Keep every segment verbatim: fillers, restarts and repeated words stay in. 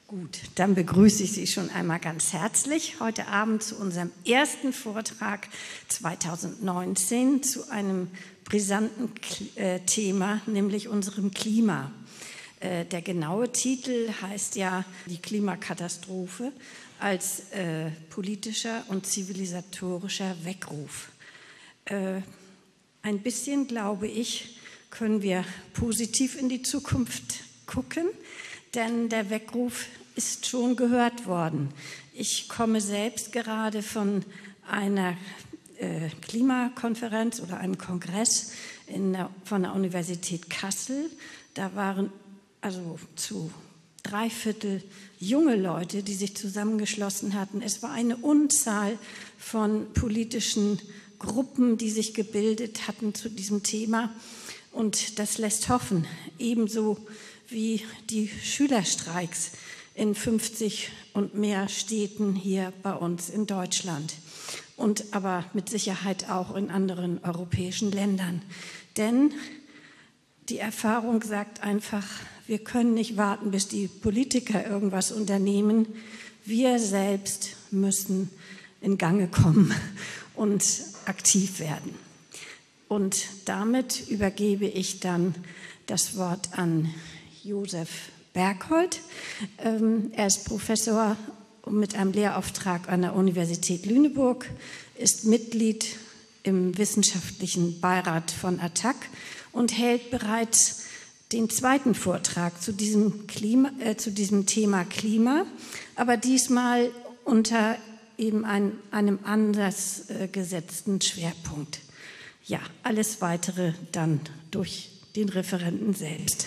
Gut, dann begrüße ich Sie schon einmal ganz herzlich heute Abend zu unserem ersten Vortrag zweitausendneunzehn zu einem brisanten Thema, nämlich unserem Klima. Der genaue Titel heißt ja die Klimakatastrophe als äh, politischer und zivilisatorischer Weckruf. Äh, ein bisschen, glaube ich, können wir positiv in die Zukunft gucken, denn der Weckruf ist schon gehört worden. Ich komme selbst gerade von einer äh, Klimakonferenz oder einem Kongress in der, von der Universität Kassel. Da waren also zu drei Viertel junge Leute, die sich zusammengeschlossen hatten. Es war eine Unzahl von politischen Gruppen, die sich gebildet hatten zu diesem Thema. Und das lässt hoffen, ebenso wie die Schülerstreiks in fünfzig und mehr Städten hier bei uns in Deutschland und aber mit Sicherheit auch in anderen europäischen Ländern. Denn die Erfahrung sagt einfach, wir können nicht warten, bis die Politiker irgendwas unternehmen. Wir selbst müssen in Gange kommen und aktiv werden. Und damit übergebe ich dann das Wort an Josef Berghold. Er ist Professor mit einem Lehrauftrag an der Universität Lüneburg, ist Mitglied im wissenschaftlichen Beirat von A T T A C und hält bereits den zweiten Vortrag zu diesem, Klima, äh, zu diesem Thema Klima, aber diesmal unter eben ein, einem anders äh, gesetzten Schwerpunkt. Ja, alles Weitere dann durch den Referenten selbst.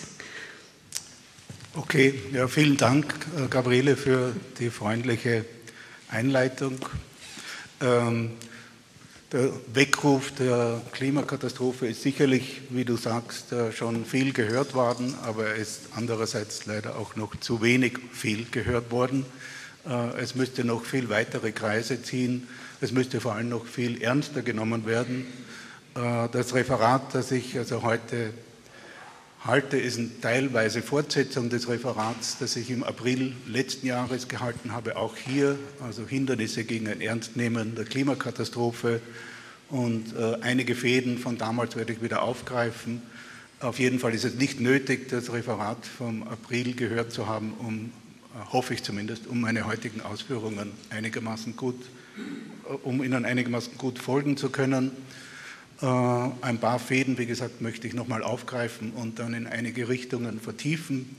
Okay, ja, vielen Dank, Gabriele, für die freundliche Einleitung. Ähm, Der Weckruf der Klimakatastrophe ist sicherlich, wie du sagst, schon viel gehört worden, aber er ist andererseits leider auch noch zu wenig viel gehört worden. Es müsste noch viel weitere Kreise ziehen, es müsste vor allem noch viel ernster genommen werden. Das Referat, das ich also heute halte, ist eine teilweise Fortsetzung des Referats, das ich im April letzten Jahres gehalten habe, auch hier, also Hindernisse gegen ein Ernstnehmen der Klimakatastrophe, und äh, einige Fäden von damals werde ich wieder aufgreifen. Auf jeden Fall ist es nicht nötig, das Referat vom April gehört zu haben, um, äh, hoffe ich zumindest, um meine heutigen Ausführungen einigermaßen gut, äh, um ihnen einigermaßen gut folgen zu können. Ein paar Fäden, wie gesagt, möchte ich nochmal aufgreifen und dann in einige Richtungen vertiefen.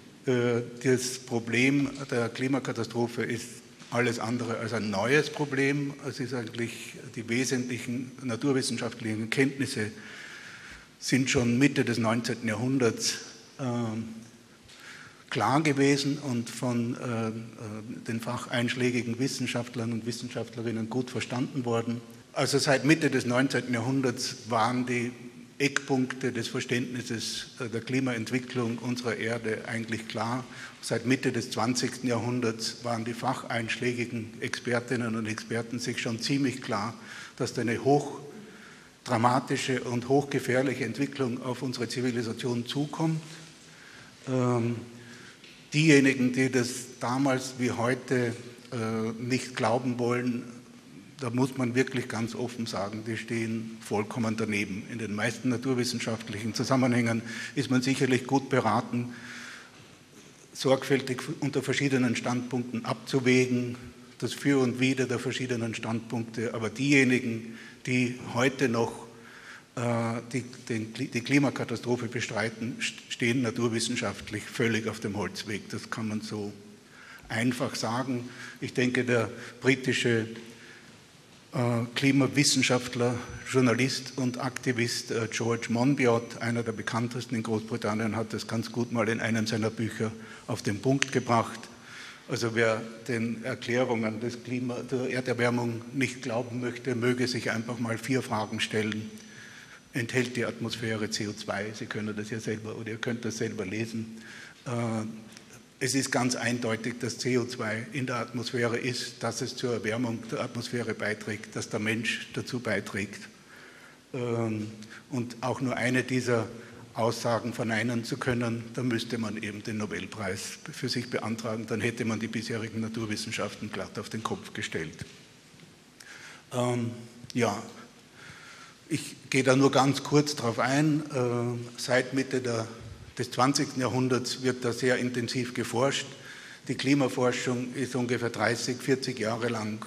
Das Problem der Klimakatastrophe ist alles andere als ein neues Problem. Es ist eigentlich, die wesentlichen naturwissenschaftlichen Kenntnisse sind schon Mitte des neunzehnten Jahrhunderts klar gewesen und von den facheinschlägigen Wissenschaftlern und Wissenschaftlerinnen gut verstanden worden. Also seit Mitte des neunzehnten Jahrhunderts waren die Eckpunkte des Verständnisses der Klimaentwicklung unserer Erde eigentlich klar. Seit Mitte des zwanzigsten Jahrhunderts waren die facheinschlägigen Expertinnen und Experten sich schon ziemlich klar, dass da eine hochdramatische und hochgefährliche Entwicklung auf unsere Zivilisation zukommt. Ähm, diejenigen, die das damals wie heute äh, nicht glauben wollen, da muss man wirklich ganz offen sagen, die stehen vollkommen daneben. In den meisten naturwissenschaftlichen Zusammenhängen ist man sicherlich gut beraten, sorgfältig unter verschiedenen Standpunkten abzuwägen, das Für und Wider der verschiedenen Standpunkte. Aber diejenigen, die heute noch äh, die, den, die Klimakatastrophe bestreiten, stehen naturwissenschaftlich völlig auf dem Holzweg. Das kann man so einfach sagen. Ich denke, der britische Klimawissenschaftler, Journalist und Aktivist George Monbiot, einer der bekanntesten in Großbritannien, hat das ganz gut mal in einem seiner Bücher auf den Punkt gebracht. Also wer den Erklärungen des Klima, der Erderwärmung nicht glauben möchte, möge sich einfach mal vier Fragen stellen. Enthält die Atmosphäre C O zwei? Sie können das ja selber, oder ihr könnt das selber lesen. Es ist ganz eindeutig, dass C O zwei in der Atmosphäre ist, dass es zur Erwärmung der Atmosphäre beiträgt, dass der Mensch dazu beiträgt. Und auch nur eine dieser Aussagen verneinen zu können, dann müsste man eben den Nobelpreis für sich beantragen, dann hätte man die bisherigen Naturwissenschaften glatt auf den Kopf gestellt. Ähm, ja, ich gehe da nur ganz kurz drauf ein. Äh, seit Mitte der, des zwanzigsten Jahrhunderts wird da sehr intensiv geforscht. Die Klimaforschung ist ungefähr dreißig, vierzig Jahre lang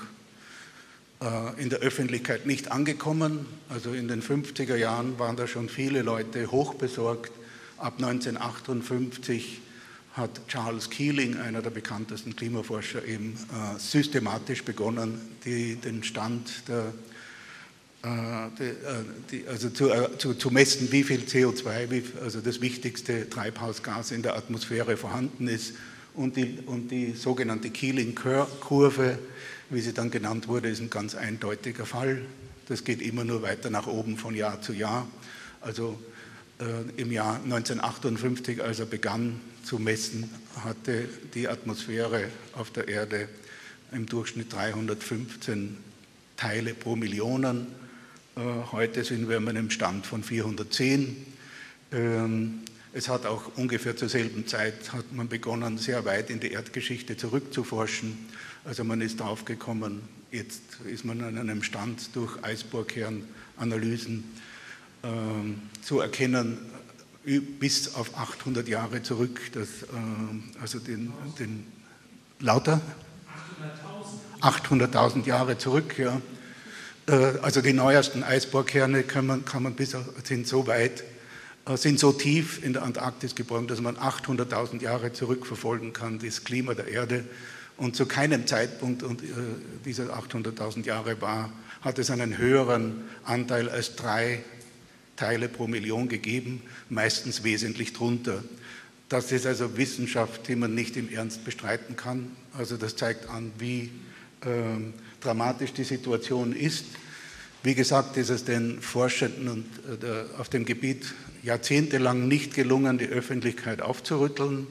in der Öffentlichkeit nicht angekommen. Also in den fünfziger Jahren waren da schon viele Leute hochbesorgt. Ab neunzehnhundertachtundfünfzig hat Charles Keeling, einer der bekanntesten Klimaforscher, eben äh, systematisch begonnen, die, den Stand der, äh, die, die, also zu, äh, zu, zu messen, wie viel C O zwei, wie, also das wichtigste Treibhausgas in der Atmosphäre vorhanden ist. Und die, und die sogenannte Keeling-Kurve, wie sie dann genannt wurde, ist ein ganz eindeutiger Fall. Das geht immer nur weiter nach oben von Jahr zu Jahr. Also äh, im Jahr neunzehnhundertachtundfünfzig, als er begann zu messen, hatte die Atmosphäre auf der Erde im Durchschnitt dreihundertfünfzehn Teile pro Million. Äh, heute sind wir an einem Stand von vierhundertzehn. Ähm, es hat auch ungefähr zur selben Zeit hat man begonnen, sehr weit in die Erdgeschichte zurückzuforschen. Also man ist drauf gekommen, jetzt ist man an einem Stand durch Eisbohrkernanalysen äh, zu erkennen, bis auf achthundert Jahre zurück, dass, äh, also den, den lauter achthunderttausend Jahre zurück, ja. Äh, also die neuesten Eisbohrkerne kann man, kann man bis, sind so weit, äh, sind so tief in der Antarktis geborgen, dass man achthunderttausend Jahre zurückverfolgen kann, das Klima der Erde. Und zu keinem Zeitpunkt und, äh, dieser achthunderttausend Jahre war, hat es einen höheren Anteil als drei Teile pro Million gegeben, meistens wesentlich drunter. Das ist also Wissenschaft, die man nicht im Ernst bestreiten kann. Also das zeigt an, wie äh, dramatisch die Situation ist. Wie gesagt, ist es den Forschenden und, äh, der, auf dem Gebiet jahrzehntelang nicht gelungen, die Öffentlichkeit aufzurütteln.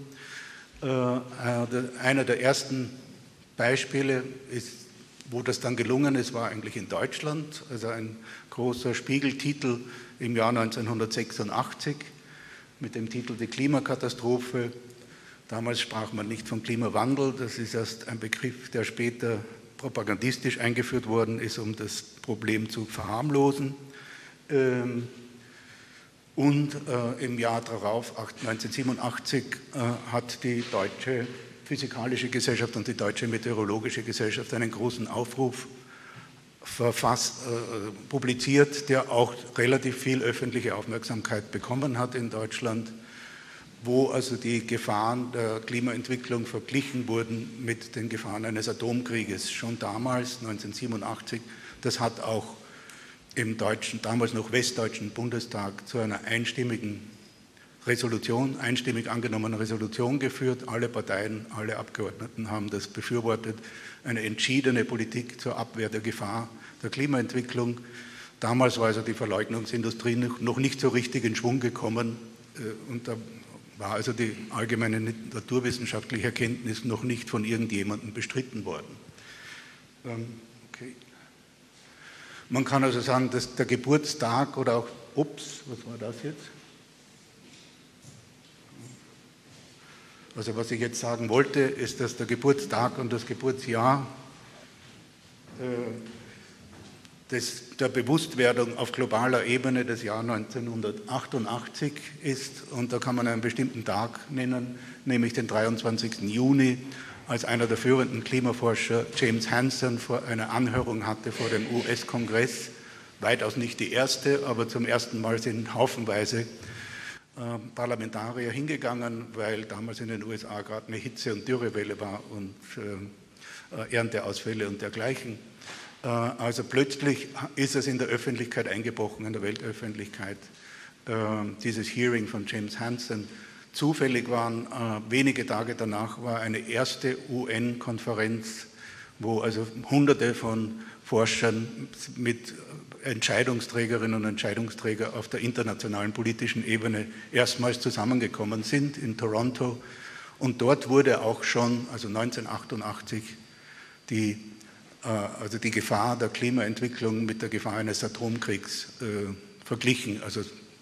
Einer der ersten Beispiele, ist, wo das dann gelungen ist, war eigentlich in Deutschland. Also ein großer Spiegeltitel im Jahr neunzehnhundertsechsundachtzig mit dem Titel Die Klimakatastrophe. Damals sprach man nicht vom Klimawandel, das ist erst ein Begriff, der später propagandistisch eingeführt worden ist, um das Problem zu verharmlosen. Und äh, im Jahr darauf, neunzehnhundertsiebenundachtzig, äh, hat die Deutsche Physikalische Gesellschaft und die Deutsche Meteorologische Gesellschaft einen großen Aufruf verfasst, äh, publiziert, der auch relativ viel öffentliche Aufmerksamkeit bekommen hat in Deutschland, wo also die Gefahren der Klimaentwicklung verglichen wurden mit den Gefahren eines Atomkrieges. Schon damals, neunzehnhundertsiebenundachtzig, das hat auch im deutschen, damals noch westdeutschen Bundestag zu einer einstimmigen Resolution, einstimmig angenommenen Resolution geführt. Alle Parteien, alle Abgeordneten haben das befürwortet. Eine entschiedene Politik zur Abwehr der Gefahr der Klimaentwicklung. Damals war also die Verleugnungsindustrie noch nicht so richtig in Schwung gekommen und da war also die allgemeine naturwissenschaftliche Erkenntnis noch nicht von irgendjemandem bestritten worden. Okay. Man kann also sagen, dass der Geburtstag oder auch, ups, was war das jetzt? Also was ich jetzt sagen wollte, ist, dass der Geburtstag und das Geburtsjahr äh, des, der Bewusstwerdung auf globaler Ebene das Jahr neunzehnhundertachtundachtzig ist. Und da kann man einen bestimmten Tag nennen, nämlich den dreiundzwanzigsten Juni, als einer der führenden Klimaforscher, James Hansen, vor einer Anhörung hatte vor dem U S-Kongress. Weitaus nicht die erste, aber zum ersten Mal sind haufenweise äh, Parlamentarier hingegangen, weil damals in den U S A gerade eine Hitze- und Dürrewelle war und äh, Ernteausfälle und dergleichen. Äh, also plötzlich ist es in der Öffentlichkeit eingebrochen, in der Weltöffentlichkeit, äh, dieses Hearing von James Hansen. Zufällig waren äh, wenige Tage danach war eine erste U N-Konferenz, wo also Hunderte von Forschern mit Entscheidungsträgerinnen und Entscheidungsträgern auf der internationalen politischen Ebene erstmals zusammengekommen sind in Toronto. Und dort wurde auch schon, also neunzehnhundertachtundachtzig, die, äh, also die Gefahr der Klimaentwicklung mit der Gefahr eines Atomkriegs äh, verglichen, also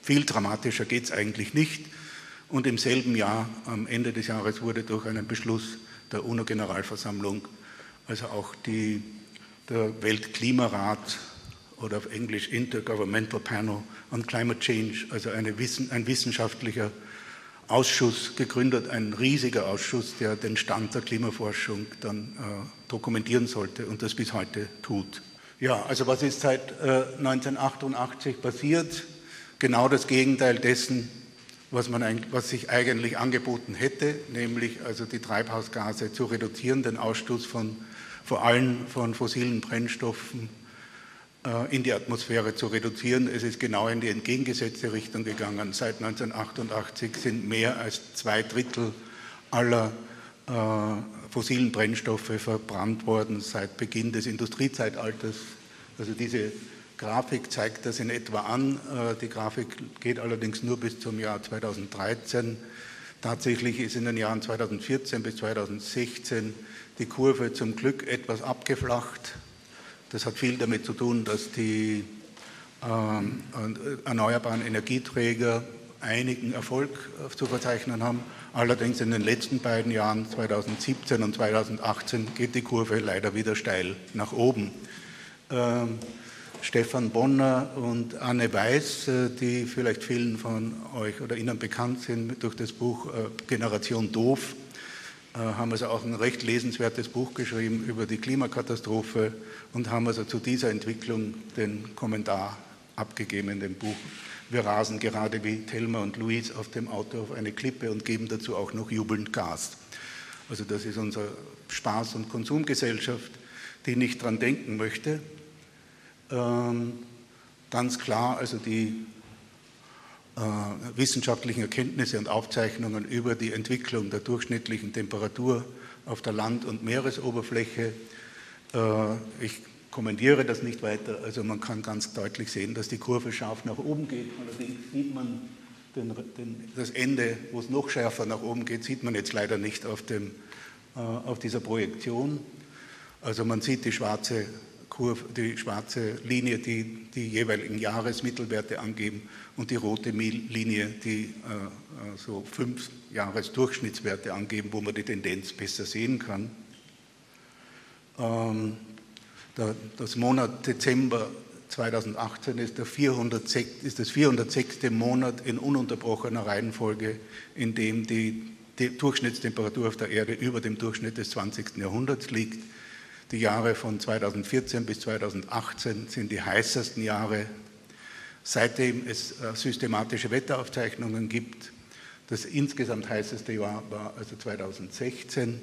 viel dramatischer geht es eigentlich nicht. Und im selben Jahr, am Ende des Jahres, wurde durch einen Beschluss der UNO-Generalversammlung, also auch die, der Weltklimarat oder auf Englisch Intergovernmental Panel on Climate Change, also eine Wissen, ein wissenschaftlicher Ausschuss gegründet, ein riesiger Ausschuss, der den Stand der Klimaforschung dann äh, dokumentieren sollte und das bis heute tut. Ja, also was ist seit äh, neunzehnhundertachtundachtzig passiert? Genau das Gegenteil dessen, was, man, was sich eigentlich angeboten hätte, nämlich also die Treibhausgase zu reduzieren, den Ausstoß von vor allem von fossilen Brennstoffen äh, in die Atmosphäre zu reduzieren. Es ist genau in die entgegengesetzte Richtung gegangen. Seit neunzehnhundertachtundachtzig sind mehr als zwei Drittel aller äh, fossilen Brennstoffe verbrannt worden seit Beginn des Industriezeitalters. Also diese Grafik zeigt das in etwa an. Die Grafik geht allerdings nur bis zum Jahr zweitausenddreizehn. Tatsächlich ist in den Jahren zweitausendvierzehn bis zweitausendsechzehn die Kurve zum Glück etwas abgeflacht. Das hat viel damit zu tun, dass die äh, erneuerbaren Energieträger einigen Erfolg zu verzeichnen haben. Allerdings in den letzten beiden Jahren, zweitausendsiebzehn und zweitausendachtzehn, geht die Kurve leider wieder steil nach oben. Ähm, Stefan Bonner und Anne Weiß, die vielleicht vielen von euch oder Ihnen bekannt sind durch das Buch Generation Doof, haben also auch ein recht lesenswertes Buch geschrieben über die Klimakatastrophe und haben also zu dieser Entwicklung den Kommentar abgegeben in dem Buch. Wir rasen gerade wie Thelma und Louise auf dem Auto auf eine Klippe und geben dazu auch noch jubelnd Gas. Also das ist unsere Spaß- und Konsumgesellschaft, die nicht dran denken möchte. Ähm, ganz klar, also die äh, wissenschaftlichen Erkenntnisse und Aufzeichnungen über die Entwicklung der durchschnittlichen Temperatur auf der Land- und Meeresoberfläche. Äh, ich kommentiere das nicht weiter, also man kann ganz deutlich sehen, dass die Kurve scharf nach oben geht. Allerdings sieht man den, den, das Ende, wo es noch schärfer nach oben geht, sieht man jetzt leider nicht auf, dem, äh, auf dieser Projektion. Also man sieht die schwarze Kurve, die schwarze Linie, die die jeweiligen Jahresmittelwerte angeben und die rote Linie, die äh, so fünf Jahresdurchschnittswerte angeben, wo man die Tendenz besser sehen kann. Ähm, der, das Monat Dezember zweitausendachtzehn ist, der vierhundertsechs, ist das vierhundertsechste Monat in ununterbrochener Reihenfolge, in dem die, die Durchschnittstemperatur auf der Erde über dem Durchschnitt des zwanzigsten Jahrhunderts liegt. Die Jahre von zweitausendvierzehn bis zweitausendachtzehn sind die heißesten Jahre, seitdem es systematische Wetteraufzeichnungen gibt. Das insgesamt heißeste Jahr war also zweitausendsechzehn.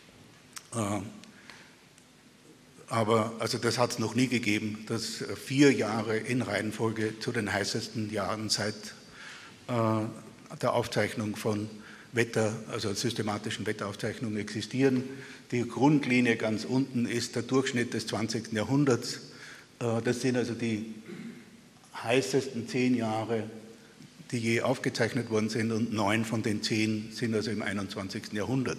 Aber also das hat es noch nie gegeben, dass vier Jahre in Reihenfolge zu den heißesten Jahren seit der Aufzeichnung von Wetter, also systematischen Wetteraufzeichnungen existieren. Die Grundlinie ganz unten ist der Durchschnitt des zwanzigsten Jahrhunderts. Das sind also die heißesten zehn Jahre, die je aufgezeichnet worden sind, und neun von den zehn sind also im einundzwanzigsten Jahrhundert.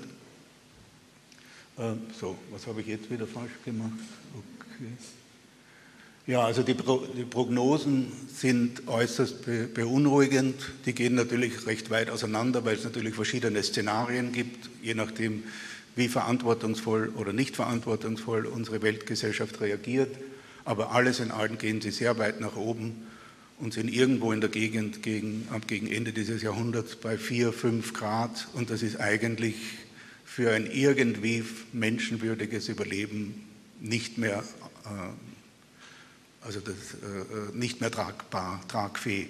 So, was habe ich jetzt wieder falsch gemacht? Okay. Ja, also die, Pro, die Prognosen sind äußerst be, beunruhigend. Die gehen natürlich recht weit auseinander, weil es natürlich verschiedene Szenarien gibt, je nachdem, wie verantwortungsvoll oder nicht verantwortungsvoll unsere Weltgesellschaft reagiert. Aber alles in allem gehen sie sehr weit nach oben und sind irgendwo in der Gegend gegen, gegen Ende dieses Jahrhunderts bei vier, fünf Grad. Und das ist eigentlich für ein irgendwie menschenwürdiges Überleben nicht mehr äh, Also das äh, nicht mehr tragbar, tragfähig.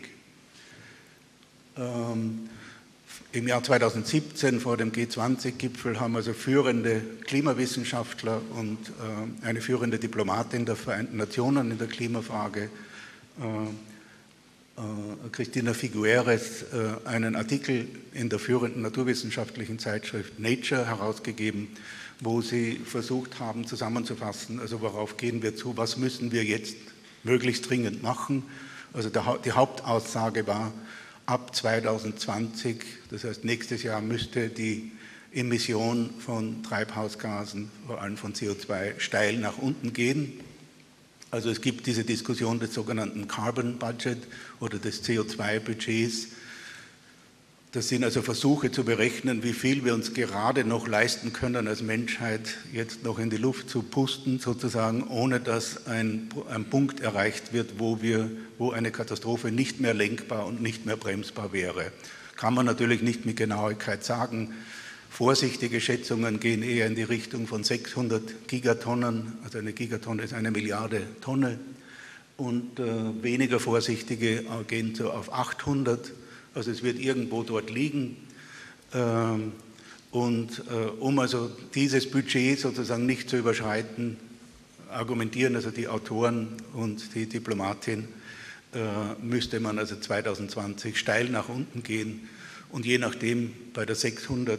Ähm, Im Jahr zweitausendsiebzehn vor dem G zwanzig Gipfel haben also führende Klimawissenschaftler und äh, eine führende Diplomatin der Vereinten Nationen in der Klimafrage, äh, äh, Cristina Figueres, äh, einen Artikel in der führenden naturwissenschaftlichen Zeitschrift Nature herausgegeben, wo sie versucht haben zusammenzufassen, also worauf gehen wir zu, was müssen wir jetzt möglichst dringend machen. Also der, die Hauptaussage war, ab zweitausendzwanzig, das heißt nächstes Jahr, müsste die Emission von Treibhausgasen, vor allem von C O zwei, steil nach unten gehen. Also es gibt diese Diskussion des sogenannten Carbon Budget oder des C O zwei Budgets. Das sind also Versuche zu berechnen, wie viel wir uns gerade noch leisten können als Menschheit, jetzt noch in die Luft zu pusten, sozusagen, ohne dass ein, ein Punkt erreicht wird, wo, wir, wo eine Katastrophe nicht mehr lenkbar und nicht mehr bremsbar wäre. Kann man natürlich nicht mit Genauigkeit sagen. Vorsichtige Schätzungen gehen eher in die Richtung von sechshundert Gigatonnen, also eine Gigatonne ist eine Milliarde Tonne, und äh, weniger vorsichtige äh, gehen so auf achthundert. Also es wird irgendwo dort liegen. Ähm, und äh, um also dieses Budget sozusagen nicht zu überschreiten, argumentieren also die Autoren und die Diplomatin, äh, müsste man also zweitausendzwanzig steil nach unten gehen. Und je nachdem bei der sechshundert,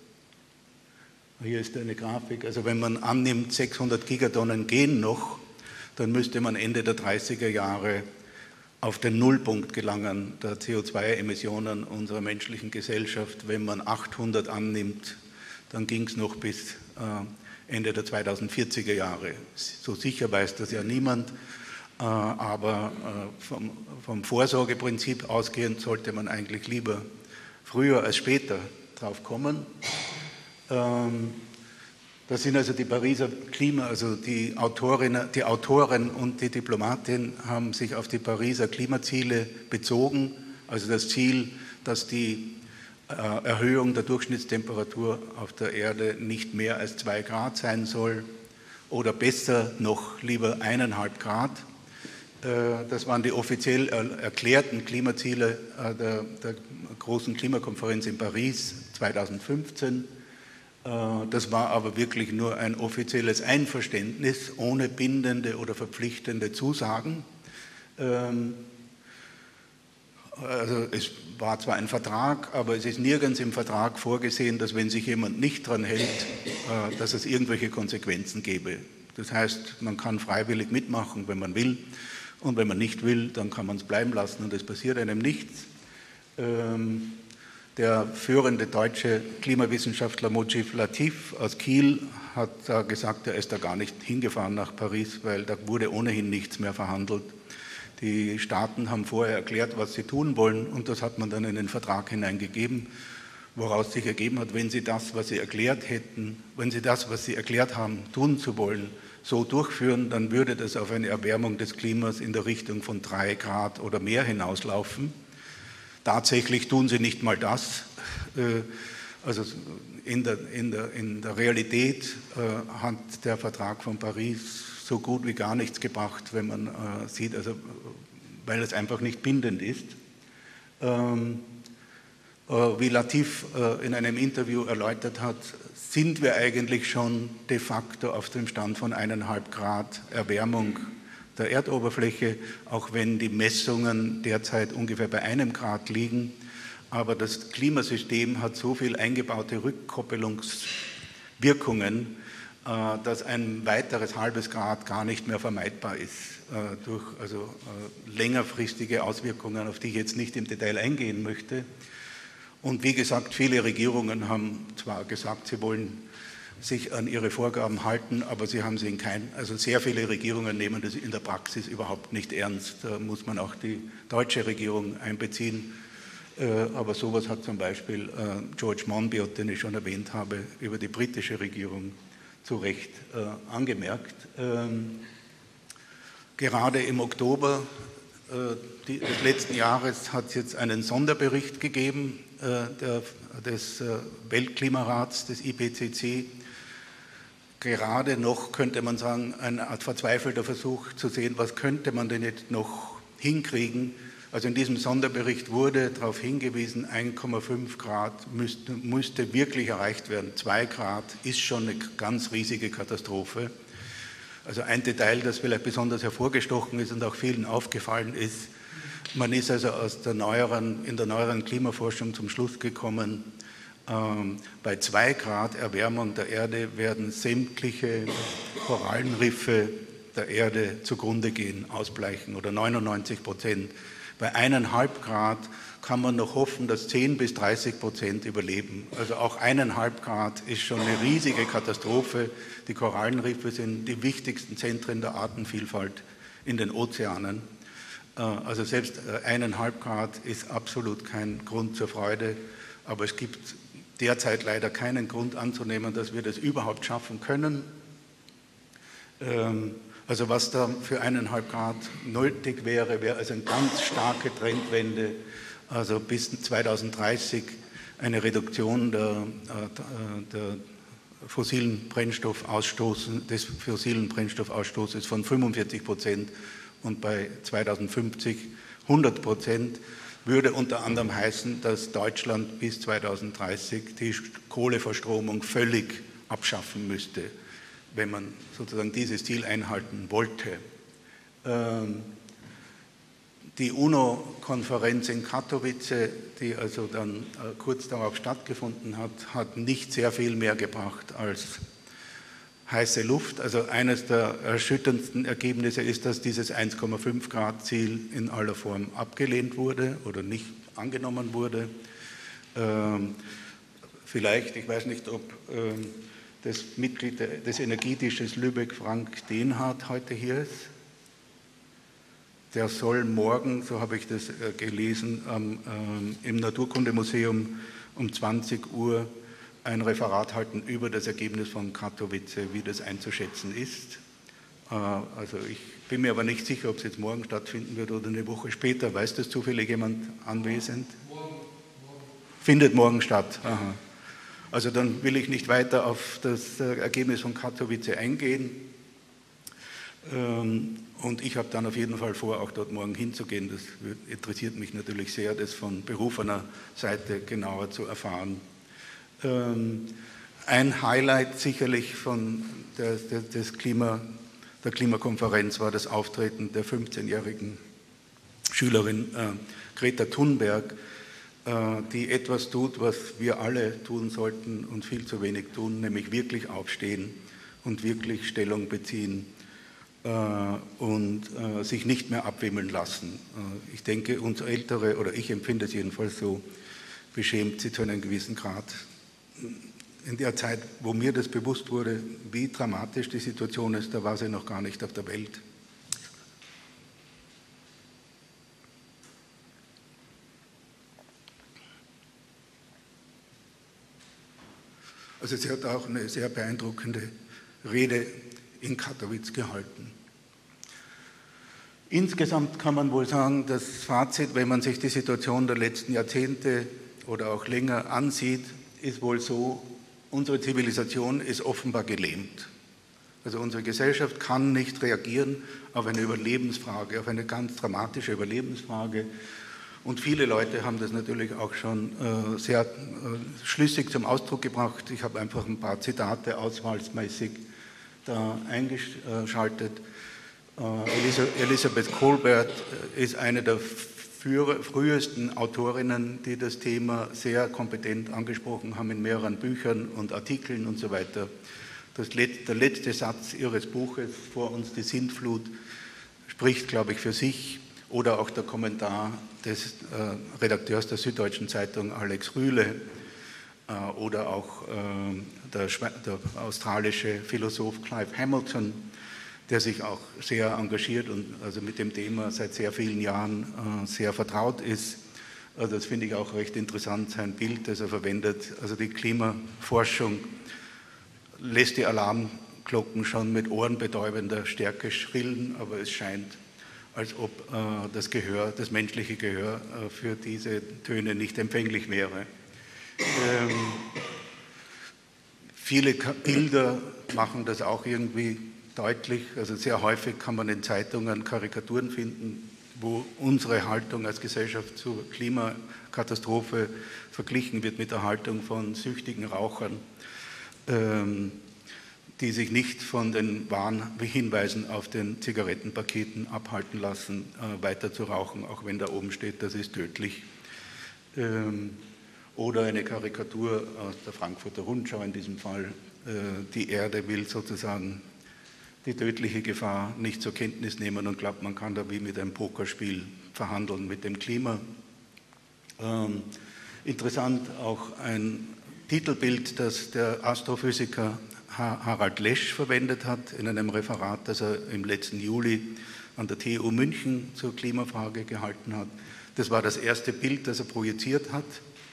hier ist eine Grafik, also wenn man annimmt, sechshundert Gigatonnen gehen noch, dann müsste man Ende der dreißiger Jahre auf den Nullpunkt gelangen der C O zwei Emissionen unserer menschlichen Gesellschaft. Wenn man achthundert annimmt, dann ging es noch bis äh, Ende der zweitausendvierziger Jahre. So sicher weiß das ja niemand, äh, aber äh, vom, vom Vorsorgeprinzip ausgehend sollte man eigentlich lieber früher als später drauf kommen. Ähm, Das sind also die Pariser Klima, also die Autorinnen, die Autoren und die Diplomatin haben sich auf die Pariser Klimaziele bezogen, also das Ziel, dass die äh, Erhöhung der Durchschnittstemperatur auf der Erde nicht mehr als zwei Grad sein soll oder besser noch lieber eineinhalb Grad. Äh, das waren die offiziell er erklärten Klimaziele äh, der, der großen Klimakonferenz in Paris zweitausendfünfzehn. Das war aber wirklich nur ein offizielles Einverständnis ohne bindende oder verpflichtende Zusagen. Also es war zwar ein Vertrag, aber es ist nirgends im Vertrag vorgesehen, dass wenn sich jemand nicht dran hält, dass es irgendwelche Konsequenzen gäbe. Das heißt, man kann freiwillig mitmachen, wenn man will, und wenn man nicht will, dann kann man es bleiben lassen und es passiert einem nichts. Der führende deutsche Klimawissenschaftler Mojib Latif aus Kiel hat da gesagt, er ist da gar nicht hingefahren nach Paris, weil da wurde ohnehin nichts mehr verhandelt. Die Staaten haben vorher erklärt, was sie tun wollen, und das hat man dann in den Vertrag hineingegeben, woraus sich ergeben hat, wenn sie das, was sie erklärt hätten, wenn sie das, was sie erklärt haben, tun zu wollen, so durchführen, dann würde das auf eine Erwärmung des Klimas in der Richtung von drei Grad oder mehr hinauslaufen. Tatsächlich tun sie nicht mal das. Also in der, in der, in der Realität hat der Vertrag von Paris so gut wie gar nichts gebracht, wenn man sieht, also, weil es einfach nicht bindend ist. Wie Latif in einem Interview erläutert hat, sind wir eigentlich schon de facto auf dem Stand von eineinhalb Grad Erwärmung der Erdoberfläche, auch wenn die Messungen derzeit ungefähr bei einem Grad liegen. Aber das Klimasystem hat so viel eingebaute Rückkoppelungswirkungen, dass ein weiteres halbes Grad gar nicht mehr vermeidbar ist, durch also längerfristige Auswirkungen, auf die ich jetzt nicht im Detail eingehen möchte. Und wie gesagt, viele Regierungen haben zwar gesagt, sie wollen sich an ihre Vorgaben halten, aber sie haben sie in kein, also sehr viele Regierungen nehmen das in der Praxis überhaupt nicht ernst. Da muss man auch die deutsche Regierung einbeziehen. Aber sowas hat zum Beispiel George Monbiot, den ich schon erwähnt habe, über die britische Regierung zu Recht angemerkt. Gerade im Oktober des letzten Jahres hat es jetzt einen Sonderbericht gegeben des Weltklimarats, des I P C C. Gerade noch, könnte man sagen, eine Art verzweifelter Versuch zu sehen, was könnte man denn jetzt noch hinkriegen. Also in diesem Sonderbericht wurde darauf hingewiesen, eins Komma fünf Grad müsste, müsste wirklich erreicht werden. zwei Grad ist schon eine ganz riesige Katastrophe. Also ein Detail, das vielleicht besonders hervorgestochen ist und auch vielen aufgefallen ist, man ist also aus der neueren, in der neueren Klimaforschung zum Schluss gekommen, ähm, bei zwei Grad Erwärmung der Erde werden sämtliche Korallenriffe der Erde zugrunde gehen, ausbleichen oder neunundneunzig Prozent. Bei eineinhalb Grad kann man noch hoffen, dass zehn bis dreißig Prozent überleben. Also auch eineinhalb Grad ist schon eine riesige Katastrophe. Die Korallenriffe sind die wichtigsten Zentren der Artenvielfalt in den Ozeanen. Also selbst eineinhalb Grad ist absolut kein Grund zur Freude, aber es gibt derzeit leider keinen Grund anzunehmen, dass wir das überhaupt schaffen können. Also was da für eineinhalb Grad nötig wäre, wäre also eine ganz starke Trendwende, also bis zweitausenddreißig eine Reduktion der, der fossilen Brennstoffausstoßes, des fossilen Brennstoffausstoßes von fünfundvierzig Prozent und bei zweitausendfünfzig hundert Prozent, würde unter anderem heißen, dass Deutschland bis zweitausenddreißig die Kohleverstromung völlig abschaffen müsste, wenn man sozusagen dieses Ziel einhalten wollte. Die UNO-Konferenz in Katowice, die also dann kurz darauf stattgefunden hat, hat nicht sehr viel mehr gebracht als heiße Luft. Also eines der erschütterndsten Ergebnisse ist, dass dieses eins Komma fünf Grad Ziel in aller Form abgelehnt wurde oder nicht angenommen wurde. Ähm, vielleicht, ich weiß nicht, ob ähm, das Mitglied des Energietisches Lübeck, Frank Denhardt, heute hier ist. Der soll morgen, so habe ich das äh, gelesen, ähm, ähm, im Naturkundemuseum um zwanzig Uhr ein Referat halten über das Ergebnis von Katowice, wie das einzuschätzen ist. Äh, also ich bin mir aber nicht sicher, ob es jetzt morgen stattfinden wird oder eine Woche später. Weiß das zufällig jemand anwesend? Morgen. morgen. Findet morgen statt. Aha. Also dann will ich nicht weiter auf das äh, Ergebnis von Katowice eingehen. Ähm, und ich habe dann auf jeden Fall vor, auch dort morgen hinzugehen. Das wird, interessiert mich natürlich sehr, das von berufener Seite genauer zu erfahren. Ähm, ein Highlight sicherlich von der, der, des Klima, der Klimakonferenz war das Auftreten der fünfzehnjährigen Schülerin äh, Greta Thunberg, äh, die etwas tut, was wir alle tun sollten und viel zu wenig tun, nämlich wirklich aufstehen und wirklich Stellung beziehen äh, und äh, sich nicht mehr abwimmeln lassen. Äh, ich denke, uns Ältere, oder ich empfinde es jedenfalls so, beschämt sie zu einem gewissen Grad. In der Zeit, wo mir das bewusst wurde, wie dramatisch die Situation ist, da war sie noch gar nicht auf der Welt. Also sie hat auch eine sehr beeindruckende Rede in Katowice gehalten. Insgesamt kann man wohl sagen, das Fazit, wenn man sich die Situation der letzten Jahrzehnte oder auch länger ansieht, ist wohl so, unsere Zivilisation ist offenbar gelähmt. Also unsere Gesellschaft kann nicht reagieren auf eine Überlebensfrage, auf eine ganz dramatische Überlebensfrage. Und viele Leute haben das natürlich auch schon äh, sehr äh, schlüssig zum Ausdruck gebracht. Ich habe einfach ein paar Zitate auswahlsmäßig da eingeschaltet. Äh, Elisabeth Kolbert ist eine der frühesten Autorinnen, die das Thema sehr kompetent angesprochen haben in mehreren Büchern und Artikeln und so weiter. Das Let- der letzte Satz ihres Buches, Vor uns die Sintflut, spricht, glaube ich, für sich. Oder auch der Kommentar des äh, Redakteurs der Süddeutschen Zeitung, Alex Rühle, äh, oder auch äh, der, der australische Philosoph Clive Hamilton, der sich auch sehr engagiert und also mit dem Thema seit sehr vielen Jahren äh, sehr vertraut ist. Also das finde ich auch recht interessant, sein Bild, das er verwendet. Also die Klimaforschung lässt die Alarmglocken schon mit ohrenbetäubender Stärke schrillen, aber es scheint, als ob äh, das Gehör, das menschliche Gehör äh, für diese Töne nicht empfänglich wäre. Ähm, viele Bilder machen das auch irgendwie deutlich. Also sehr häufig kann man in Zeitungen Karikaturen finden, wo unsere Haltung als Gesellschaft zur Klimakatastrophe verglichen wird mit der Haltung von süchtigen Rauchern, ähm, die sich nicht von den Warnhinweisen auf den Zigarettenpaketen abhalten lassen, äh, weiter zu rauchen, auch wenn da oben steht, das ist tödlich. Ähm, oder eine Karikatur aus der Frankfurter Rundschau in diesem Fall, äh, die Erde will sozusagen die tödliche Gefahr nicht zur Kenntnis nehmen und glaubt, man kann da wie mit einem Pokerspiel verhandeln mit dem Klima. Ähm, interessant auch ein Titelbild, das der Astrophysiker Harald Lesch verwendet hat in einem Referat, das er im letzten Juli an der T U München zur Klimafrage gehalten hat. Das war das erste Bild, das er projiziert hat.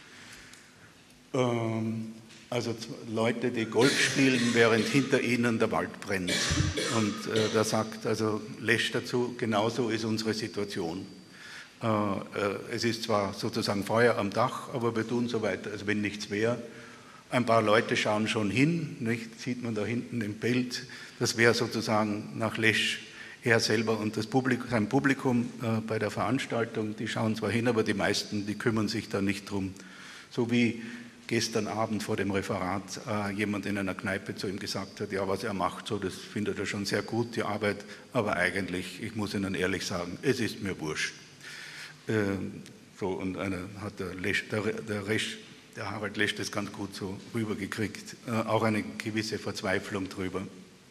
Also Leute, die Golf spielen, während hinter ihnen der Wald brennt. Und da sagt also Lesch dazu, genauso ist unsere Situation. Es ist zwar sozusagen Feuer am Dach, aber wir tun so weiter, als wenn nichts wäre. Ein paar Leute schauen schon hin, nicht? Sieht man da hinten im Bild. Das wäre sozusagen nach Lesch er selber und das Publikum, sein Publikum äh, bei der Veranstaltung. Die schauen zwar hin, aber die meisten, die kümmern sich da nicht drum. So wie gestern Abend vor dem Referat äh, jemand in einer Kneipe zu ihm gesagt hat, ja, was er macht, so, das findet er schon sehr gut, die Arbeit, aber eigentlich, ich muss Ihnen ehrlich sagen, es ist mir wurscht. Äh, so, und einer hat der, Lesch, der, der, Resch, der Harald Lesch das ganz gut so rübergekriegt, äh, auch eine gewisse Verzweiflung drüber.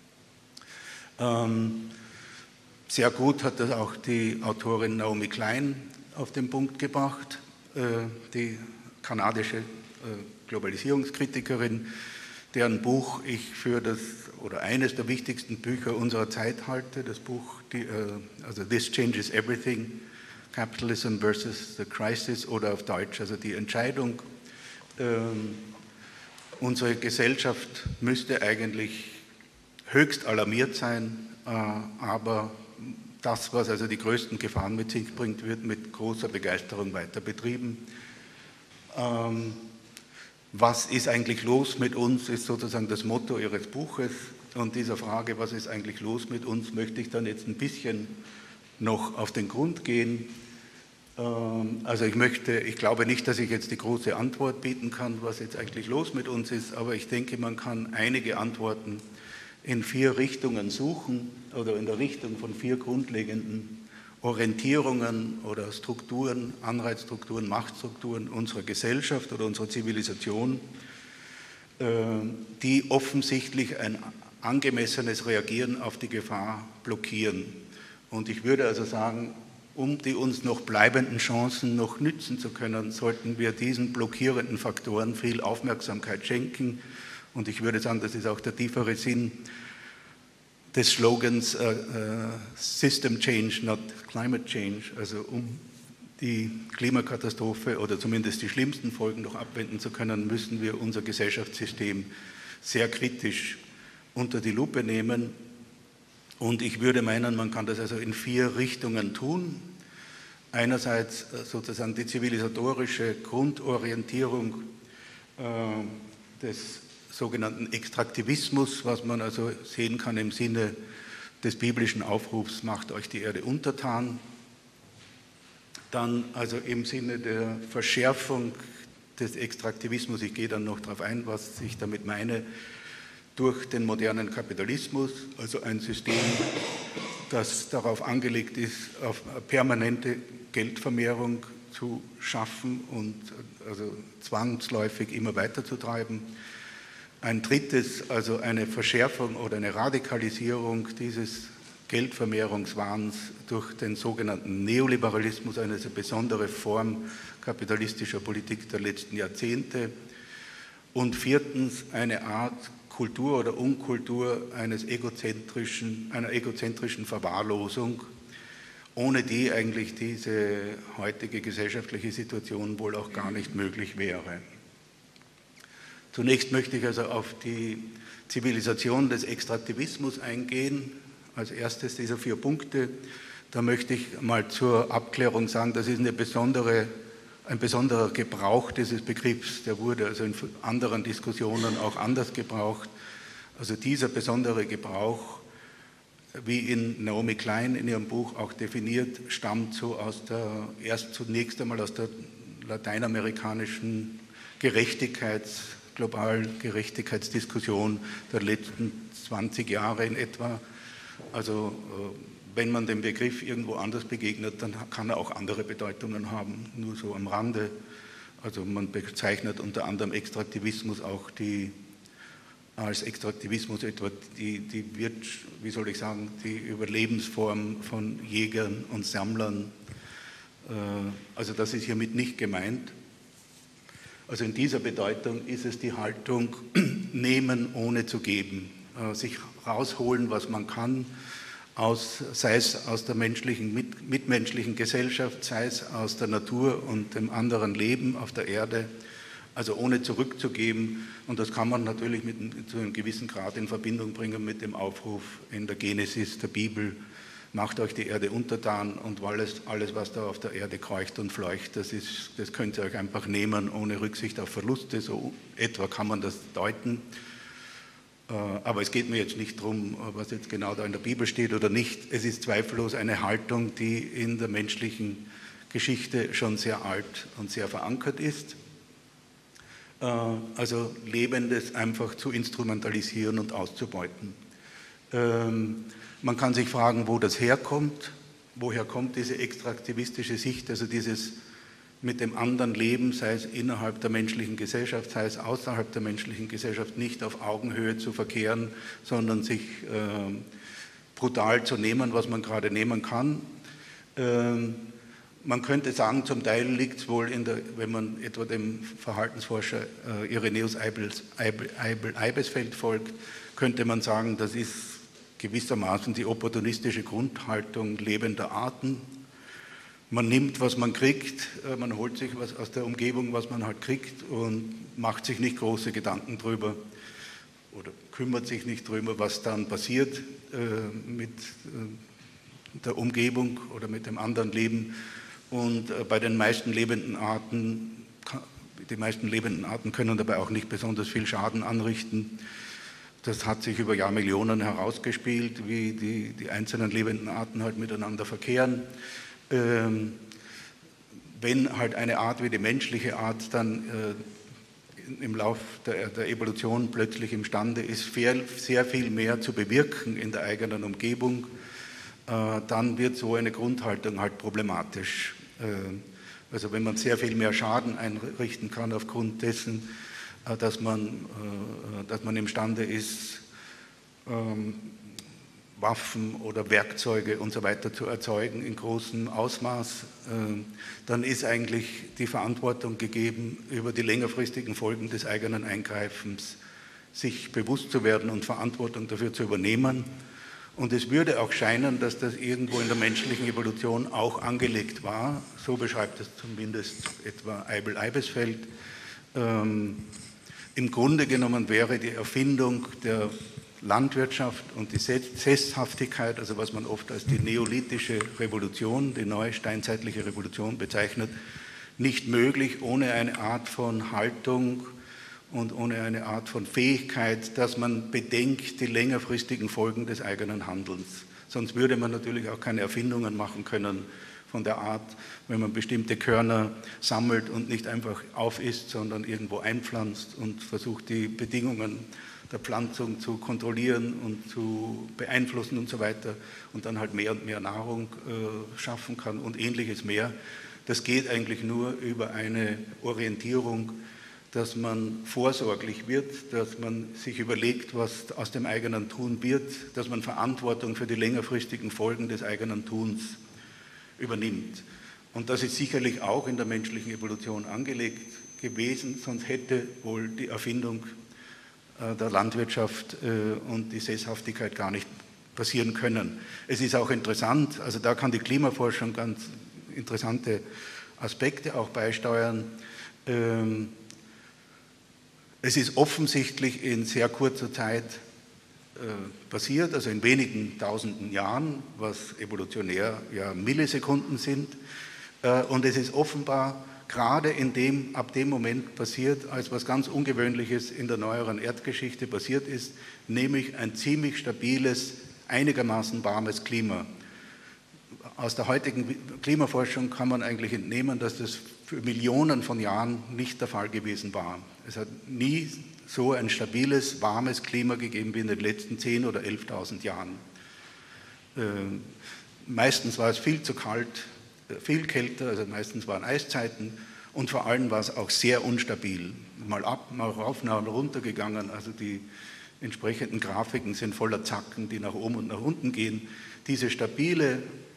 Ähm, sehr gut hat das auch die Autorin Naomi Klein auf den Punkt gebracht, äh, die kanadische äh, Globalisierungskritikerin, deren Buch ich für das, oder eines der wichtigsten Bücher unserer Zeit halte, das Buch, die, äh, also This Changes Everything, Capitalism versus the Crisis, oder auf Deutsch, also die Entscheidung, äh, unsere Gesellschaft müsste eigentlich höchst alarmiert sein, äh, aber das, was also die größten Gefahren mit sich bringt, wird mit großer Begeisterung weiter betrieben. Ähm, was ist eigentlich los mit uns, ist sozusagen das Motto Ihres Buches. Und dieser Frage, was ist eigentlich los mit uns, möchte ich dann jetzt ein bisschen noch auf den Grund gehen. Ähm, also ich möchte, ich glaube nicht, dass ich jetzt die große Antwort bieten kann, was jetzt eigentlich los mit uns ist, aber ich denke, man kann einige Antworten in vier Richtungen suchen oder in der Richtung von vier grundlegenden Orientierungen oder Strukturen, Anreizstrukturen, Machtstrukturen unserer Gesellschaft oder unserer Zivilisation, die offensichtlich ein angemessenes Reagieren auf die Gefahr blockieren. Und ich würde also sagen, um die uns noch bleibenden Chancen noch nützen zu können, sollten wir diesen blockierenden Faktoren viel Aufmerksamkeit schenken. Und ich würde sagen, das ist auch der tiefere Sinn des Slogans uh, uh, System Change, not Climate Change, also um die Klimakatastrophe oder zumindest die schlimmsten Folgen noch abwenden zu können, müssen wir unser Gesellschaftssystem sehr kritisch unter die Lupe nehmen. Und ich würde meinen, man kann das also in vier Richtungen tun. Einerseits sozusagen die zivilisatorische Grundorientierung äh, des sogenannten Extraktivismus, was man also sehen kann im Sinne des biblischen Aufrufs, macht euch die Erde untertan. Dann also im Sinne der Verschärfung des Extraktivismus, ich gehe dann noch darauf ein, was ich damit meine, durch den modernen Kapitalismus, also ein System, das darauf angelegt ist, auf permanente Geldvermehrung zu schaffen und also zwangsläufig immer weiterzutreiben. Ein drittes, also eine Verschärfung oder eine Radikalisierung dieses Geldvermehrungswahns durch den sogenannten Neoliberalismus, eine besondere Form kapitalistischer Politik der letzten Jahrzehnte. Und viertens, eine Art Kultur oder Unkultur eines egozentrischen, einer egozentrischen Verwahrlosung, ohne die eigentlich diese heutige gesellschaftliche Situation wohl auch gar nicht möglich wäre. Zunächst möchte ich also auf die Zivilisation des Extraktivismus eingehen. Als erstes dieser vier Punkte. Da möchte ich mal zur Abklärung sagen, das ist eine besondere, ein besonderer Gebrauch dieses Begriffs. Der wurde also in anderen Diskussionen auch anders gebraucht. Also dieser besondere Gebrauch, wie ihn Naomi Klein in ihrem Buch auch definiert, stammt so aus der, erst zunächst einmal aus der lateinamerikanischen Gerechtigkeits- globalen Gerechtigkeitsdiskussion der letzten zwanzig Jahre in etwa. Also wenn man dem Begriff irgendwo anders begegnet, dann kann er auch andere Bedeutungen haben, nur so am Rande. Also man bezeichnet unter anderem Extraktivismus auch die, als Extraktivismus etwa die, die wird, wie soll ich sagen, die Überlebensform von Jägern und Sammlern. Also das ist hiermit nicht gemeint. Also in dieser Bedeutung ist es die Haltung nehmen ohne zu geben, sich rausholen, was man kann, aus, sei es aus der menschlichen, mit, mitmenschlichen Gesellschaft, sei es aus der Natur und dem anderen Leben auf der Erde, also ohne zurückzugeben. Und das kann man natürlich mit, zu einem gewissen Grad in Verbindung bringen mit dem Aufruf in der Genesis der Bibel: Macht euch die Erde untertan und alles, alles, was da auf der Erde kreucht und fleucht, das, ist, das könnt ihr euch einfach nehmen, ohne Rücksicht auf Verluste. So etwa kann man das deuten. Aber es geht mir jetzt nicht darum, was jetzt genau da in der Bibel steht oder nicht. Es ist zweifellos eine Haltung, die in der menschlichen Geschichte schon sehr alt und sehr verankert ist. Also Lebendes einfach zu instrumentalisieren und auszubeuten. Man kann sich fragen, wo das herkommt. Woher kommt diese extraktivistische Sicht, also dieses mit dem anderen Leben, sei es innerhalb der menschlichen Gesellschaft, sei es außerhalb der menschlichen Gesellschaft, nicht auf Augenhöhe zu verkehren, sondern sich äh, brutal zu nehmen, was man gerade nehmen kann. Ähm, man könnte sagen, zum Teil liegt es wohl, in der, wenn man etwa dem Verhaltensforscher äh, Irenäus Eibelsfeld folgt, könnte man sagen, das ist gewissermaßen die opportunistische Grundhaltung lebender Arten. Man nimmt, was man kriegt, man holt sich was aus der Umgebung, was man halt kriegt, und macht sich nicht große Gedanken drüber oder kümmert sich nicht drüber, was dann passiert äh, mit äh, der Umgebung oder mit dem anderen Leben. Und äh, bei den meisten lebenden Arten, die meisten lebenden Arten können dabei auch nicht besonders viel Schaden anrichten. Das hat sich über Jahrmillionen herausgespielt, wie die, die einzelnen lebenden Arten halt miteinander verkehren. Ähm, wenn halt eine Art wie die menschliche Art dann äh, im Lauf der, der Evolution plötzlich imstande ist, sehr, sehr viel mehr zu bewirken in der eigenen Umgebung, äh, dann wird so eine Grundhaltung halt problematisch. Äh, also wenn man sehr viel mehr Schaden einrichten kann aufgrund dessen, äh, dass, man, äh, dass man imstande ist, ähm, Waffen oder Werkzeuge und so weiter zu erzeugen in großem Ausmaß, dann ist eigentlich die Verantwortung gegeben, über die längerfristigen Folgen des eigenen Eingreifens sich bewusst zu werden und Verantwortung dafür zu übernehmen. Und es würde auch scheinen, dass das irgendwo in der menschlichen Evolution auch angelegt war. So beschreibt es zumindest etwa Eibel-Eibelsfeld. Ähm, Im Grunde genommen wäre die Erfindung der Landwirtschaft und die Sesshaftigkeit, also was man oft als die neolithische Revolution, die neue steinzeitliche Revolution bezeichnet, nicht möglich ohne eine Art von Haltung und ohne eine Art von Fähigkeit, dass man bedenkt die längerfristigen Folgen des eigenen Handelns. Sonst würde man natürlich auch keine Erfindungen machen können von der Art, wenn man bestimmte Körner sammelt und nicht einfach aufisst, sondern irgendwo einpflanzt und versucht, die Bedingungen der Pflanzung zu kontrollieren und zu beeinflussen und so weiter und dann halt mehr und mehr Nahrung äh, schaffen kann und ähnliches mehr. Das geht eigentlich nur über eine Orientierung, dass man vorsorglich wird, dass man sich überlegt, was aus dem eigenen Tun wird, dass man Verantwortung für die längerfristigen Folgen des eigenen Tuns übernimmt. Und das ist sicherlich auch in der menschlichen Evolution angelegt gewesen, sonst hätte wohl die Erfindung der Landwirtschaft und die Sesshaftigkeit gar nicht passieren können. Es ist auch interessant, also da kann die Klimaforschung ganz interessante Aspekte auch beisteuern. Es ist offensichtlich in sehr kurzer Zeit passiert, also in wenigen tausenden Jahren, was evolutionär ja Millisekunden sind, und es ist offenbar gerade in dem, ab dem Moment passiert, als was ganz Ungewöhnliches in der neueren Erdgeschichte passiert ist, nämlich ein ziemlich stabiles, einigermaßen warmes Klima. Aus der heutigen Klimaforschung kann man eigentlich entnehmen, dass das für Millionen von Jahren nicht der Fall gewesen war. Es hat nie so ein stabiles, warmes Klima gegeben wie in den letzten zehntausend oder elftausend Jahren. Äh, meistens war es viel zu kalt, viel kälter, also meistens waren Eiszeiten, und vor allem war es auch sehr unstabil. Mal ab, mal rauf, mal runter gegangen, also die entsprechenden Grafiken sind voller Zacken, die nach oben und nach unten gehen. Diese stabile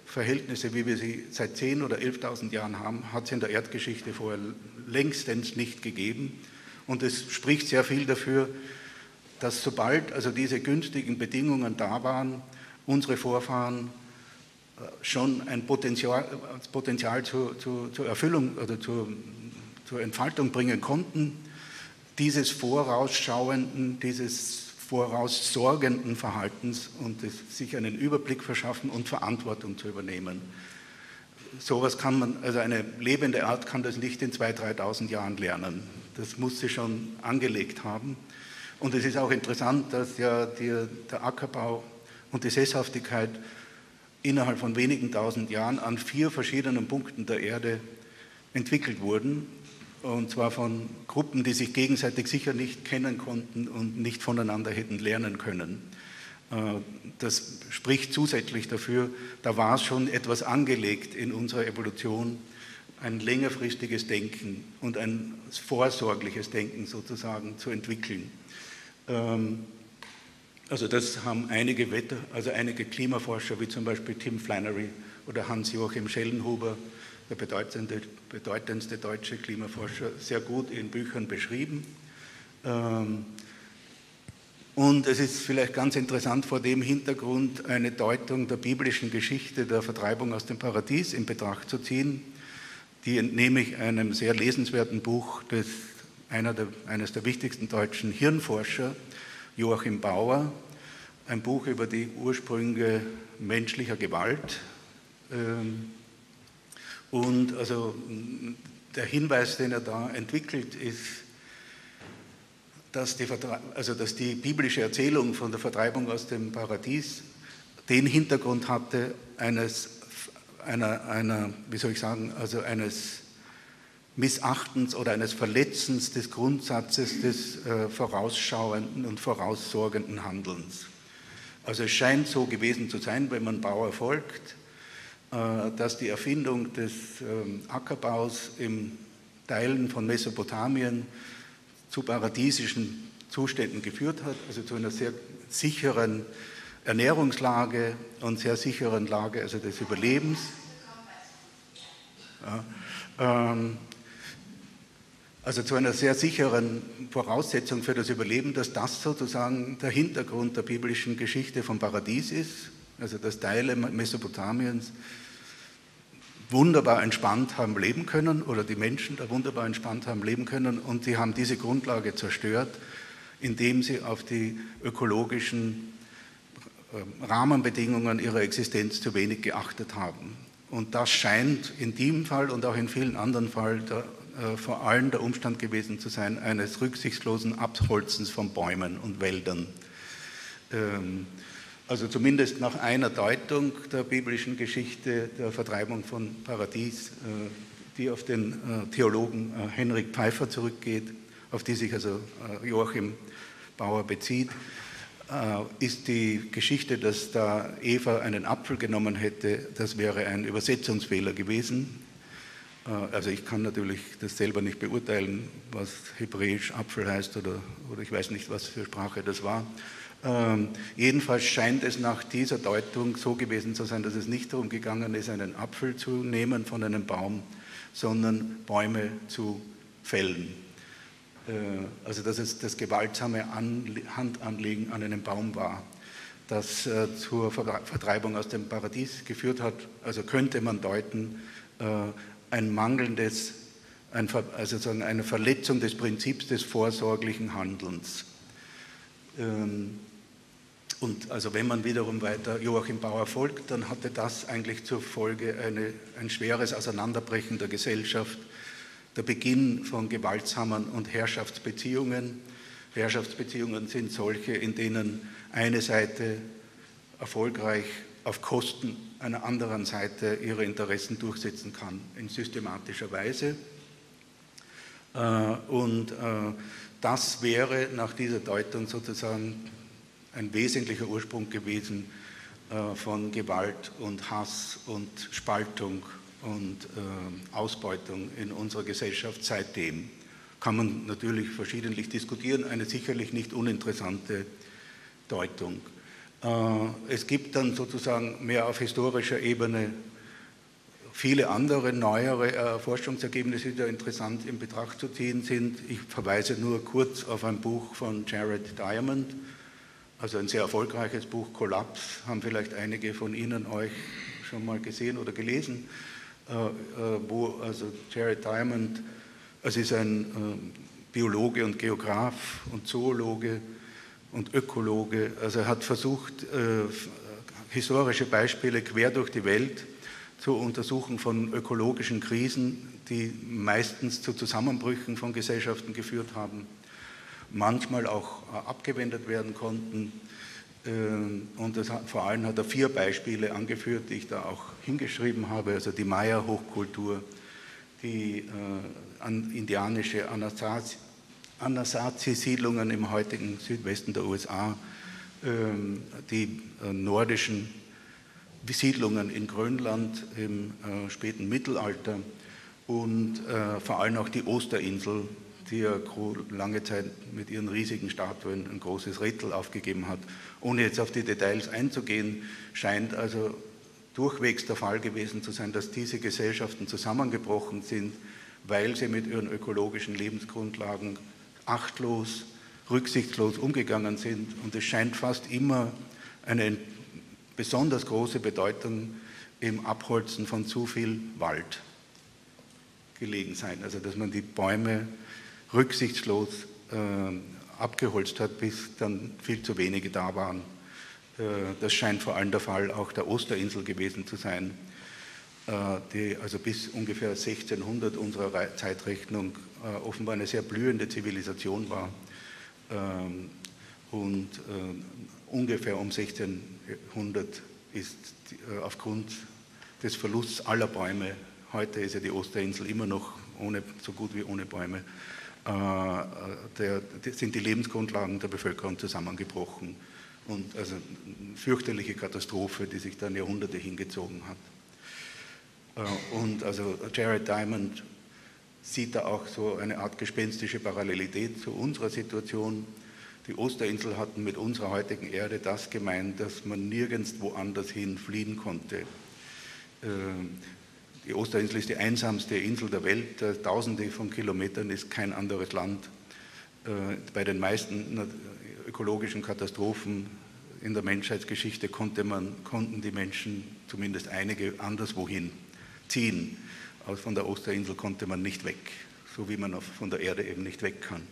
Verhältnisse, wie wir sie seit zehntausend oder elftausend Jahren haben, hat es in der Erdgeschichte vorher längstens nicht gegeben. Und es spricht sehr viel dafür, dass sobald also diese günstigen Bedingungen da waren, unsere Vorfahren schon ein Potenzial, Potenzial zur, zur, zur Erfüllung oder zur, zur Entfaltung bringen konnten, dieses vorausschauenden, dieses voraussorgenden Verhaltens und des, sich einen Überblick verschaffen und Verantwortung zu übernehmen. Sowas kann man, also eine lebende Art kann das nicht in zweitausend, dreitausend Jahren lernen. Das muss sie schon angelegt haben. Und es ist auch interessant, dass ja die, der Ackerbau und die Sesshaftigkeit innerhalb von wenigen tausend Jahren an vier verschiedenen Punkten der Erde entwickelt wurden. Und zwar von Gruppen, die sich gegenseitig sicher nicht kennen konnten und nicht voneinander hätten lernen können. Das spricht zusätzlich dafür, da war schon etwas angelegt in unserer Evolution, ein längerfristiges Denken und ein vorsorgliches Denken sozusagen zu entwickeln. Also das haben einige Wetter, also einige Klimaforscher, wie zum Beispiel Tim Flannery oder Hans-Joachim Schellenhuber, der bedeutendste, bedeutendste deutsche Klimaforscher, sehr gut in Büchern beschrieben. Und es ist vielleicht ganz interessant, vor dem Hintergrund eine Deutung der biblischen Geschichte der Vertreibung aus dem Paradies in Betracht zu ziehen. Die entnehme ich einem sehr lesenswerten Buch des, einer der, eines der wichtigsten deutschen Hirnforscher, Joachim Bauer, ein Buch über die Ursprünge menschlicher Gewalt. Und also der Hinweis, den er da entwickelt, ist, dass die, also dass die biblische Erzählung von der Vertreibung aus dem Paradies den Hintergrund hatte eines, einer, einer, wie soll ich sagen, also eines Missachtens oder eines Verletzens des Grundsatzes des äh, vorausschauenden und voraussorgenden Handelns. Also es scheint so gewesen zu sein, wenn man Bauer folgt, äh, dass die Erfindung des äh, Ackerbaus im Teilen von Mesopotamien zu paradiesischen Zuständen geführt hat, also zu einer sehr sicheren Ernährungslage und sehr sicheren Lage also des Überlebens. Ja, ähm, Also zu einer sehr sicheren Voraussetzung für das Überleben, dass das sozusagen der Hintergrund der biblischen Geschichte vom Paradies ist, also dass Teile Mesopotamiens wunderbar entspannt haben leben können oder die Menschen da wunderbar entspannt haben leben können und sie haben diese Grundlage zerstört, indem sie auf die ökologischen Rahmenbedingungen ihrer Existenz zu wenig geachtet haben. Und das scheint in diesem Fall und auch in vielen anderen Fällen der vor allem der Umstand gewesen zu sein, eines rücksichtslosen Abholzens von Bäumen und Wäldern. Also zumindest nach einer Deutung der biblischen Geschichte der Vertreibung von Paradies, die auf den Theologen Henrik Pfeiffer zurückgeht, auf die sich also Joachim Bauer bezieht, ist die Geschichte, dass da Eva einen Apfel genommen hätte, das wäre ein Übersetzungsfehler gewesen. Also ich kann natürlich das selber nicht beurteilen, was hebräisch Apfel heißt oder, oder ich weiß nicht, was für Sprache das war. Ähm, jedenfalls scheint es nach dieser Deutung so gewesen zu sein, dass es nicht darum gegangen ist, einen Apfel zu nehmen von einem Baum, sondern Bäume zu fällen. Äh, also dass es das gewaltsame An- Handanlegen an einem Baum war, das äh, zur Vertreibung aus dem Paradies geführt hat. Also könnte man deuten, äh, ein mangelndes, ein, also sozusagen eine Verletzung des Prinzips des vorsorglichen Handelns. Und also wenn man wiederum weiter Joachim Bauer folgt, dann hatte das eigentlich zur Folge eine, ein schweres Auseinanderbrechen der Gesellschaft, der Beginn von gewaltsamen und Herrschaftsbeziehungen. Herrschaftsbeziehungen sind solche, in denen eine Seite erfolgreich auf Kosten einer anderen Seite ihre Interessen durchsetzen kann, in systematischer Weise. Und das wäre nach dieser Deutung sozusagen ein wesentlicher Ursprung gewesen von Gewalt und Hass und Spaltung und Ausbeutung in unserer Gesellschaft seitdem. Kann man natürlich verschiedentlich diskutieren, eine sicherlich nicht uninteressante Deutung. Es gibt dann sozusagen mehr auf historischer Ebene viele andere, neuere Forschungsergebnisse, die da interessant in Betracht zu ziehen sind. Ich verweise nur kurz auf ein Buch von Jared Diamond, also ein sehr erfolgreiches Buch, Kollaps, haben vielleicht einige von Ihnen euch schon mal gesehen oder gelesen, wo also Jared Diamond, es ist ein Biologe und Geograf und Zoologe und Ökologe, also er hat versucht, historische Beispiele quer durch die Welt zur Untersuchung von ökologischen Krisen, die meistens zu Zusammenbrüchen von Gesellschaften geführt haben, manchmal auch abgewendet werden konnten. Und das hat, vor allem hat er vier Beispiele angeführt, die ich da auch hingeschrieben habe, also die Maya-Hochkultur, die äh, an, indianische Anasazi-Siedlungen im heutigen Südwesten der U S A, äh, die äh, nordischen Siedlungen in Grönland im äh, späten Mittelalter und äh, vor allem auch die Osterinsel, die ja lange Zeit mit ihren riesigen Statuen ein großes Rätsel aufgegeben hat. Ohne jetzt auf die Details einzugehen, scheint also durchwegs der Fall gewesen zu sein, dass diese Gesellschaften zusammengebrochen sind, weil sie mit ihren ökologischen Lebensgrundlagen achtlos, rücksichtslos umgegangen sind. Und es scheint fast immer eine besonders große Bedeutung im Abholzen von zu viel Wald gelegen sein. Also dass man die Bäume rücksichtslos äh, abgeholzt hat, bis dann viel zu wenige da waren. Äh, das scheint vor allem der Fall auch der Osterinsel gewesen zu sein, äh, die also bis ungefähr sechzehnhundert unserer Re Zeitrechnung äh, offenbar eine sehr blühende Zivilisation war. Ähm, und äh, ungefähr um sechzehnhundert ist äh, aufgrund des Verlusts aller Bäume, heute ist ja die Osterinsel immer noch ohne, so gut wie ohne Bäume, Der, sind die Lebensgrundlagen der Bevölkerung zusammengebrochen und also eine fürchterliche Katastrophe, die sich dann Jahrhunderte hingezogen hat. Und also Jared Diamond sieht da auch so eine Art gespenstische Parallelität zu unserer Situation. Die Osterinsel hatten mit unserer heutigen Erde das gemeint, dass man nirgends woanders hin fliehen konnte. Die Osterinsel ist die einsamste Insel der Welt, tausende von Kilometern ist kein anderes Land. Bei den meisten ökologischen Katastrophen in der Menschheitsgeschichte konnte man, konnten die Menschen, zumindest einige, anderswohin ziehen. Aber von der Osterinsel konnte man nicht weg, so wie man von der Erde eben nicht weg kann.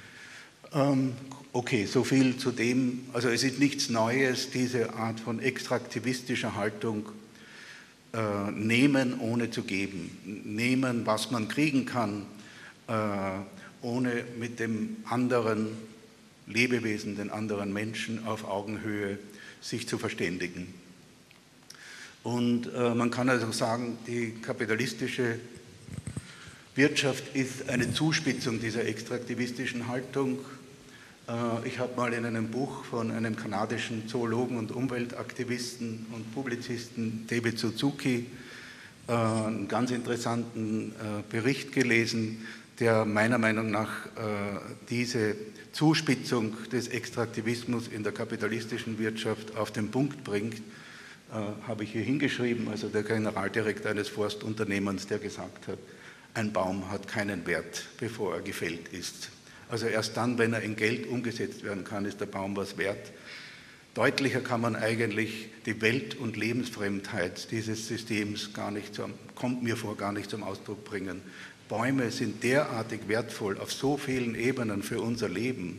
Okay, so viel zu dem. Also es ist nichts Neues, diese Art von extraktivistischer Haltung, Äh, nehmen, ohne zu geben. Nehmen, was man kriegen kann, äh, ohne mit dem anderen Lebewesen, den anderen Menschen auf Augenhöhe sich zu verständigen. Und äh, man kann also sagen, die kapitalistische Wirtschaft ist eine Zuspitzung dieser extraktivistischen Haltung. Ich habe mal in einem Buch von einem kanadischen Zoologen und Umweltaktivisten und Publizisten, David Suzuki, einen ganz interessanten Bericht gelesen, der meiner Meinung nach diese Zuspitzung des Extraktivismus in der kapitalistischen Wirtschaft auf den Punkt bringt, habe ich hier hingeschrieben, also der Generaldirektor eines Forstunternehmens, der gesagt hat, ein Baum hat keinen Wert, bevor er gefällt ist. Also erst dann, wenn er in Geld umgesetzt werden kann, ist der Baum was wert. Deutlicher kann man eigentlich die Welt- und Lebensfremdheit dieses Systems gar nicht zum, kommt mir vor, gar nicht zum Ausdruck bringen. Bäume sind derartig wertvoll auf so vielen Ebenen für unser Leben.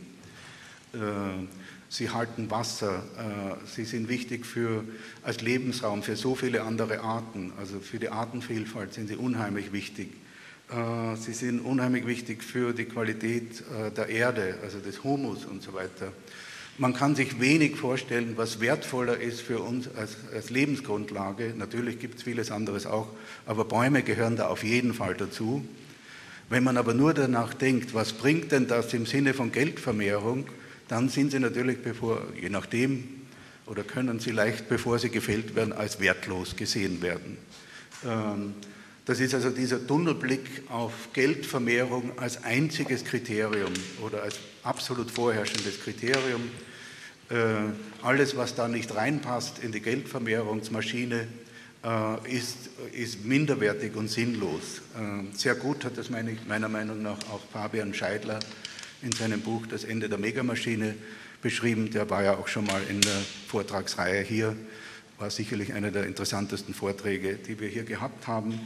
Sie halten Wasser, sie sind wichtig für, als Lebensraum für so viele andere Arten, also für die Artenvielfalt sind sie unheimlich wichtig. Sie sind unheimlich wichtig für die Qualität der Erde, also des Humus und so weiter. Man kann sich wenig vorstellen, was wertvoller ist für uns als, als Lebensgrundlage. Natürlich gibt es vieles anderes auch, aber Bäume gehören da auf jeden Fall dazu. Wenn man aber nur danach denkt, was bringt denn das im Sinne von Geldvermehrung, dann sind sie natürlich, bevor, je nachdem, oder können sie leicht, bevor sie gefällt werden, als wertlos gesehen werden. Ähm, Das ist also dieser Tunnelblick auf Geldvermehrung als einziges Kriterium oder als absolut vorherrschendes Kriterium. Alles, was da nicht reinpasst in die Geldvermehrungsmaschine, ist, ist minderwertig und sinnlos. Sehr gut hat das meiner Meinung nach auch Fabian Scheidler in seinem Buch Das Ende der Megamaschine beschrieben. Der war ja auch schon mal in der Vortragsreihe hier, war sicherlich einer der interessantesten Vorträge, die wir hier gehabt haben.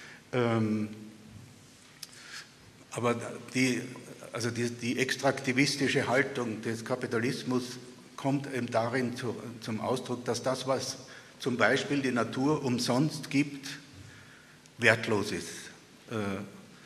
Aber die, also die, die extraktivistische Haltung des Kapitalismus kommt eben darin zu, zum Ausdruck, dass das, was zum Beispiel die Natur umsonst gibt, wertlos ist. Äh,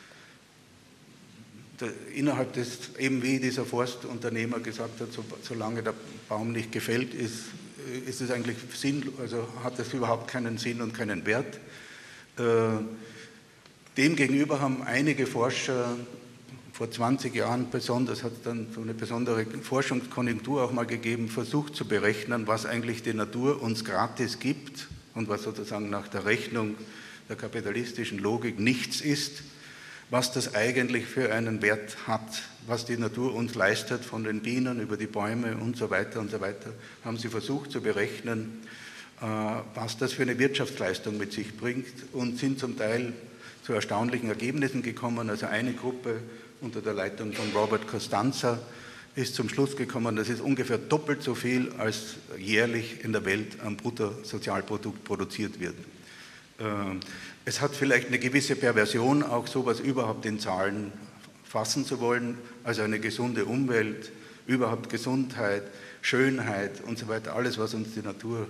der, innerhalb des, eben wie dieser Forstunternehmer gesagt hat, so, solange der Baum nicht gefällt ist, ist es eigentlich sinnlos, also hat es überhaupt keinen Sinn und keinen Wert. Äh, Demgegenüber haben einige Forscher vor zwanzig Jahren besonders, hat es dann so eine besondere Forschungskonjunktur auch mal gegeben, versucht zu berechnen, was eigentlich die Natur uns gratis gibt und was sozusagen nach der Rechnung der kapitalistischen Logik nichts ist, was das eigentlich für einen Wert hat, was die Natur uns leistet, von den Bienen über die Bäume und so weiter und so weiter, haben sie versucht zu berechnen, was das für eine Wirtschaftsleistung mit sich bringt und sind zum Teil zu erstaunlichen Ergebnissen gekommen. Also eine Gruppe unter der Leitung von Robert Costanza ist zum Schluss gekommen, das ist ungefähr doppelt so viel, als jährlich in der Welt am Bruttosozialprodukt produziert wird. Es hat vielleicht eine gewisse Perversion, auch sowas überhaupt in Zahlen fassen zu wollen, also eine gesunde Umwelt, überhaupt Gesundheit, Schönheit und so weiter, alles, was uns die Natur,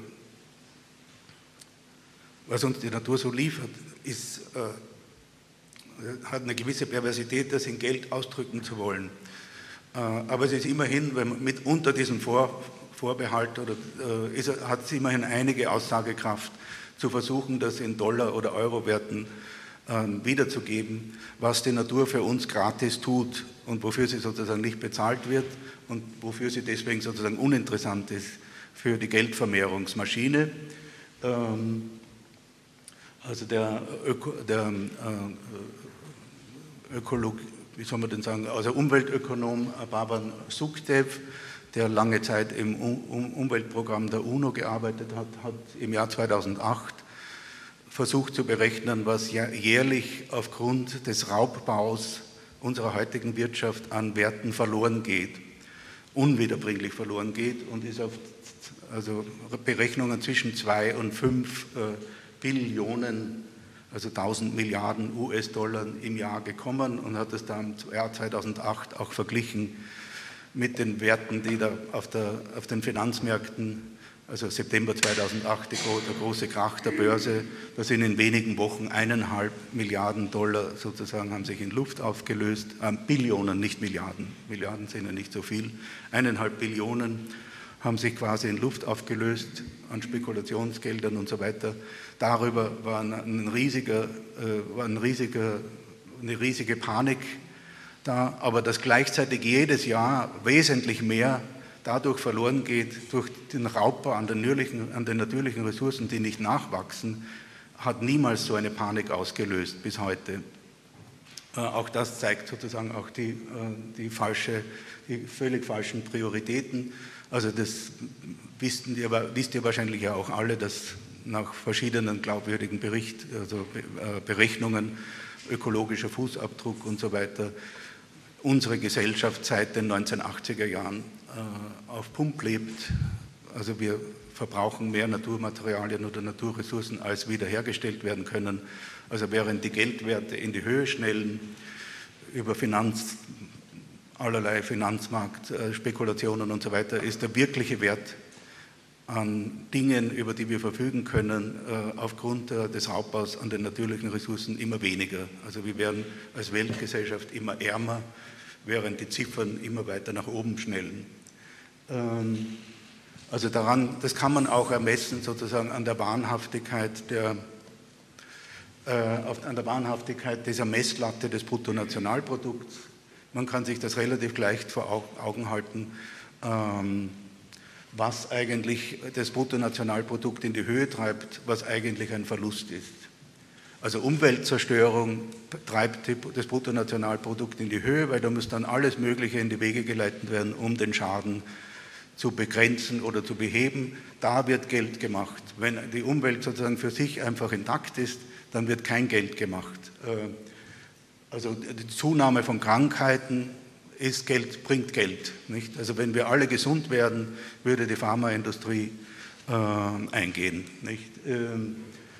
was uns die Natur so liefert, ist, äh, hat eine gewisse Perversität, das in Geld ausdrücken zu wollen. Äh, aber es ist immerhin, wenn man mit unter diesem Vor, Vorbehalt oder, äh, ist, hat es immerhin einige Aussagekraft, zu versuchen, das in Dollar- oder Euro-Werten äh, wiederzugeben, was die Natur für uns gratis tut und wofür sie sozusagen nicht bezahlt wird und wofür sie deswegen sozusagen uninteressant ist für die Geldvermehrungsmaschine. Ähm, also der, Öko, der äh, Ökolog, wie soll man denn sagen, also Umweltökonom Pavan Sukhdev, der lange Zeit im Umweltprogramm der UNO gearbeitet hat, hat im Jahr zweitausendacht versucht zu berechnen, was jährlich aufgrund des Raubbaus unserer heutigen Wirtschaft an Werten verloren geht, unwiederbringlich verloren geht und ist auf also Berechnungen zwischen zwei und fünf äh, Billionen, also tausend Milliarden U S-Dollar im Jahr gekommen und hat es dann im Jahr zweitausendacht auch verglichen mit den Werten, die da auf, der, auf den Finanzmärkten, also September zweitausendacht, der große Krach der Börse, da sind in wenigen Wochen eineinhalb Milliarden Dollar sozusagen haben sich in Luft aufgelöst, äh, Billionen, nicht Milliarden, Milliarden sind ja nicht so viel, eineinhalb Billionen haben sich quasi in Luft aufgelöst an Spekulationsgeldern und so weiter. Darüber war ein riesiger, äh, war ein riesiger, eine riesige Panik da, aber dass gleichzeitig jedes Jahr wesentlich mehr dadurch verloren geht, durch den Raubbau an den, natürlichen, an den natürlichen Ressourcen, die nicht nachwachsen, hat niemals so eine Panik ausgelöst bis heute. Äh, auch das zeigt sozusagen auch die, äh, die, falsche, die völlig falschen Prioritäten. Also das wissen die, wisst ihr wahrscheinlich ja auch alle, dass nach verschiedenen glaubwürdigen Bericht, also äh, Berechnungen, ökologischer Fußabdruck und so weiter, unsere Gesellschaft seit den neunzehnhundertachtziger Jahren äh, auf Pump lebt. Also wir verbrauchen mehr Naturmaterialien oder Naturressourcen, als wiederhergestellt werden können. Also während die Geldwerte in die Höhe schnellen, über Finanz, allerlei Finanzmarktspekulationen äh, und so weiter, ist der wirkliche Wert an Dingen, über die wir verfügen können, äh, aufgrund äh, des Raubbaus an den natürlichen Ressourcen immer weniger. Also wir werden als Weltgesellschaft immer ärmer, während die Ziffern immer weiter nach oben schnellen. Ähm, also daran, das kann man auch ermessen sozusagen an der Wahnhaftigkeit der, äh, auf, an der Wahnhaftigkeit dieser Messlatte des Bruttonationalprodukts. Man kann sich das relativ leicht vor Augen halten, ähm, was eigentlich das Bruttonationalprodukt in die Höhe treibt, was eigentlich ein Verlust ist. Also Umweltzerstörung treibt das Bruttonationalprodukt in die Höhe, weil da muss dann alles Mögliche in die Wege geleitet werden, um den Schaden zu begrenzen oder zu beheben. Da wird Geld gemacht. Wenn die Umwelt sozusagen für sich einfach intakt ist, dann wird kein Geld gemacht. Also die Zunahme von Krankheiten ist Geld, bringt Geld. Nicht? Also wenn wir alle gesund werden, würde die Pharmaindustrie äh, eingehen. Nicht? Ähm,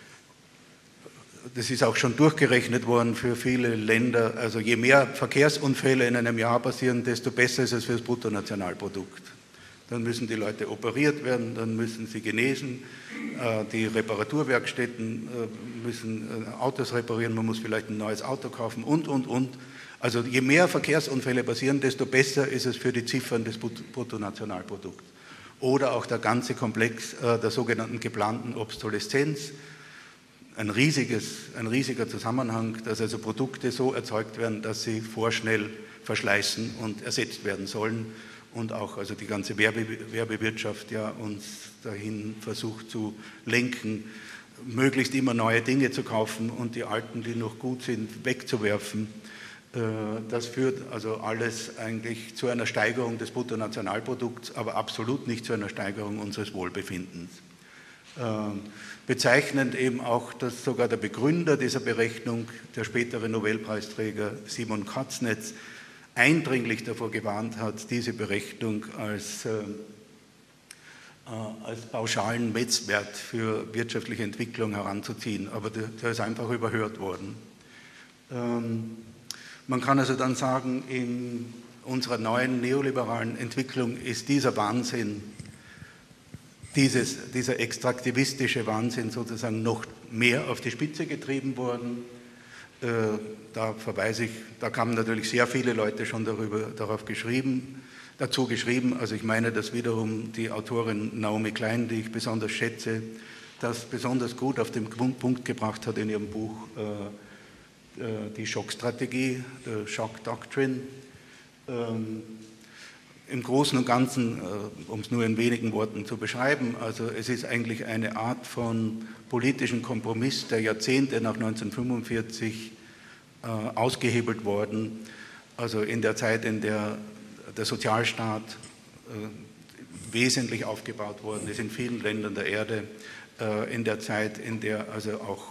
das ist auch schon durchgerechnet worden für viele Länder. Also je mehr Verkehrsunfälle in einem Jahr passieren, desto besser ist es für das Bruttonationalprodukt. Dann müssen die Leute operiert werden, dann müssen sie genesen, die Reparaturwerkstätten müssen Autos reparieren, man muss vielleicht ein neues Auto kaufen und, und, und. Also je mehr Verkehrsunfälle passieren, desto besser ist es für die Ziffern des Bruttonationalprodukts. Oder auch der ganze Komplex der sogenannten geplanten Obsoleszenz. Ein, riesiges, ein riesiger Zusammenhang, dass also Produkte so erzeugt werden, dass sie vorschnell verschleißen und ersetzt werden sollen. Und auch also die ganze Werbe, Werbewirtschaft ja, uns dahin versucht zu lenken, möglichst immer neue Dinge zu kaufen und die alten, die noch gut sind, wegzuwerfen. Das führt also alles eigentlich zu einer Steigerung des Bruttonationalprodukts, aber absolut nicht zu einer Steigerung unseres Wohlbefindens. Bezeichnend eben auch, dass sogar der Begründer dieser Berechnung, der spätere Nobelpreisträger Simon Kuznets, eindringlich davor gewarnt hat, diese Berechnung als, äh, als pauschalen Messwert für wirtschaftliche Entwicklung heranzuziehen. Aber der, der ist einfach überhört worden. Ähm, man kann also dann sagen, in unserer neuen neoliberalen Entwicklung ist dieser Wahnsinn, dieses, dieser extraktivistische Wahnsinn sozusagen noch mehr auf die Spitze getrieben worden. Da verweise ich, da kamen natürlich sehr viele Leute schon darüber, darauf geschrieben, dazu geschrieben, also ich meine, dass wiederum die Autorin Naomi Klein, die ich besonders schätze, das besonders gut auf den Punkt gebracht hat in ihrem Buch äh, die Schockstrategie, the Shock Doctrine. Ähm, Im Großen und Ganzen, äh, um es nur in wenigen Worten zu beschreiben, also es ist eigentlich eine Art von politischen Kompromiss, der Jahrzehnte nach neunzehnhundertfünfundvierzig äh, ausgehebelt worden, also in der Zeit, in der der Sozialstaat äh, wesentlich aufgebaut worden ist in vielen Ländern der Erde, äh, in der Zeit, in der also auch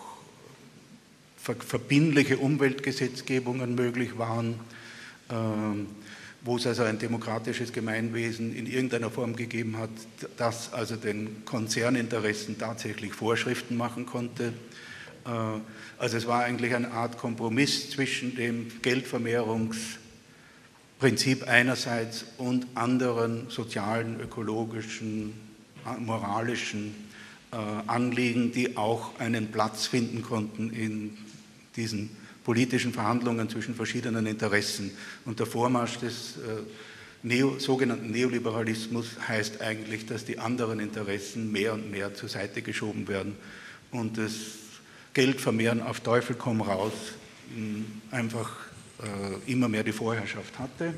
ver verbindliche Umweltgesetzgebungen möglich waren, äh, wo es also ein demokratisches Gemeinwesen in irgendeiner Form gegeben hat, das also den Konzerninteressen tatsächlich Vorschriften machen konnte. Also es war eigentlich eine Art Kompromiss zwischen dem Geldvermehrungsprinzip einerseits und anderen sozialen, ökologischen, moralischen Anliegen, die auch einen Platz finden konnten in diesen politischen Verhandlungen zwischen verschiedenen Interessen. Und der Vormarsch des äh, Neo, sogenannten Neoliberalismus heißt eigentlich, dass die anderen Interessen mehr und mehr zur Seite geschoben werden und das Geldvermehren auf Teufel komm raus mh, einfach äh, immer mehr die Vorherrschaft hatte.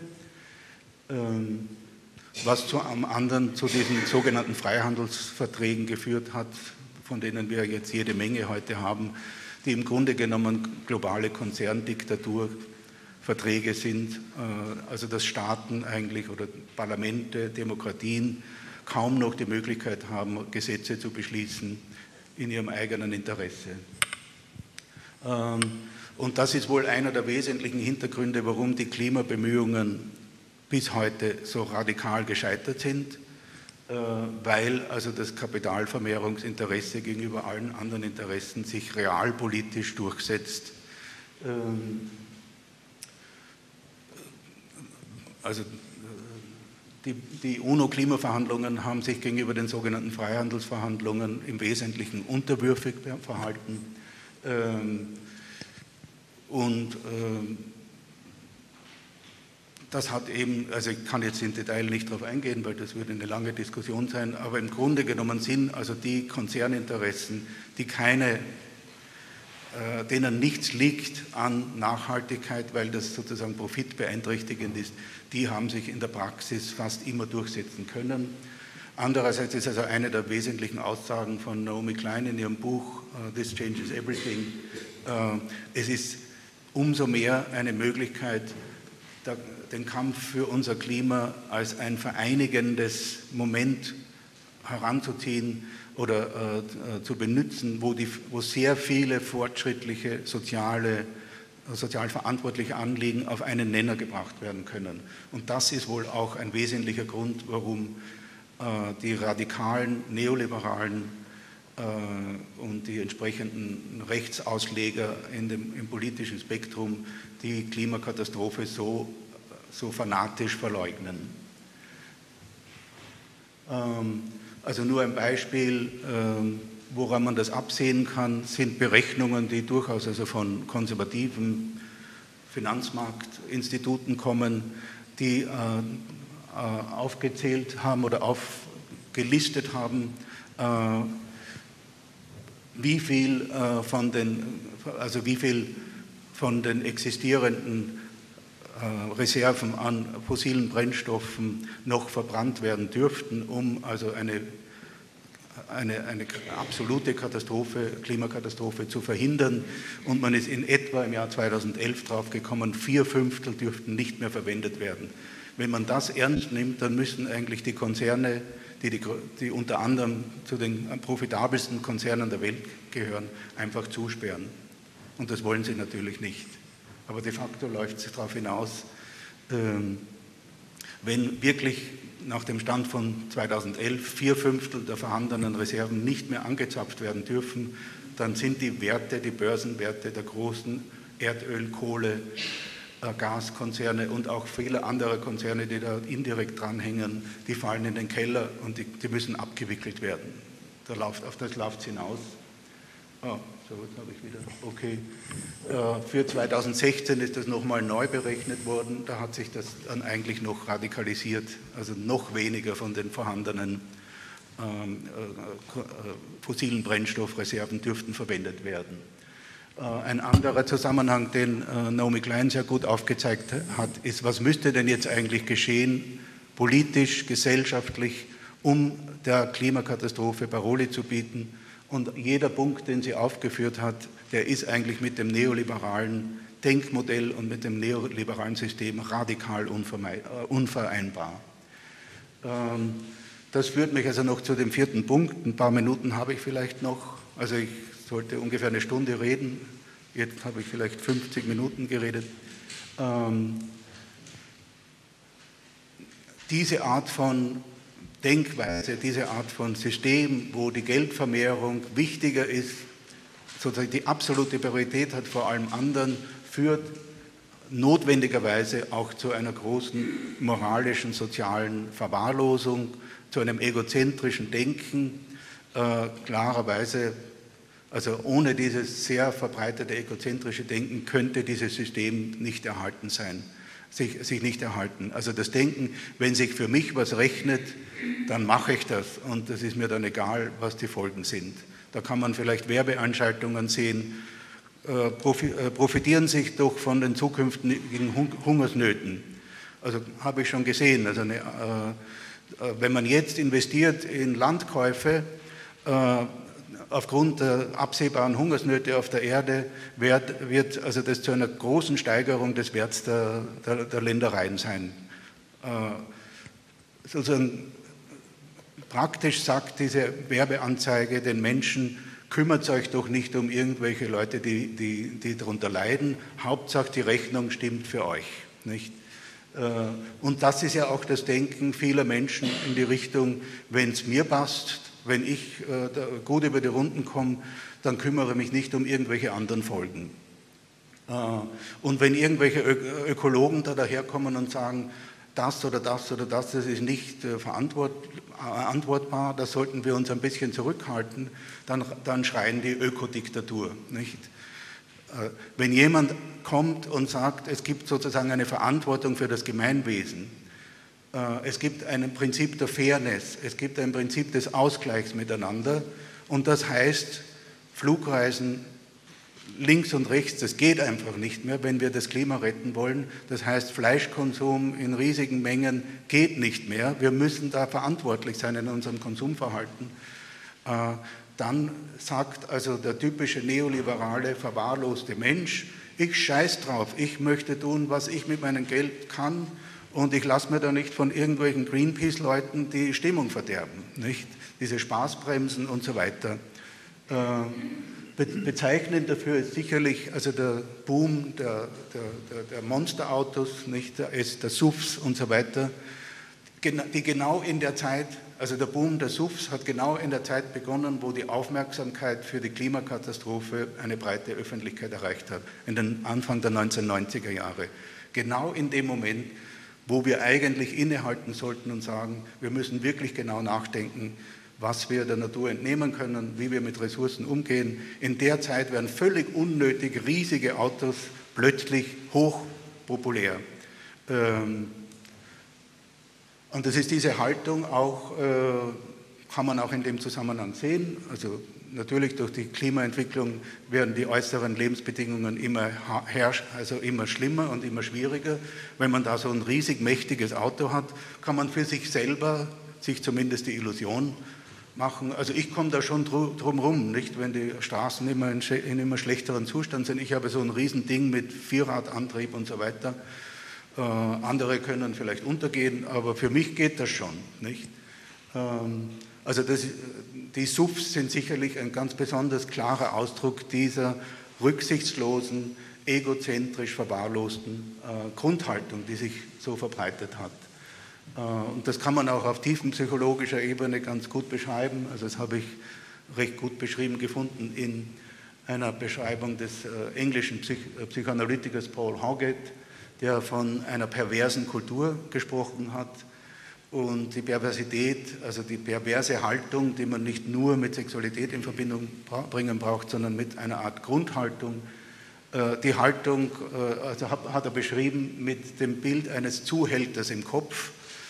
Ähm, was zu, am anderen zu diesen sogenannten Freihandelsverträgen geführt hat, von denen wir jetzt jede Menge heute haben, die im Grunde genommen globale Konzerndiktaturverträge sind, also dass Staaten eigentlich oder Parlamente, Demokratien kaum noch die Möglichkeit haben, Gesetze zu beschließen in ihrem eigenen Interesse. Und das ist wohl einer der wesentlichen Hintergründe, warum die Klimabemühungen bis heute so radikal gescheitert sind, weil also das Kapitalvermehrungsinteresse gegenüber allen anderen Interessen sich realpolitisch durchsetzt. Also die, die UNO-Klimaverhandlungen haben sich gegenüber den sogenannten Freihandelsverhandlungen im Wesentlichen unterwürfig verhalten. Und das hat eben, also ich kann jetzt im Detail nicht darauf eingehen, weil das würde eine lange Diskussion sein, aber im Grunde genommen sind also die Konzerninteressen, die keine, äh, denen nichts liegt an Nachhaltigkeit, weil das sozusagen profitbeeinträchtigend ist, die haben sich in der Praxis fast immer durchsetzen können. Andererseits ist also eine der wesentlichen Aussagen von Naomi Klein in ihrem Buch uh, This Changes Everything, uh, es ist umso mehr eine Möglichkeit, der, den Kampf für unser Klima als ein vereinigendes Moment heranzuziehen oder äh, zu benutzen, wo, die, wo sehr viele fortschrittliche, soziale, sozial verantwortliche Anliegen auf einen Nenner gebracht werden können. Und das ist wohl auch ein wesentlicher Grund, warum äh, die radikalen, neoliberalen äh, und die entsprechenden Rechtsausleger in dem, im politischen Spektrum die Klimakatastrophe so, so fanatisch verleugnen. Ähm, also nur ein Beispiel, ähm, woran man das absehen kann, sind Berechnungen, die durchaus also von konservativen Finanzmarktinstituten kommen, die äh, äh, aufgezählt haben oder aufgelistet haben, äh, wie viel äh, von den, also wie viel von den existierenden äh, Reserven an fossilen Brennstoffen noch verbrannt werden dürften, um also eine, eine, eine absolute Katastrophe, Klimakatastrophe zu verhindern. Und man ist in etwa im Jahr zweitausendelf drauf gekommen, vier Fünftel dürften nicht mehr verwendet werden. Wenn man das ernst nimmt, dann müssen eigentlich die Konzerne, die, die, die unter anderem zu den profitabelsten Konzernen der Welt gehören, einfach zusperren. Und das wollen sie natürlich nicht. Aber de facto läuft es darauf hinaus, ähm, wenn wirklich nach dem Stand von zweitausendelf vier Fünftel der vorhandenen Reserven nicht mehr angezapft werden dürfen, dann sind die Werte, die Börsenwerte der großen Erdöl-, Kohle-, äh, Gaskonzerne und auch viele andere Konzerne, die da indirekt dranhängen, die fallen in den Keller und die, die müssen abgewickelt werden. Da läuft, auf das läuft es hinaus. Oh, so, jetzt habe ich wieder. Okay. Äh, für zweitausendsechzehn ist das nochmal neu berechnet worden. Da hat sich das dann eigentlich noch radikalisiert. Also noch weniger von den vorhandenen ähm, äh, fossilen Brennstoffreserven dürften verwendet werden. Äh, ein anderer Zusammenhang, den äh, Naomi Klein sehr gut aufgezeigt hat, ist, was müsste denn jetzt eigentlich geschehen, politisch, gesellschaftlich, um der Klimakatastrophe Paroli zu bieten. Und jeder Punkt, den sie aufgeführt hat, der ist eigentlich mit dem neoliberalen Denkmodell und mit dem neoliberalen System radikal unvereinbar. Das führt mich also noch zu dem vierten Punkt. Ein paar Minuten habe ich vielleicht noch. Also ich sollte ungefähr eine Stunde reden. Jetzt habe ich vielleicht fünfzig Minuten geredet. Diese Art von Denkweise, diese Art von System, wo die Geldvermehrung wichtiger ist, sozusagen die absolute Priorität hat vor allem anderen, führt notwendigerweise auch zu einer großen moralischen, sozialen Verwahrlosung, zu einem egozentrischen Denken, äh, klarerweise, also ohne dieses sehr verbreitete egozentrische Denken könnte dieses System nicht erhalten sein. Sich, sich nicht erhalten. Also das Denken, wenn sich für mich was rechnet, dann mache ich das und es ist mir dann egal, was die Folgen sind. Da kann man vielleicht Werbeanschaltungen sehen, äh, profitieren sich doch von den zukünftigen Hungersnöten. Also habe ich schon gesehen, also eine, äh, wenn man jetzt investiert in Landkäufe, äh, aufgrund der absehbaren Hungersnöte auf der Erde wird, wird also das zu einer großen Steigerung des Werts der, der, der Ländereien sein. Äh, sozusagen praktisch sagt diese Werbeanzeige den Menschen, kümmert euch doch nicht um irgendwelche Leute, die, die, die darunter leiden, Hauptsache die Rechnung stimmt für euch. Nicht? Äh, und das ist ja auch das Denken vieler Menschen in die Richtung, wenn es mir passt, wenn ich äh, gut über die Runden komme, dann kümmere ich mich nicht um irgendwelche anderen Folgen. Äh, und wenn irgendwelche Ö Ökologen da daherkommen und sagen, das oder das oder das, das ist nicht äh, verantwortbar, da sollten wir uns ein bisschen zurückhalten, dann, dann schreien die Ökodiktatur. Nicht? Äh, wenn jemand kommt und sagt, es gibt sozusagen eine Verantwortung für das Gemeinwesen, es gibt ein Prinzip der Fairness, es gibt ein Prinzip des Ausgleichs miteinander und das heißt, Flugreisen links und rechts, das geht einfach nicht mehr, wenn wir das Klima retten wollen. Das heißt, Fleischkonsum in riesigen Mengen geht nicht mehr. Wir müssen da verantwortlich sein in unserem Konsumverhalten. Dann sagt also der typische neoliberale, verwahrloste Mensch, Ich scheiß drauf, ich möchte tun, was ich mit meinem Geld kann und ich lasse mir da nicht von irgendwelchen Greenpeace-Leuten die Stimmung verderben, nicht? Diese Spaßbremsen und so weiter. Be bezeichnend dafür ist sicherlich also der Boom der, der, der, der Monsterautos, nicht? Der, der S U Vs und so weiter, die genau in der Zeit, also der Boom der S U Vs hat genau in der Zeit begonnen, wo die Aufmerksamkeit für die Klimakatastrophe eine breite Öffentlichkeit erreicht hat, in den Anfang der neunzehnhundertneunziger Jahre. Genau in dem Moment, wo wir eigentlich innehalten sollten und sagen, wir müssen wirklich genau nachdenken, was wir der Natur entnehmen können, wie wir mit Ressourcen umgehen. In der Zeit werden völlig unnötig riesige Autos plötzlich hochpopulär. Ähm, Und das ist diese Haltung auch, äh, kann man auch in dem Zusammenhang sehen. Also natürlich durch die Klimaentwicklung werden die äußeren Lebensbedingungen immer, herrsch, also immer schlimmer und immer schwieriger. Wenn man da so ein riesig mächtiges Auto hat, kann man für sich selber sich zumindest die Illusion machen. Also ich komme da schon drum rum, nicht? Wenn die Straßen immer in, in immer schlechteren Zustand sind. Ich habe so ein Riesending mit Vierradantrieb und so weiter. Äh, andere können vielleicht untergehen, aber für mich geht das schon, nicht? Ähm, also das, die S U Vs sind sicherlich ein ganz besonders klarer Ausdruck dieser rücksichtslosen, egozentrisch verwahrlosten äh, Grundhaltung, die sich so verbreitet hat. Äh, und das kann man auch auf tiefenpsychologischer Ebene ganz gut beschreiben. Also das habe ich recht gut beschrieben gefunden in einer Beschreibung des äh, englischen Psych Psychoanalytikers Paul Hoggett, der von einer perversen Kultur gesprochen hat und die Perversität, also die perverse Haltung, die man nicht nur mit Sexualität in Verbindung bringen braucht, sondern mit einer Art Grundhaltung. Die Haltung also hat er beschrieben mit dem Bild eines Zuhälters im Kopf,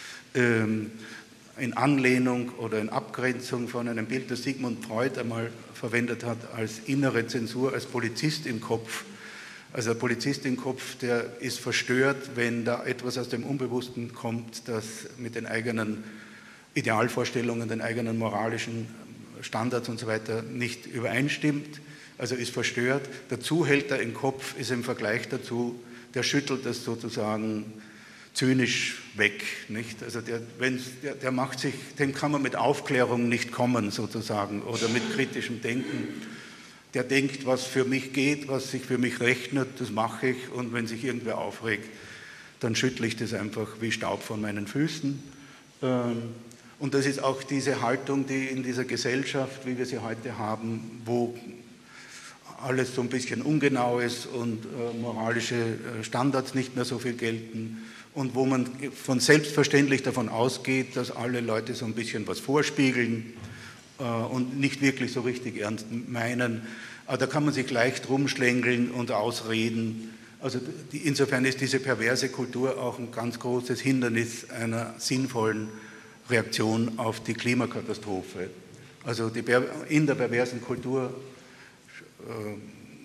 in Anlehnung oder in Abgrenzung von einem Bild, das Sigmund Freud einmal verwendet hat als innere Zensur, als Polizist im Kopf. Also der Polizist im Kopf, der ist verstört, wenn da etwas aus dem Unbewussten kommt, das mit den eigenen Idealvorstellungen, den eigenen moralischen Standards und so weiter nicht übereinstimmt. Also ist verstört. Der Zuhälter im Kopf ist im Vergleich dazu, der schüttelt das sozusagen zynisch weg, nicht? Also der, wenn, der, der macht sich, dem kann man mit Aufklärung nicht kommen sozusagen oder mit kritischem Denken. Der denkt, was für mich geht, was sich für mich rechnet, das mache ich. Und wenn sich irgendwer aufregt, dann schüttle ich das einfach wie Staub von meinen Füßen. Und das ist auch diese Haltung, die in dieser Gesellschaft, wie wir sie heute haben, wo alles so ein bisschen ungenau ist und moralische Standards nicht mehr so viel gelten und wo man von selbstverständlich davon ausgeht, dass alle Leute so ein bisschen was vorspiegeln und nicht wirklich so richtig ernst meinen. Aber da kann man sich leicht rumschlängeln und ausreden. Also die, insofern ist diese perverse Kultur auch ein ganz großes Hindernis einer sinnvollen Reaktion auf die Klimakatastrophe. Also die, in der perversen Kultur äh,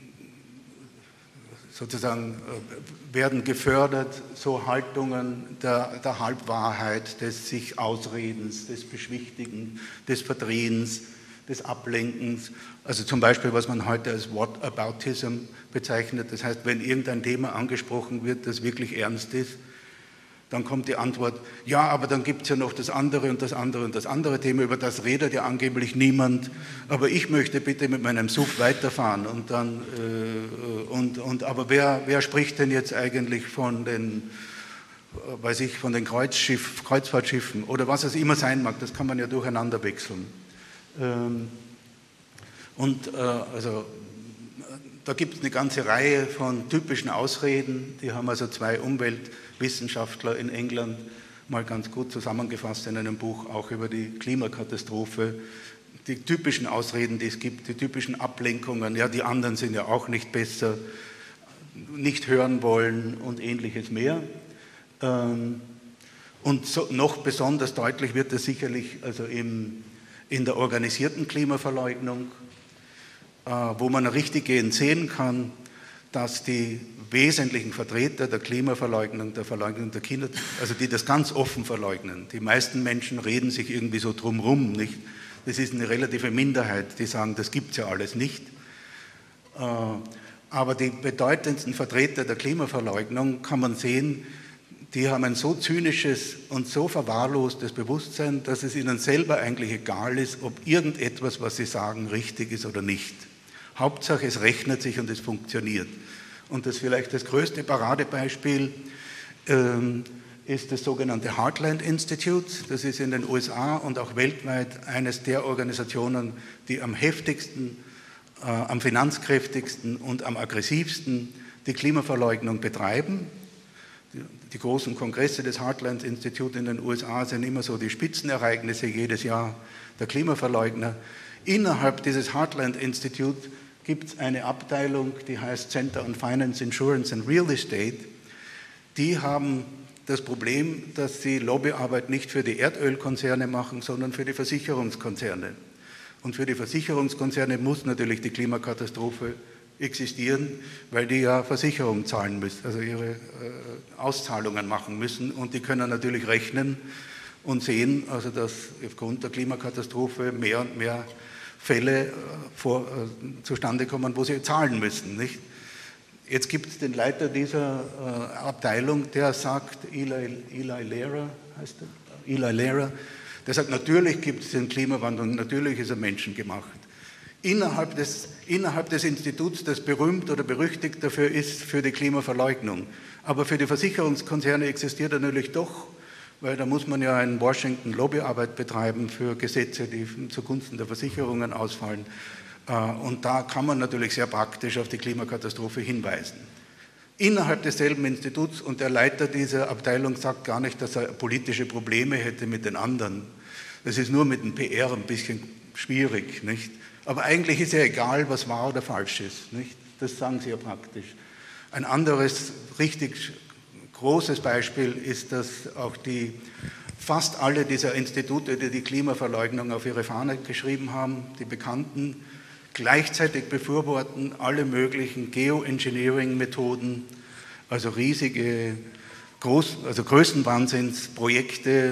sozusagen äh, werden gefördert so Haltungen der, der Halbwahrheit, des sich Ausredens, des Beschwichtigens, des Verdrehens, des Ablenkens. Also zum Beispiel, was man heute als Whataboutism bezeichnet. Das heißt, wenn irgendein Thema angesprochen wird, das wirklich ernst ist, dann kommt die Antwort, ja, aber dann gibt es ja noch das andere und das andere und das andere Thema, über das redet ja angeblich niemand, aber ich möchte bitte mit meinem S U V weiterfahren. Und dann, äh, und, und, aber wer, wer spricht denn jetzt eigentlich von den, äh, weiß ich, von den Kreuzschiff, Kreuzfahrtschiffen oder was es immer sein mag, das kann man ja durcheinander wechseln. Ähm, und äh, also da gibt es eine ganze Reihe von typischen Ausreden, die haben also zwei Umweltwissenschaftler in England mal ganz gut zusammengefasst in einem Buch, auch über die Klimakatastrophe. Die typischen Ausreden, die es gibt, die typischen Ablenkungen, ja, die anderen sind ja auch nicht besser, nicht hören wollen und ähnliches mehr. Und so, noch besonders deutlich wird das sicherlich also im, in der organisierten Klimaverleugnung, wo man richtiggehend sehen kann, dass die wesentlichen Vertreter der Klimaverleugnung, der Verleugnung der Kinder, also die das ganz offen verleugnen, die meisten Menschen reden sich irgendwie so drumherum, nicht? Das ist eine relative Minderheit, die sagen, das gibt es ja alles nicht. Aber die bedeutendsten Vertreter der Klimaverleugnung kann man sehen, die haben ein so zynisches und so verwahrlostes Bewusstsein, dass es ihnen selber eigentlich egal ist, ob irgendetwas, was sie sagen, richtig ist oder nicht. Hauptsache, es rechnet sich und es funktioniert. Und das vielleicht das größte Paradebeispiel ähm, ist das sogenannte Heartland Institute. Das ist in den U S A und auch weltweit eines der Organisationen, die am heftigsten, äh, am finanzkräftigsten und am aggressivsten die Klimaverleugnung betreiben. Die, die großen Kongresse des Heartland Institute in den U S A sind immer so die Spitzenereignisse jedes Jahr der Klimaverleugner. Innerhalb dieses Heartland Institute gibt es eine Abteilung, die heißt Center on Finance, Insurance and Real Estate. Die haben das Problem, dass sie Lobbyarbeit nicht für die Erdölkonzerne machen, sondern für die Versicherungskonzerne. Und für die Versicherungskonzerne muss natürlich die Klimakatastrophe existieren, weil die ja Versicherungen zahlen müssen, also ihre äh, Auszahlungen machen müssen. Und die können natürlich rechnen und sehen, also dass aufgrund der Klimakatastrophe mehr und mehr Fälle äh, vor, äh, zustande kommen, wo sie zahlen müssen. Nicht? Jetzt gibt es den Leiter dieser äh, Abteilung, der sagt, Eli, Eli Lehrer heißt er, Eli Lehrer, der sagt, natürlich gibt es den Klimawandel und natürlich ist er menschengemacht. Innerhalb des, innerhalb des Instituts, das berühmt oder berüchtigt dafür ist, für die Klimaverleugnung. Aber für die Versicherungskonzerne existiert er natürlich doch, weil da muss man ja in Washington Lobbyarbeit betreiben für Gesetze, die zugunsten der Versicherungen ausfallen. Und da kann man natürlich sehr praktisch auf die Klimakatastrophe hinweisen. Innerhalb desselben Instituts, und der Leiter dieser Abteilung sagt gar nicht, dass er politische Probleme hätte mit den anderen. Das ist nur mit dem P R ein bisschen schwierig, nicht? Aber eigentlich ist ja egal, was wahr oder falsch ist, nicht? Das sagen sie ja praktisch. Ein anderes, richtig großes Beispiel ist, dass auch die, fast alle dieser Institute, die die Klimaverleugnung auf ihre Fahne geschrieben haben, die bekannten, gleichzeitig befürworten alle möglichen Geoengineering-Methoden, also riesige, Groß, also Größenwahnsinnsprojekte,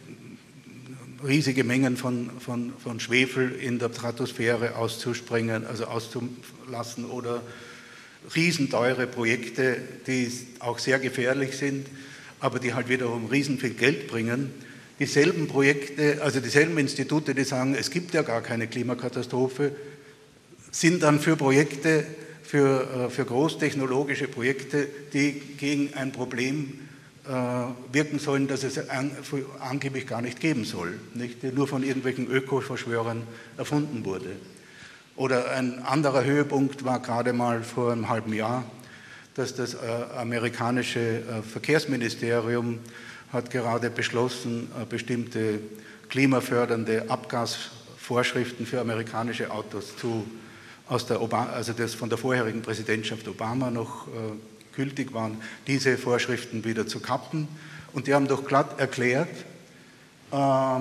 riesige Mengen von, von, von Schwefel in der Stratosphäre auszusprengen, also auszulassen, oder riesenteure Projekte, die auch sehr gefährlich sind, aber die halt wiederum riesen viel Geld bringen. Dieselben Projekte, also dieselben Institute, die sagen, es gibt ja gar keine Klimakatastrophe, sind dann für Projekte, für, für großtechnologische Projekte, die gegen ein Problem äh, wirken sollen, das es an, angeblich gar nicht geben soll, nicht? Die nur von irgendwelchen Ökoverschwörern erfunden wurde. Oder ein anderer Höhepunkt war gerade mal vor einem halben Jahr, dass das äh, amerikanische äh, Verkehrsministerium hat gerade beschlossen, äh, bestimmte klimafördernde Abgasvorschriften für amerikanische Autos zu, aus der Obama, also das von der vorherigen Präsidentschaft Obama noch äh, gültig waren, diese Vorschriften wieder zu kappen. Und die haben doch glatt erklärt, äh,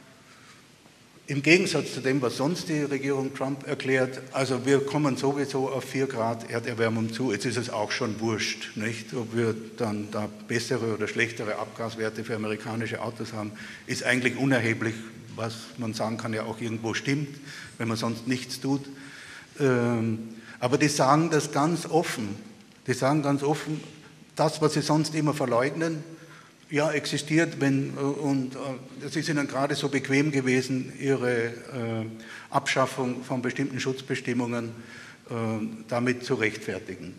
im Gegensatz zu dem, was sonst die Regierung Trump erklärt, also wir kommen sowieso auf vier Grad Erderwärmung zu, jetzt ist es auch schon wurscht, nicht? Ob wir dann da bessere oder schlechtere Abgaswerte für amerikanische Autos haben, ist eigentlich unerheblich, was man sagen kann, ja auch irgendwo stimmt, wenn man sonst nichts tut. Aber die sagen das ganz offen, die sagen ganz offen, das, was sie sonst immer verleugnen, ja, existiert, wenn, und es ist ihnen gerade so bequem gewesen, ihre äh, Abschaffung von bestimmten Schutzbestimmungen äh, damit zu rechtfertigen.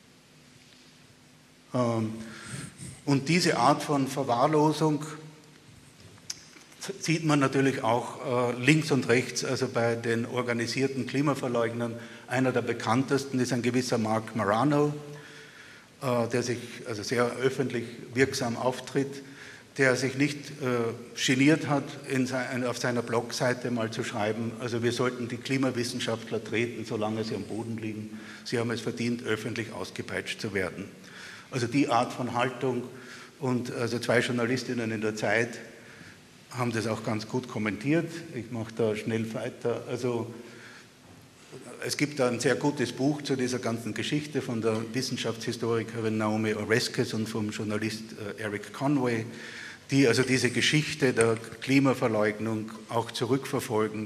Ähm, und diese Art von Verwahrlosung sieht man natürlich auch äh, links und rechts, also bei den organisierten Klimaverleugnern. Einer der bekanntesten ist ein gewisser Mark Marano, der sich also sehr öffentlich wirksam auftritt, der sich nicht äh, geniert hat, in sein, auf seiner Blogseite mal zu schreiben, also wir sollten die Klimawissenschaftler treten, solange sie am Boden liegen. Sie haben es verdient, öffentlich ausgepeitscht zu werden. Also die Art von Haltung, und also zwei Journalistinnen in der Zeit haben das auch ganz gut kommentiert. Ich mache da schnell weiter. Also es gibt da ein sehr gutes Buch zu dieser ganzen Geschichte von der Wissenschaftshistorikerin Naomi Oreskes und vom Journalist Eric Conway, die also diese Geschichte der Klimaverleugnung auch zurückverfolgen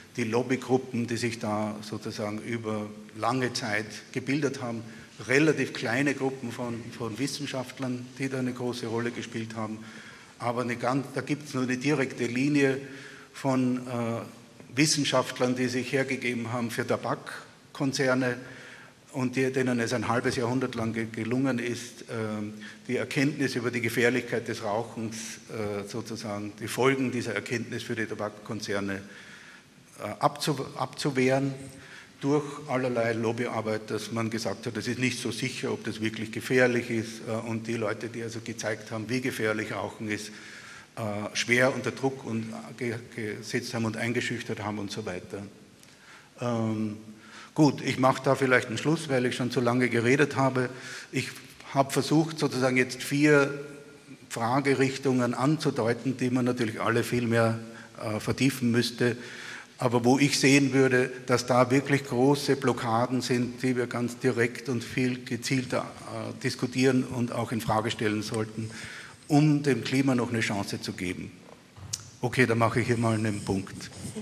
die Lobbygruppen, die sich da sozusagen über lange Zeit gebildet haben, relativ kleine Gruppen von, von Wissenschaftlern, die da eine große Rolle gespielt haben. Aber eine ganz, da gibt es nur eine direkte Linie von äh, Wissenschaftlern, die sich hergegeben haben für Tabakkonzerne und die, denen es ein halbes Jahrhundert lang ge gelungen ist, äh, die Erkenntnis über die Gefährlichkeit des Rauchens, äh, sozusagen die Folgen dieser Erkenntnis für die Tabakkonzerne äh, abzu abzuwehren, durch allerlei Lobbyarbeit, dass man gesagt hat, es ist nicht so sicher, ob das wirklich gefährlich ist, äh, und die Leute, die also gezeigt haben, wie gefährlich Rauchen ist, äh, schwer unter Druck und, äh, gesetzt haben und eingeschüchtert haben und so weiter. Ähm, gut, ich mache da vielleicht einen Schluss, weil ich schon zu lange geredet habe. Ich habe versucht, sozusagen jetzt vier Fragerichtungen anzudeuten, die man natürlich alle viel mehr äh, vertiefen müsste, aber wo ich sehen würde, dass da wirklich große Blockaden sind, die wir ganz direkt und viel gezielter äh, diskutieren und auch in Frage stellen sollten, um dem Klima noch eine Chance zu geben. Okay, dann mache ich hier mal einen Punkt.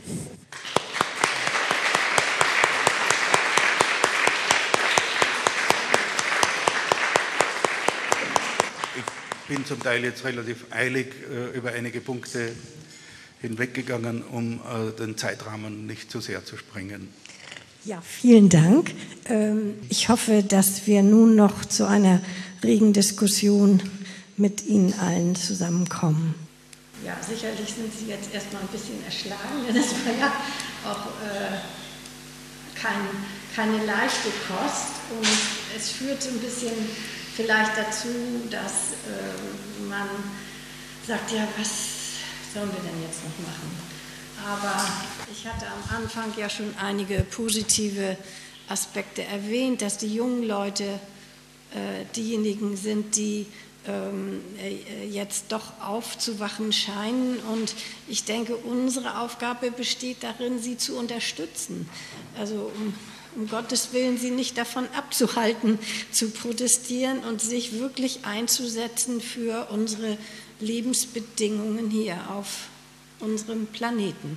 Ich bin zum Teil jetzt relativ eilig äh, über einige Punkte hinweggegangen, um äh, den Zeitrahmen nicht zu sehr zu sprengen. Ja, vielen Dank. Ähm, ich hoffe, dass wir nun noch zu einer regen Diskussion mit Ihnen allen zusammenkommen. Ja, sicherlich sind Sie jetzt erstmal ein bisschen erschlagen, denn es war ja auch äh, kein, keine leichte Kost und es führt ein bisschen vielleicht dazu, dass äh, man sagt, ja, was sollen wir denn jetzt noch machen? Aber ich hatte am Anfang ja schon einige positive Aspekte erwähnt, dass die jungen Leute äh, diejenigen sind, die ähm, äh, jetzt doch aufzuwachen scheinen. Und ich denke, unsere Aufgabe besteht darin, sie zu unterstützen. Also um, um Gottes Willen, sie nicht davon abzuhalten, zu protestieren und sich wirklich einzusetzen für unsere Lebensbedingungen hier auf unserem Planeten.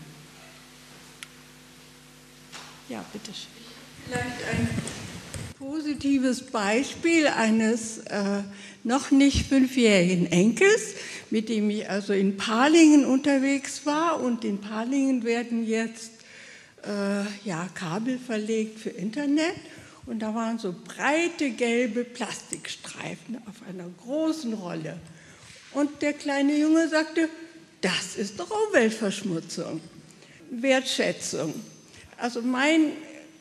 Ja, bitte schön. Vielleicht ein positives Beispiel eines äh, noch nicht fünfjährigen Enkels, mit dem ich also in Palingen unterwegs war. Und in Palingen werden jetzt äh, ja, Kabel verlegt für Internet. Und da waren so breite gelbe Plastikstreifen auf einer großen Rolle. Und der kleine Junge sagte, das ist doch Umweltverschmutzung, Wertschätzung. Also mein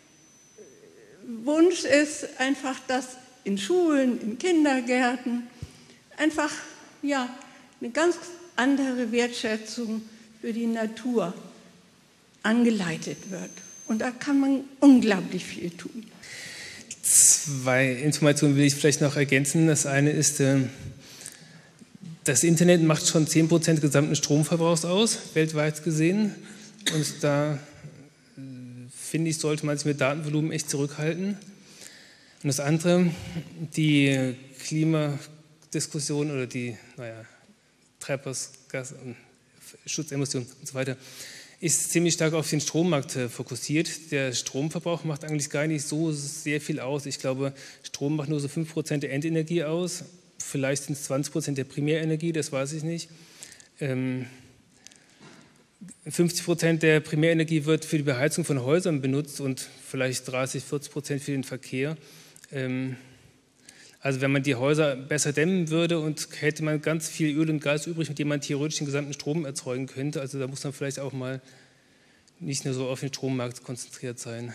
Wunsch ist einfach, dass in Schulen, in Kindergärten einfach ja, eine ganz andere Wertschätzung für die Natur angeleitet wird. Und da kann man unglaublich viel tun. Zwei Informationen will ich vielleicht noch ergänzen. Das eine ist, äh das Internet macht schon zehn Prozent des gesamten Stromverbrauchs aus, weltweit gesehen. Und da, finde ich, sollte man sich mit Datenvolumen echt zurückhalten. Und das andere, die Klimadiskussion oder die naja, Treibhausgas- und Schutzemissionen und so weiter, ist ziemlich stark auf den Strommarkt fokussiert. Der Stromverbrauch macht eigentlich gar nicht so sehr viel aus. Ich glaube, Strom macht nur so fünf Prozent der Endenergie aus. Vielleicht sind es zwanzig Prozent der Primärenergie, das weiß ich nicht. Ähm, fünfzig Prozent der Primärenergie wird für die Beheizung von Häusern benutzt und vielleicht dreißig, vierzig Prozent für den Verkehr. Ähm, also wenn man die Häuser besser dämmen würde und hätte man ganz viel Öl und Gas übrig, mit dem man theoretisch den gesamten Strom erzeugen könnte. Also da muss man vielleicht auch mal nicht nur so auf den Strommarkt konzentriert sein.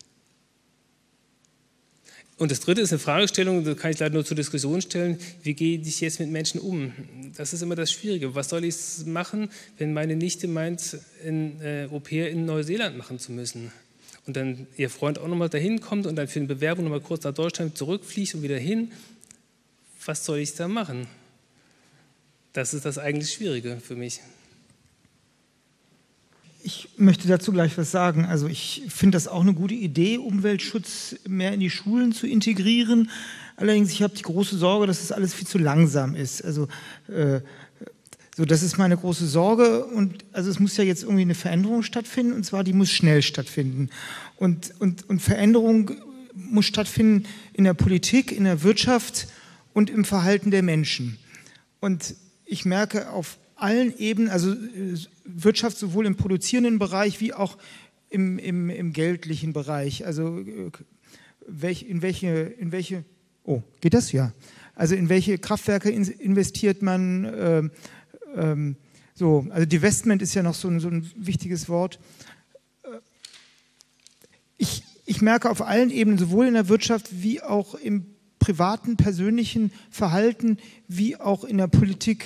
Und das Dritte ist eine Fragestellung, da kann ich leider nur zur Diskussion stellen, wie gehe ich jetzt mit Menschen um? Das ist immer das Schwierige. Was soll ich machen, wenn meine Nichte meint, ein äh, Au-pair in Neuseeland machen zu müssen? Und dann ihr Freund auch nochmal dahin kommt und dann für eine Bewerbung nochmal kurz nach Deutschland zurückfliegt und wieder hin. Was soll ich da machen? Das ist das eigentlich Schwierige für mich. Ich möchte dazu gleich was sagen. Also ich finde das auch eine gute Idee, Umweltschutz mehr in die Schulen zu integrieren. Allerdings, ich habe die große Sorge, dass das alles viel zu langsam ist. Also äh, So, das ist meine große Sorge und also es muss ja jetzt irgendwie eine Veränderung stattfinden und zwar die muss schnell stattfinden und, und, und Veränderung muss stattfinden in der Politik, in der Wirtschaft und im Verhalten der Menschen. Und ich merke auf allen Ebenen, also Wirtschaft sowohl im produzierenden Bereich wie auch im, im, im geldlichen Bereich, also welch, in welche, in welche, oh, geht das? Ja. Also in welche Kraftwerke investiert man, äh, ähm, so, also Divestment ist ja noch so ein, so ein wichtiges Wort. Ich, ich merke auf allen Ebenen, sowohl in der Wirtschaft wie auch im privaten, persönlichen Verhalten, wie auch in der Politik,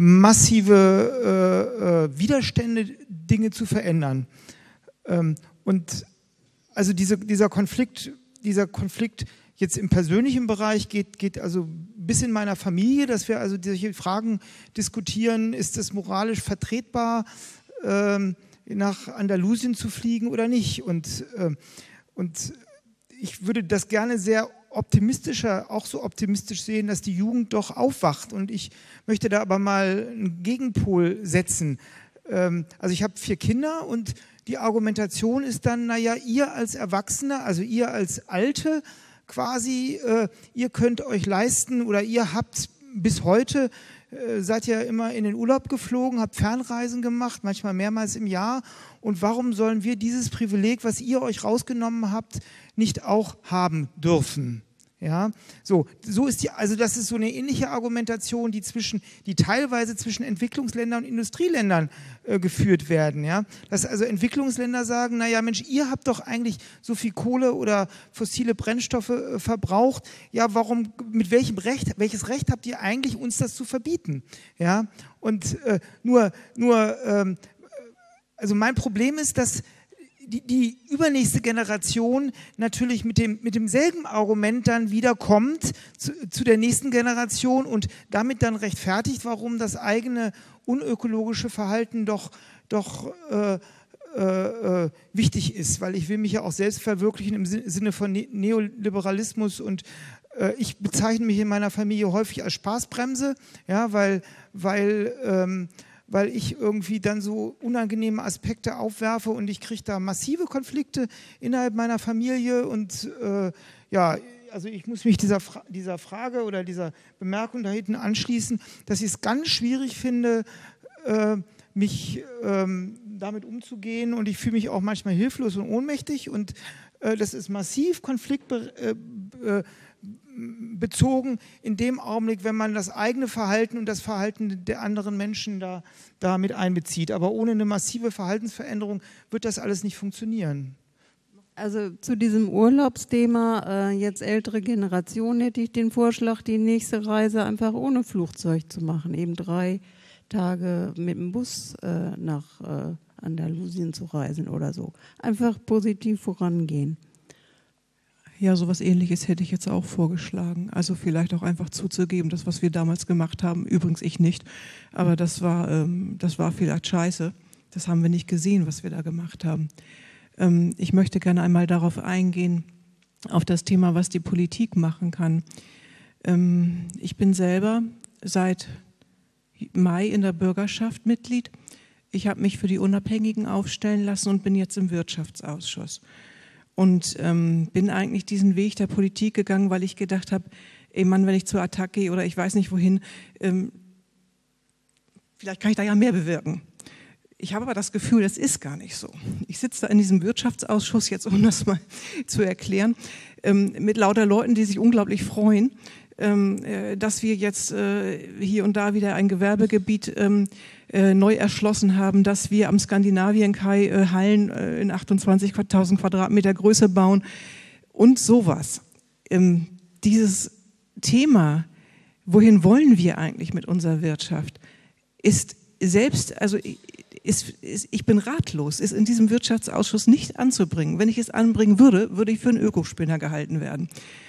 massive äh, Widerstände, Dinge zu verändern. Ähm, und also diese, dieser Konflikt, dieser Konflikt jetzt im persönlichen Bereich geht, geht also bis in meiner Familie, dass wir also solche Fragen diskutieren, ist es moralisch vertretbar, ähm, nach Andalusien zu fliegen oder nicht? Und, ähm, und ich würde das gerne sehr optimistischer, auch so optimistisch sehen, dass die Jugend doch aufwacht. Und ich möchte da aber mal einen Gegenpol setzen. Ähm, also ich habe vier Kinder und die Argumentation ist dann, naja, ihr als Erwachsene, also ihr als Alte, quasi, äh, ihr könnt euch leisten oder ihr habt bis heute, äh, seid ja immer in den Urlaub geflogen, habt Fernreisen gemacht, manchmal mehrmals im Jahr. Und warum sollen wir dieses Privileg, was ihr euch rausgenommen habt, nicht auch haben dürfen? Ja, so, so ist die, also das ist so eine ähnliche Argumentation, die zwischen, die teilweise zwischen Entwicklungsländern und Industrieländern äh, geführt werden, ja. Dass also Entwicklungsländer sagen, naja Mensch, ihr habt doch eigentlich so viel Kohle oder fossile Brennstoffe äh, verbraucht, ja, warum, mit welchem Recht, welches Recht habt ihr eigentlich, uns das zu verbieten? Ja, und äh, nur, nur, ähm, also mein Problem ist, dass Die, die übernächste Generation natürlich mit, dem, mit demselben Argument dann wieder kommt zu, zu der nächsten Generation und damit dann rechtfertigt, warum das eigene unökologische Verhalten doch, doch äh, äh, wichtig ist, weil ich will mich ja auch selbst verwirklichen im Sinne von ne Neoliberalismus und äh, ich bezeichne mich in meiner Familie häufig als Spaßbremse, ja, weil, weil ähm, weil ich irgendwie dann so unangenehme Aspekte aufwerfe und ich kriege da massive Konflikte innerhalb meiner Familie und äh, ja, also ich muss mich dieser, Fra dieser Frage oder dieser Bemerkung da hinten anschließen, dass ich es ganz schwierig finde, äh, mich ähm, damit umzugehen und ich fühle mich auch manchmal hilflos und ohnmächtig und äh, das ist massiv konfliktbezogen in dem Augenblick, wenn man das eigene Verhalten und das Verhalten der anderen Menschen da, da mit einbezieht. Aber ohne eine massive Verhaltensveränderung wird das alles nicht funktionieren. Also zu diesem Urlaubsthema, äh, jetzt ältere Generation, hätte ich den Vorschlag, die nächste Reise einfach ohne Flugzeug zu machen. Eben drei Tage mit dem Bus äh, nach äh, Andalusien zu reisen oder so. Einfach positiv vorangehen. Ja, sowas Ähnliches hätte ich jetzt auch vorgeschlagen. Also vielleicht auch einfach zuzugeben, das, was wir damals gemacht haben, übrigens ich nicht, aber das war, ähm, das war vielleicht scheiße. Das haben wir nicht gesehen, was wir da gemacht haben. Ähm, ich möchte gerne einmal darauf eingehen, auf das Thema, was die Politik machen kann. Ähm, ich bin selber seit Mai in der Bürgerschaft Mitglied. Ich habe mich für die Unabhängigen aufstellen lassen und bin jetzt im Wirtschaftsausschuss. Und ähm, bin eigentlich diesen Weg der Politik gegangen, weil ich gedacht habe, ey Mann, wenn ich zur Attac gehe oder ich weiß nicht wohin, ähm, vielleicht kann ich da ja mehr bewirken. Ich habe aber das Gefühl, das ist gar nicht so. Ich sitze da in diesem Wirtschaftsausschuss, jetzt um das mal zu erklären, ähm, mit lauter Leuten, die sich unglaublich freuen, ähm, äh, dass wir jetzt äh, hier und da wieder ein Gewerbegebiet ähm, äh, neu erschlossen haben, dass wir am Skandinavien-Kai äh, Hallen äh, in achtundzwanzigtausend Quadratmeter Größe bauen und sowas. Ähm, dieses Thema, wohin wollen wir eigentlich mit unserer Wirtschaft, ist selbst, also ist, ist, ich bin ratlos, ist in diesem Wirtschaftsausschuss nicht anzubringen. Wenn ich es anbringen würde, würde ich für einen Ökospinner gehalten werden.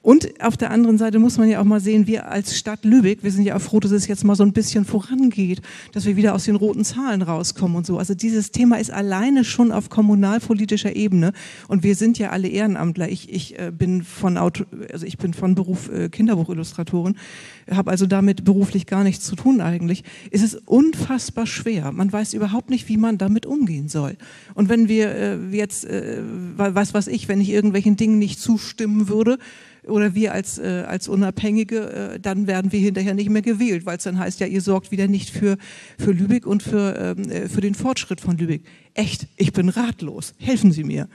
Und auf der anderen Seite muss man ja auch mal sehen, wir als Stadt Lübeck, wir sind ja auch froh, dass es jetzt mal so ein bisschen vorangeht, dass wir wieder aus den roten Zahlen rauskommen und so. Also dieses Thema ist alleine schon auf kommunalpolitischer Ebene und wir sind ja alle Ehrenamtler. Ich, ich äh, bin von Auto, also ich bin von Beruf äh, Kinderbuchillustratorin, habe also damit beruflich gar nichts zu tun eigentlich. Es ist unfassbar schwer. Man weiß überhaupt nicht, wie man damit umgehen soll. Und wenn wir äh, jetzt, äh, was weiß ich, wenn ich irgendwelchen Dingen nicht zustimmen würde, oder wir als, äh, als Unabhängige, äh, dann werden wir hinterher nicht mehr gewählt, weil es dann heißt, ja, ihr sorgt wieder nicht für, für Lübeck und für, ähm, für den Fortschritt von Lübeck. Echt, ich bin ratlos. Helfen Sie mir.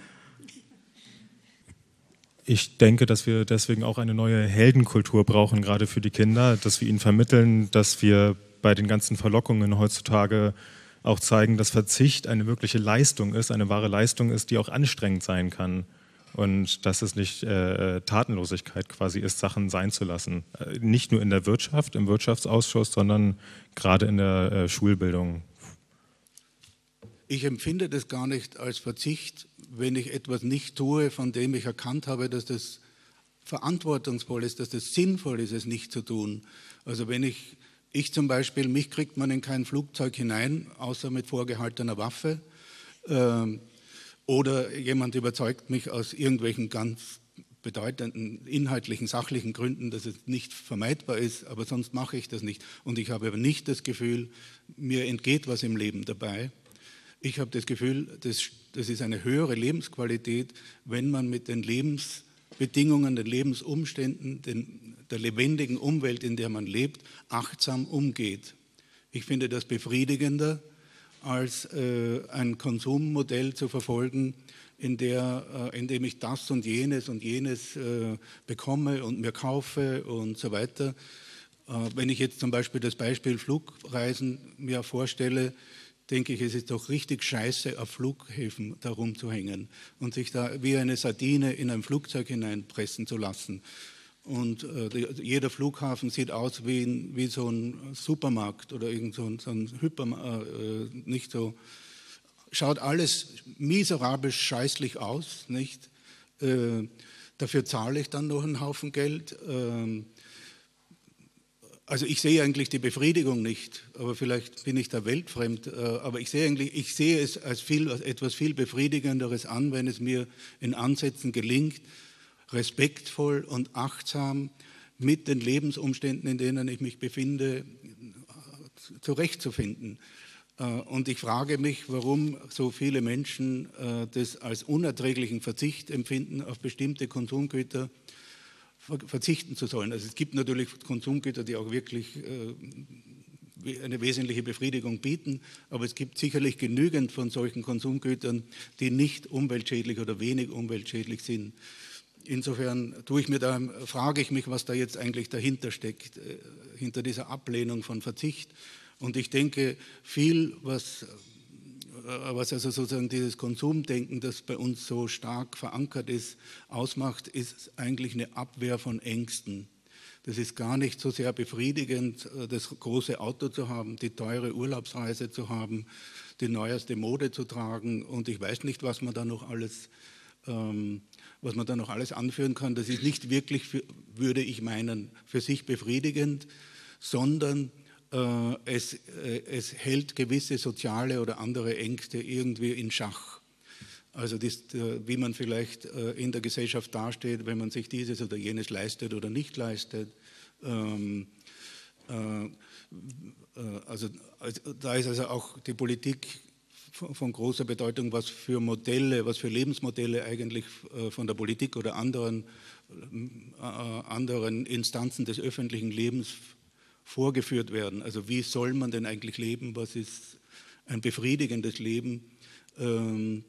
Ich denke, dass wir deswegen auch eine neue Heldenkultur brauchen, gerade für die Kinder, dass wir ihnen vermitteln, dass wir bei den ganzen Verlockungen heutzutage auch zeigen, dass Verzicht eine wirkliche Leistung ist, eine wahre Leistung ist, die auch anstrengend sein kann. Und dass es nicht äh, Tatenlosigkeit quasi ist, Sachen sein zu lassen. Äh, nicht nur in der Wirtschaft, im Wirtschaftsausschuss, sondern gerade in der äh, Schulbildung. Ich empfinde das gar nicht als Verzicht, wenn ich etwas nicht tue, von dem ich erkannt habe, dass das verantwortungsvoll ist, dass das sinnvoll ist, es nicht zu tun. Also wenn ich, ich zum Beispiel, mich kriegt man in kein Flugzeug hinein, außer mit vorgehaltener Waffe. Ähm, Oder jemand überzeugt mich aus irgendwelchen ganz bedeutenden inhaltlichen, sachlichen Gründen, dass es nicht vermeidbar ist, aber sonst mache ich das nicht. Und ich habe aber nicht das Gefühl, mir entgeht was im Leben dabei. Ich habe das Gefühl, das, das ist eine höhere Lebensqualität, wenn man mit den Lebensbedingungen, den Lebensumständen, den, der lebendigen Umwelt, in der man lebt, achtsam umgeht. Ich finde das befriedigender, als äh, ein Konsummodell zu verfolgen, in, der, äh, in dem ich das und jenes und jenes äh, bekomme und mir kaufe und so weiter. Äh, wenn ich jetzt zum Beispiel das Beispiel Flugreisen mir vorstelle, denke ich, es ist doch richtig scheiße, auf Flughäfen da rumzuhängen und sich da wie eine Sardine in ein Flugzeug hineinpressen zu lassen. Und äh, die, jeder Flughafen sieht aus wie, ein, wie so ein Supermarkt oder irgend so ein, so ein Hypermarkt, äh, nicht so. Schaut alles miserabel scheißlich aus, nicht? Äh, dafür zahle ich dann noch einen Haufen Geld. Äh, also ich sehe eigentlich die Befriedigung nicht, aber vielleicht bin ich da weltfremd. Äh, aber ich sehe eigentlich, ich sehe es als viel, als etwas viel Befriedigenderes an, wenn es mir in Ansätzen gelingt, respektvoll und achtsam mit den Lebensumständen, in denen ich mich befinde, zurechtzufinden. Und ich frage mich, warum so viele Menschen das als unerträglichen Verzicht empfinden, auf bestimmte Konsumgüter verzichten zu sollen. Also es gibt natürlich Konsumgüter, die auch wirklich eine wesentliche Befriedigung bieten, aber es gibt sicherlich genügend von solchen Konsumgütern, die nicht umweltschädlich oder wenig umweltschädlich sind. Insofern tue ich mir da, frage ich mich, was da jetzt eigentlich dahinter steckt, äh, hinter dieser Ablehnung von Verzicht. Und ich denke, viel, was, äh, was also sozusagen dieses Konsumdenken, das bei uns so stark verankert ist, ausmacht, ist eigentlich eine Abwehr von Ängsten. Das ist gar nicht so sehr befriedigend, das große Auto zu haben, die teure Urlaubsreise zu haben, die neueste Mode zu tragen und ich weiß nicht, was man da noch alles ähm, was man da noch alles anführen kann, das ist nicht wirklich, für, würde ich meinen, für sich befriedigend, sondern äh, es, äh, es hält gewisse soziale oder andere Ängste irgendwie in Schach. Also das, äh, wie man vielleicht äh, in der Gesellschaft dasteht, wenn man sich dieses oder jenes leistet oder nicht leistet. Ähm, äh, äh, also, also da ist also auch die Politik von großer Bedeutung, was für Modelle, was für Lebensmodelle eigentlich von der Politik oder anderen, äh, anderen Instanzen des öffentlichen Lebens vorgeführt werden. Also wie soll man denn eigentlich leben? Was ist ein befriedigendes Leben? Ähm,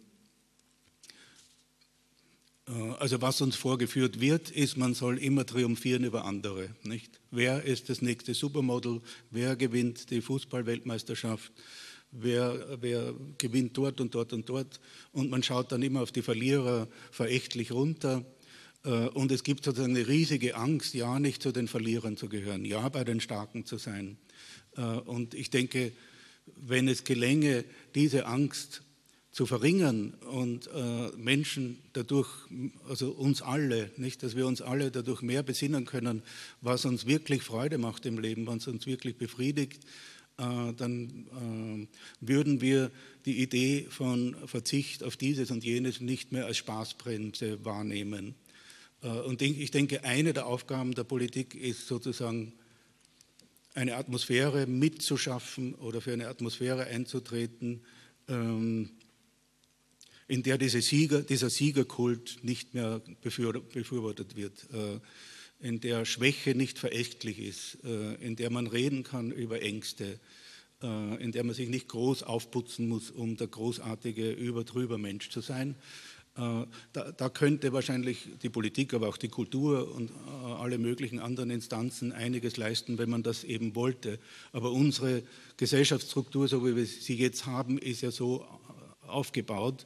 äh, also was uns vorgeführt wird, ist, man soll immer triumphieren über andere. Nicht? Wer ist das nächste Supermodel? Wer gewinnt die Fußball-Weltmeisterschaft? Wer, wer gewinnt dort und dort und dort und man schaut dann immer auf die Verlierer verächtlich runter und es gibt sozusagen eine riesige Angst, ja nicht zu den Verlierern zu gehören, ja bei den Starken zu sein und ich denke, wenn es gelänge, diese Angst zu verringern und äh, Menschen dadurch, also uns alle, nicht, dass wir uns alle dadurch mehr besinnen können, was uns wirklich Freude macht im Leben, was uns wirklich befriedigt, äh, dann äh, würden wir die Idee von Verzicht auf dieses und jenes nicht mehr als Spaßbremse wahrnehmen. Äh, und ich denke, eine der Aufgaben der Politik ist sozusagen, eine Atmosphäre mitzuschaffen oder für eine Atmosphäre einzutreten, ähm, in der diese Sieger, dieser Siegerkult nicht mehr befürwortet wird, in der Schwäche nicht verächtlich ist, in der man reden kann über Ängste, in der man sich nicht groß aufputzen muss, um der großartige Über-drüber Mensch zu sein. Da, da könnte wahrscheinlich die Politik, aber auch die Kultur und alle möglichen anderen Instanzen einiges leisten, wenn man das eben wollte. Aber unsere Gesellschaftsstruktur, so wie wir sie jetzt haben, ist ja so aufgebaut,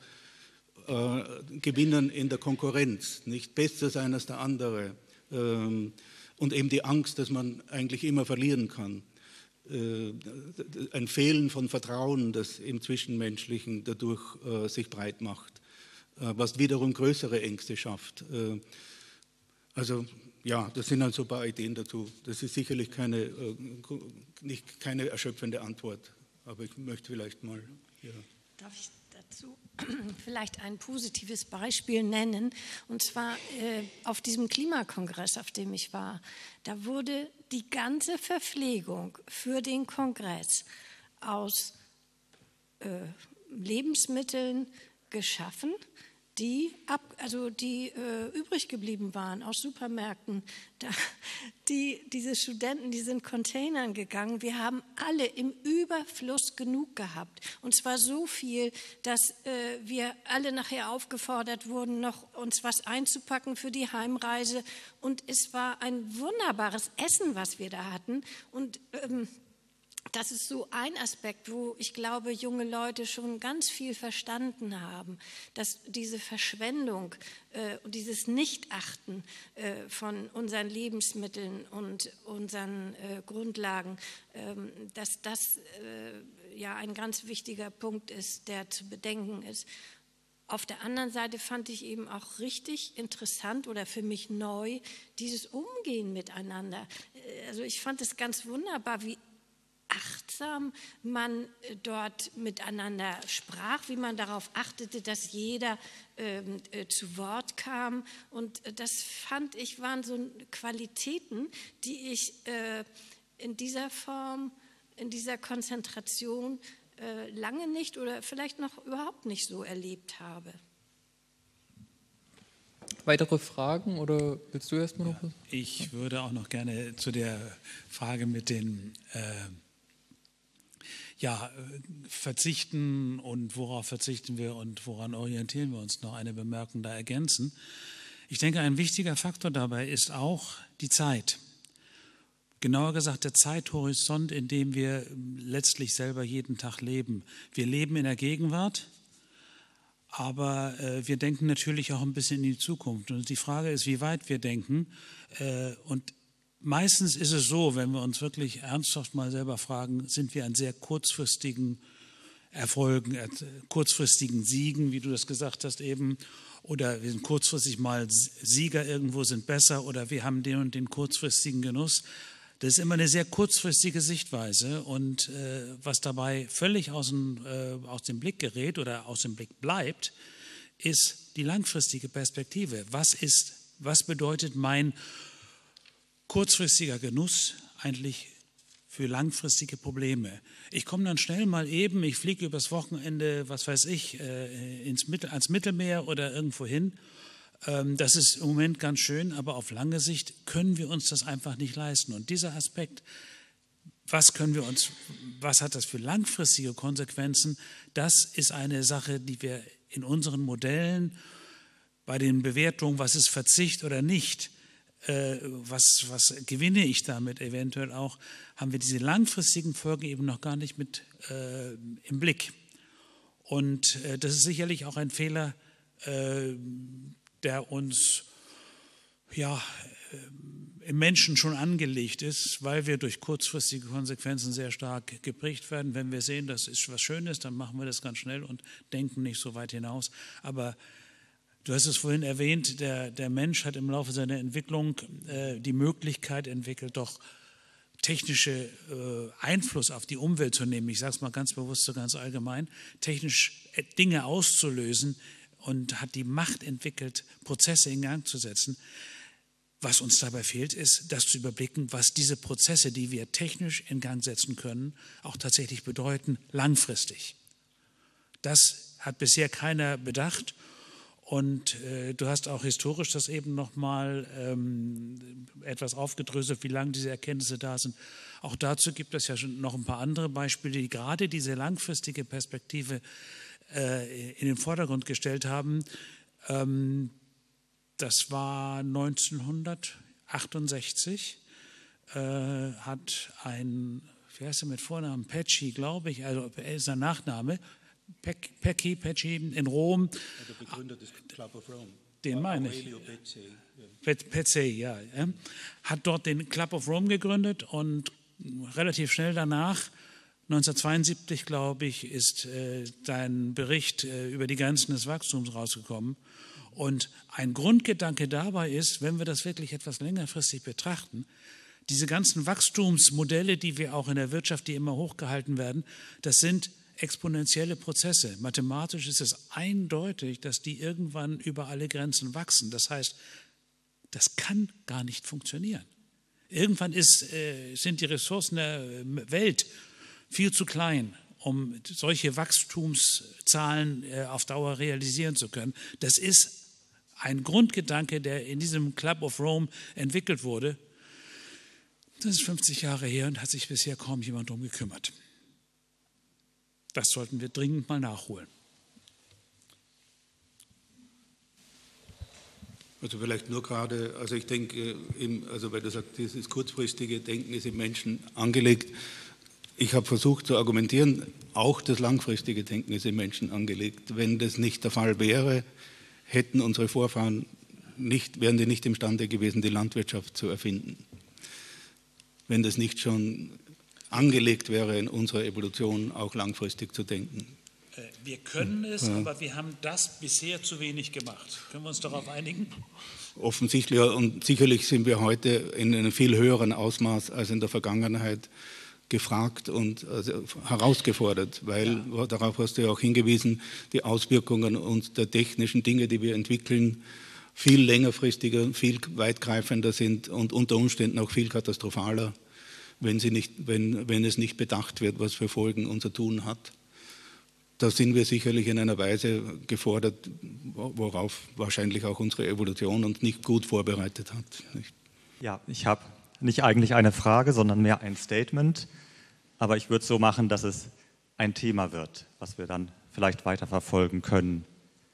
Äh, gewinnen in der Konkurrenz, nicht besser sein als der andere ähm, und eben die Angst, dass man eigentlich immer verlieren kann. Äh, ein Fehlen von Vertrauen, das im Zwischenmenschlichen dadurch äh, sich breit macht, äh, was wiederum größere Ängste schafft. Äh, also ja, das sind halt so ein paar Ideen dazu. Das ist sicherlich keine, äh, nicht, keine erschöpfende Antwort, aber ich möchte vielleicht mal... Ja. Darf ich dazu vielleicht ein positives Beispiel nennen, und zwar äh, auf diesem Klimakongress, auf dem ich war. Da wurde die ganze Verpflegung für den Kongress aus äh, Lebensmitteln geschaffen, die, ab, also die äh, übrig geblieben waren aus Supermärkten. Da, die, diese Studenten, die sind Containern gegangen. Wir haben alle im Überfluss genug gehabt. Und zwar so viel, dass äh, wir alle nachher aufgefordert wurden, noch uns was einzupacken für die Heimreise. Und es war ein wunderbares Essen, was wir da hatten. Und ähm, das ist so ein Aspekt, wo ich glaube, junge Leute schon ganz viel verstanden haben, dass diese Verschwendung äh, und dieses Nichtachten äh, von unseren Lebensmitteln und unseren äh, Grundlagen, äh, dass das äh, ja ein ganz wichtiger Punkt ist, der zu bedenken ist. Auf der anderen Seite fand ich eben auch richtig interessant oder für mich neu dieses Umgehen miteinander. Also ich fand es ganz wunderbar, wie achtsam man dort miteinander sprach, wie man darauf achtete, dass jeder ähm, äh, zu Wort kam. Und das fand ich, waren so Qualitäten, die ich äh, in dieser Form, in dieser Konzentration äh, lange nicht oder vielleicht noch überhaupt nicht so erlebt habe. Weitere Fragen oder willst du erst mal noch was? Ja, ich würde auch noch gerne zu der Frage mit den äh, ja, verzichten und worauf verzichten wir und woran orientieren wir uns, noch eine Bemerkung da ergänzen. Ich denke, ein wichtiger Faktor dabei ist auch die Zeit. Genauer gesagt, der Zeithorizont, in dem wir letztlich selber jeden Tag leben. Wir leben in der Gegenwart, aber äh, wir denken natürlich auch ein bisschen in die Zukunft. Und die Frage ist, wie weit wir denken. Äh, und meistens ist es so, wenn wir uns wirklich ernsthaft mal selber fragen, sind wir an sehr kurzfristigen Erfolgen, äh, kurzfristigen Siegen, wie du das gesagt hast eben, oder wir sind kurzfristig mal Sieger irgendwo, sind besser, oder wir haben den und den kurzfristigen Genuss. Das ist immer eine sehr kurzfristige Sichtweise, und äh, was dabei völlig aus dem, äh, aus dem Blick gerät oder aus dem Blick bleibt, ist die langfristige Perspektive. Was ist, was bedeutet mein kurzfristiger Genuss eigentlich für langfristige Probleme? Ich komme dann schnell mal eben, ich fliege übers Wochenende, was weiß ich, äh, ins Mittel, ans Mittelmeer oder irgendwo hin. Ähm, das ist im Moment ganz schön, aber auf lange Sicht können wir uns das einfach nicht leisten. Und dieser Aspekt, was können wir uns, was hat das für langfristige Konsequenzen, das ist eine Sache, die wir in unseren Modellen bei den Bewertungen, was ist Verzicht oder nicht, äh, was, was gewinne ich damit eventuell auch, haben wir diese langfristigen Folgen eben noch gar nicht mit äh, im Blick. Und äh, das ist sicherlich auch ein Fehler, äh, der uns ja, im Menschen schon angelegt ist, weil wir durch kurzfristige Konsequenzen sehr stark geprägt werden. Wenn wir sehen, das ist was Schönes, dann machen wir das ganz schnell und denken nicht so weit hinaus. Aber du hast es vorhin erwähnt, der, der Mensch hat im Laufe seiner Entwicklung äh, die Möglichkeit entwickelt, doch technische äh, Einfluss auf die Umwelt zu nehmen. Ich sage es mal ganz bewusst, so ganz allgemein, technisch Dinge auszulösen und hat die Macht entwickelt, Prozesse in Gang zu setzen. Was uns dabei fehlt, ist, das zu überblicken, was diese Prozesse, die wir technisch in Gang setzen können, auch tatsächlich bedeuten, langfristig. Das hat bisher keiner bedacht. Und äh, du hast auch historisch das eben nochmal ähm, etwas aufgedröselt, wie lange diese Erkenntnisse da sind. Auch dazu gibt es ja schon noch ein paar andere Beispiele, die gerade diese langfristige Perspektive äh, in den Vordergrund gestellt haben. Ähm, Das war neunzehnhundertachtundsechzig, äh, hat ein, wie heißt er mit Vornamen, Pecci, glaube ich, also er ist sein Nachname, Pecci, Pecci in Rom. Der Begründer des Club of Rome. Den meine ich. Pecci, ja. ja. Hat dort den Club of Rome gegründet und relativ schnell danach, neunzehnhundertzweiundsiebzig, glaube ich, ist äh, sein Bericht äh, über die Grenzen des Wachstums rausgekommen. Und ein Grundgedanke dabei ist, wenn wir das wirklich etwas längerfristig betrachten, diese ganzen Wachstumsmodelle, die wir auch in der Wirtschaft, die immer hochgehalten werden, das sind exponentielle Prozesse. Mathematisch ist es eindeutig, dass die irgendwann über alle Grenzen wachsen. Das heißt, das kann gar nicht funktionieren. Irgendwann ist, äh, sind die Ressourcen der Welt viel zu klein, um solche Wachstumszahlen äh, auf Dauer realisieren zu können. Das ist ein Grundgedanke, der in diesem Club of Rome entwickelt wurde. Das ist fünfzig Jahre her und hat sich bisher kaum jemand darum gekümmert. Das sollten wir dringend mal nachholen. Also vielleicht nur gerade, also ich denke, also weil du sagst, dieses kurzfristige Denken ist im Menschen angelegt. Ich habe versucht zu argumentieren, auch das langfristige Denken ist im Menschen angelegt. Wenn das nicht der Fall wäre, hätten unsere Vorfahren nicht, wären die nicht imstande gewesen, die Landwirtschaft zu erfinden. Wenn das nicht schon angelegt wäre in unserer Evolution, auch langfristig zu denken. Wir können es, ja. aber wir haben das bisher zu wenig gemacht. Können wir uns darauf einigen? Offensichtlich, und sicherlich sind wir heute in einem viel höheren Ausmaß als in der Vergangenheit gefragt und also herausgefordert, weil, ja. darauf hast du ja auch hingewiesen, die Auswirkungen und der technischen Dinge, die wir entwickeln, viel längerfristiger, viel weitgreifender sind und unter Umständen auch viel katastrophaler, wenn, sie nicht, wenn, wenn es nicht bedacht wird, was für Folgen unser Tun hat. Da sind wir sicherlich in einer Weise gefordert, worauf wahrscheinlich auch unsere Evolution uns nicht gut vorbereitet hat. Nicht? Ja, ich habe nicht eigentlich eine Frage, sondern mehr ein Statement. Aber ich würde es so machen, dass es ein Thema wird, was wir dann vielleicht weiter verfolgen können.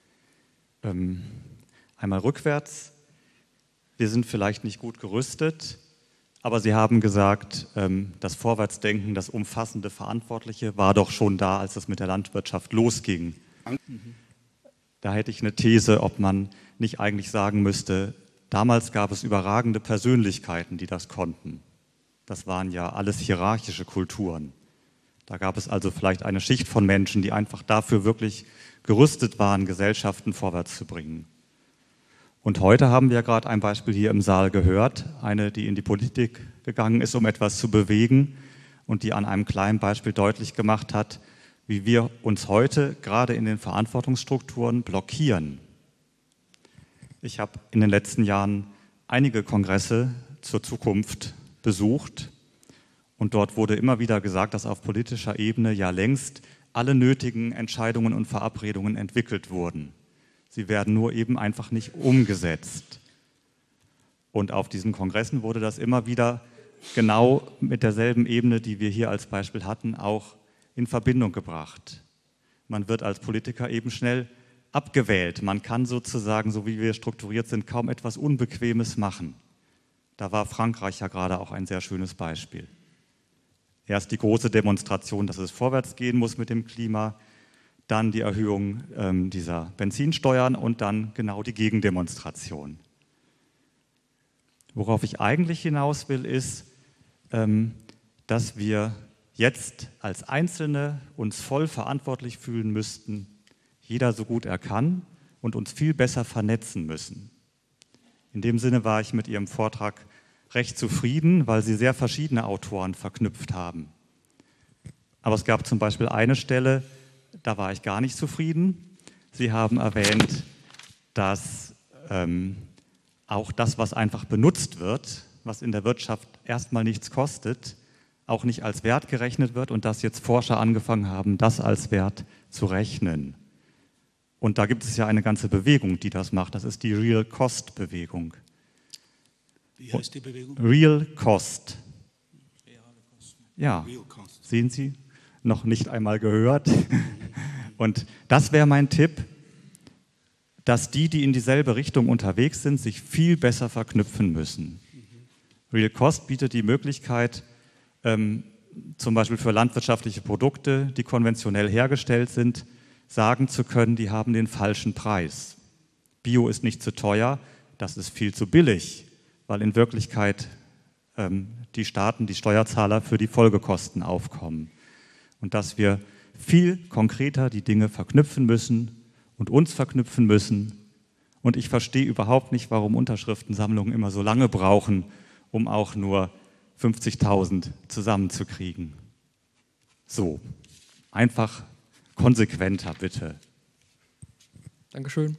Ähm, einmal rückwärts. Wir sind vielleicht nicht gut gerüstet, aber Sie haben gesagt, ähm, das Vorwärtsdenken, das umfassende Verantwortliche war doch schon da, als es mit der Landwirtschaft losging. Mhm. Da hätte ich eine These, ob man nicht eigentlich sagen müsste, damals gab es überragende Persönlichkeiten, die das konnten. Das waren ja alles hierarchische Kulturen. Da gab es also vielleicht eine Schicht von Menschen, die einfach dafür wirklich gerüstet waren, Gesellschaften vorwärts zu bringen. Und heute haben wir gerade ein Beispiel hier im Saal gehört, eine, die in die Politik gegangen ist, um etwas zu bewegen und die an einem kleinen Beispiel deutlich gemacht hat, wie wir uns heute gerade in den Verantwortungsstrukturen blockieren. Ich habe in den letzten Jahren einige Kongresse zur Zukunft besucht und dort wurde immer wieder gesagt, dass auf politischer Ebene ja längst alle nötigen Entscheidungen und Verabredungen entwickelt wurden. Sie werden nur eben einfach nicht umgesetzt. Und auf diesen Kongressen wurde das immer wieder genau mit derselben Ebene, die wir hier als Beispiel hatten, auch in Verbindung gebracht. Man wird als Politiker eben schnell abgewählt. Man kann sozusagen, so wie wir strukturiert sind, kaum etwas Unbequemes machen. Da war Frankreich ja gerade auch ein sehr schönes Beispiel. Erst die große Demonstration, dass es vorwärts gehen muss mit dem Klima, dann die Erhöhung ähm, dieser Benzinsteuern und dann genau die Gegendemonstration. Worauf ich eigentlich hinaus will, ist, ähm, dass wir jetzt als Einzelne uns voll verantwortlich fühlen müssten, jeder so gut er kann, und uns viel besser vernetzen müssen. In dem Sinne war ich mit Ihrem Vortrag recht zufrieden, weil Sie sehr verschiedene Autoren verknüpft haben. Aber es gab zum Beispiel eine Stelle, da war ich gar nicht zufrieden. Sie haben erwähnt, dass ähm, auch das, was einfach benutzt wird, was in der Wirtschaft erstmal nichts kostet, auch nicht als Wert gerechnet wird und dass jetzt Forscher angefangen haben, das als Wert zu rechnen. Und da gibt es ja eine ganze Bewegung, die das macht. Das ist die Real Cost Bewegung. Wie heißt die Bewegung? Real Cost. Reale Kosten. Ja, Real Cost. Sehen Sie, noch nicht einmal gehört. Und das wäre mein Tipp, dass die, die in dieselbe Richtung unterwegs sind, sich viel besser verknüpfen müssen. Real Cost bietet die Möglichkeit, ähm, zum Beispiel für landwirtschaftliche Produkte, die konventionell hergestellt sind, sagen zu können, die haben den falschen Preis. Bio ist nicht zu teuer, das ist viel zu billig, weil in Wirklichkeit ähm, die Staaten, die Steuerzahler für die Folgekosten aufkommen. Und dass wir viel konkreter die Dinge verknüpfen müssen und uns verknüpfen müssen. Und ich verstehe überhaupt nicht, warum Unterschriftensammlungen immer so lange brauchen, um auch nur fünfzigtausend zusammenzukriegen. So, einfach konsequenter, bitte. Dankeschön.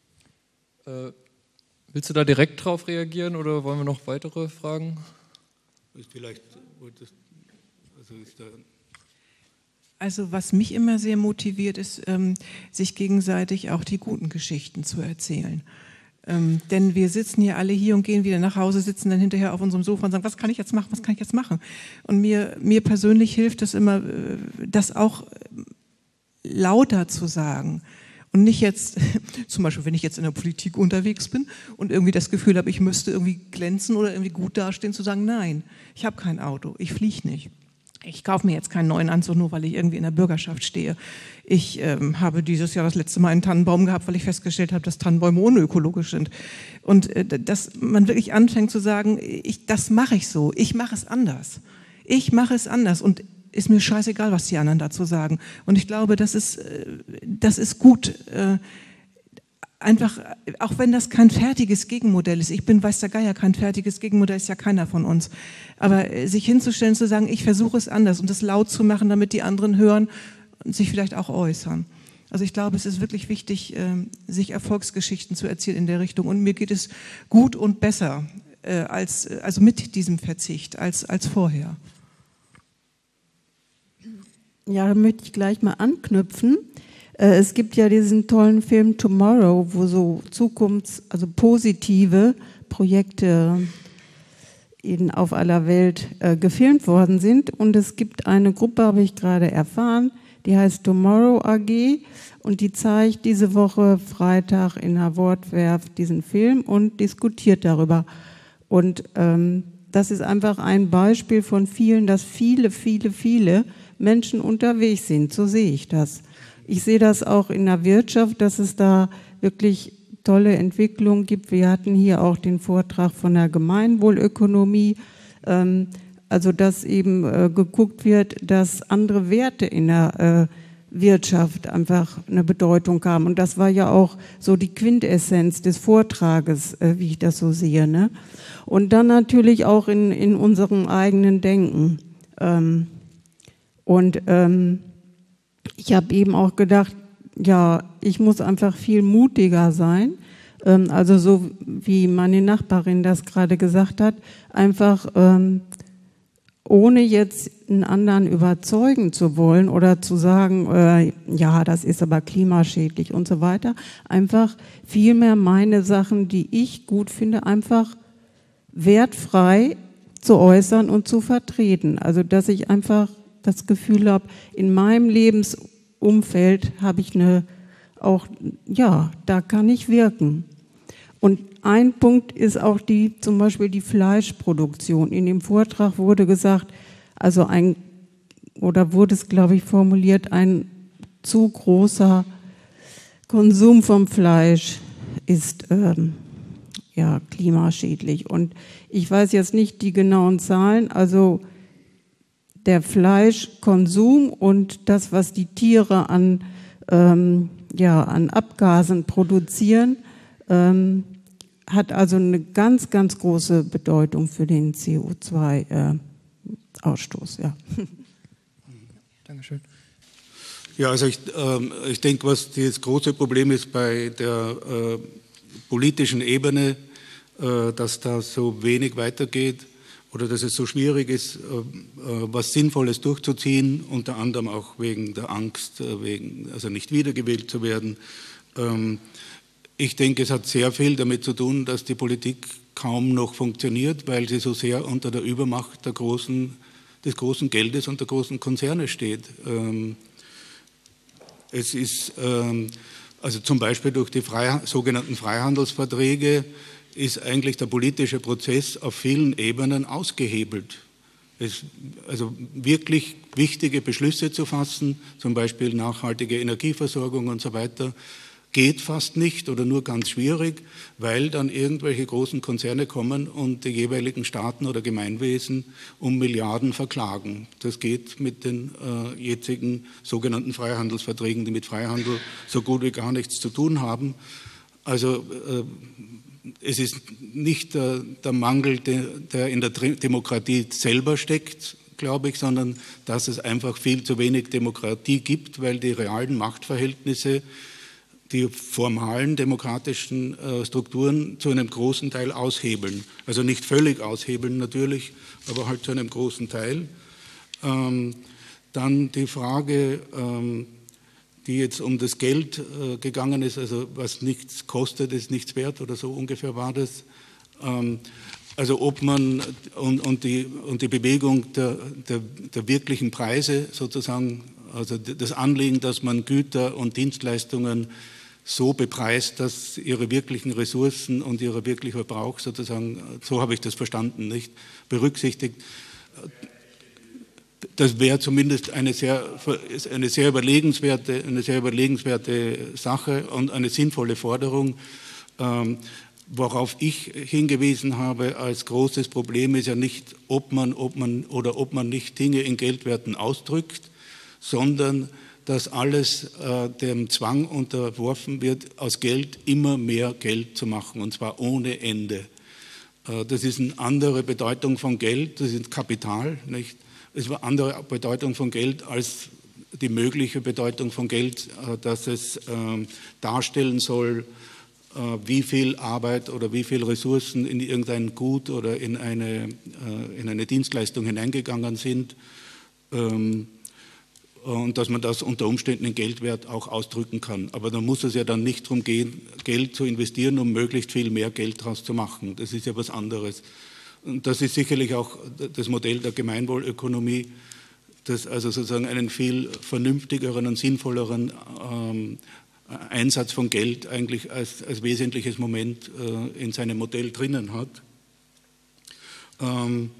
Äh, willst du da direkt drauf reagieren oder wollen wir noch weitere Fragen? Vielleicht wolltest, also ist da Also was mich immer sehr motiviert, ist, ähm, sich gegenseitig auch die guten Geschichten zu erzählen. Ähm, denn wir sitzen hier alle hier und gehen wieder nach Hause, sitzen dann hinterher auf unserem Sofa und sagen, was kann ich jetzt machen, was kann ich jetzt machen? Und mir, mir persönlich hilft es immer, äh, das auch lauter zu sagen. Und nicht jetzt, zum Beispiel, wenn ich jetzt in der Politik unterwegs bin und irgendwie das Gefühl habe, ich müsste irgendwie glänzen oder irgendwie gut dastehen, zu sagen, nein, ich habe kein Auto, ich fliege nicht. Ich kaufe mir jetzt keinen neuen Anzug, nur weil ich irgendwie in der Bürgerschaft stehe. Ich ähm, habe dieses Jahr das letzte Mal einen Tannenbaum gehabt, weil ich festgestellt habe, dass Tannenbäume unökologisch sind. Und äh, dass man wirklich anfängt zu sagen, ich, das mache ich so, ich mache es anders. Ich mache es anders und ist mir scheißegal, was die anderen dazu sagen. Und ich glaube, das ist, äh, das ist gut. Äh, Einfach, auch wenn das kein fertiges Gegenmodell ist, ich bin, weiß der Geier, kein fertiges Gegenmodell ist ja keiner von uns, aber sich hinzustellen, zu sagen, ich versuche es anders und es laut zu machen, damit die anderen hören und sich vielleicht auch äußern. Also ich glaube, es ist wirklich wichtig, sich Erfolgsgeschichten zu erzählen in der Richtung und mir geht es gut und besser als, also mit diesem Verzicht als, als vorher. Ja, da möchte ich gleich mal anknüpfen. Es gibt ja diesen tollen Film Tomorrow, wo so Zukunfts-, also positive Projekte in, auf aller Welt äh, gefilmt worden sind. Und es gibt eine Gruppe, habe ich gerade erfahren, die heißt Tomorrow A G und die zeigt diese Woche Freitag in der Wortwerf diesen Film und diskutiert darüber. Und ähm, das ist einfach ein Beispiel von vielen, dass viele, viele, viele Menschen unterwegs sind. So sehe ich das. Ich sehe das auch in der Wirtschaft, dass es da wirklich tolle Entwicklungen gibt. Wir hatten hier auch den Vortrag von der Gemeinwohlökonomie, ähm, also dass eben äh, geguckt wird, dass andere Werte in der äh, Wirtschaft einfach eine Bedeutung haben. Und das war ja auch so die Quintessenz des Vortrages, äh, wie ich das so sehe, ne? Und dann natürlich auch in, in unserem eigenen Denken. Ähm, und ähm, ich habe eben auch gedacht, ja, ich muss einfach viel mutiger sein. Ähm, also so wie meine Nachbarin das gerade gesagt hat, einfach ähm, ohne jetzt einen anderen überzeugen zu wollen oder zu sagen, äh, ja, das ist aber klimaschädlich und so weiter, einfach vielmehr meine Sachen, die ich gut finde, einfach wertfrei zu äußern und zu vertreten. Also dass ich einfach das Gefühl habe, in meinem Lebensumfeld habe ich eine, auch, ja, da kann ich wirken. Und ein Punkt ist auch die, zum Beispiel die Fleischproduktion. In dem Vortrag wurde gesagt, also ein, oder wurde es, glaube ich, formuliert, ein zu großer Konsum vom Fleisch ist, ähm, ja, klimaschädlich. Und ich weiß jetzt nicht die genauen Zahlen, also der Fleischkonsum und das, was die Tiere an, ähm, ja, an Abgasen produzieren, ähm, hat also eine ganz, ganz große Bedeutung für den C O zwei Ausstoß. Ja. Dankeschön. Ja, also ich, ähm, ich denke, was das große Problem ist bei der äh, politischen Ebene, äh, dass da so wenig weitergeht oder dass es so schwierig ist, äh, was Sinnvolles durchzuziehen, unter anderem auch wegen der Angst, äh, wegen, also nicht wiedergewählt zu werden. Ähm, ich denke, es hat sehr viel damit zu tun, dass die Politik kaum noch funktioniert, weil sie so sehr unter der Übermacht der großen, des großen Geldes und der großen Konzerne steht. Ähm, es ist, ähm, also zum Beispiel durch die Frei, sogenannten Freihandelsverträge ist eigentlich der politische Prozess auf vielen Ebenen ausgehebelt. Es, also wirklich wichtige Beschlüsse zu fassen, zum Beispiel nachhaltige Energieversorgung und so weiter, geht fast nicht oder nur ganz schwierig, weil dann irgendwelche großen Konzerne kommen und die jeweiligen Staaten oder Gemeinwesen um Milliarden verklagen. Das geht mit den äh, jetzigen sogenannten Freihandelsverträgen, die mit Freihandel so gut wie gar nichts zu tun haben. Also äh, es ist nicht der, der Mangel, der, der in der Demokratie selber steckt, glaube ich, sondern dass es einfach viel zu wenig Demokratie gibt, weil die realen Machtverhältnisse die formalen demokratischen äh, Strukturen zu einem großen Teil aushebeln. Also nicht völlig aushebeln natürlich, aber halt zu einem großen Teil. Ähm, dann die Frage, ähm, die jetzt um das Geld äh, gegangen ist, also was nichts kostet, ist nichts wert oder so ungefähr war das. Ähm, also ob man und, und, die, und die Bewegung der, der, der wirklichen Preise sozusagen, also das Anliegen, dass man Güter und Dienstleistungen so bepreist, dass ihre wirklichen Ressourcen und ihr wirklicher Verbrauch sozusagen, so habe ich das verstanden, nicht berücksichtigt. Das wäre zumindest eine sehr, eine sehr überlegenswerte, eine sehr überlegenswerte Sache und eine sinnvolle Forderung. Ähm, worauf ich hingewiesen habe als großes Problem ist ja nicht, ob man, ob man oder ob man nicht Dinge in Geldwerten ausdrückt, sondern dass alles äh, dem Zwang unterworfen wird, aus Geld immer mehr Geld zu machen, und zwar ohne Ende. Äh, das ist eine andere Bedeutung von Geld, das ist Kapital, nicht? Es ist eine andere Bedeutung von Geld als die mögliche Bedeutung von Geld, äh, dass es äh, darstellen soll, äh, wie viel Arbeit oder wie viel Ressourcen in irgendein Gut oder in eine, äh, in eine Dienstleistung hineingegangen sind. Ähm, Und dass man das unter Umständen in Geldwert auch ausdrücken kann. Aber da muss es ja dann nicht darum gehen, Geld zu investieren, um möglichst viel mehr Geld daraus zu machen. Das ist ja was anderes. Und das ist sicherlich auch das Modell der Gemeinwohlökonomie, das also sozusagen einen viel vernünftigeren und sinnvolleren ähm, Einsatz von Geld eigentlich als, als wesentliches Moment äh, in seinem Modell drinnen hat. Ähm,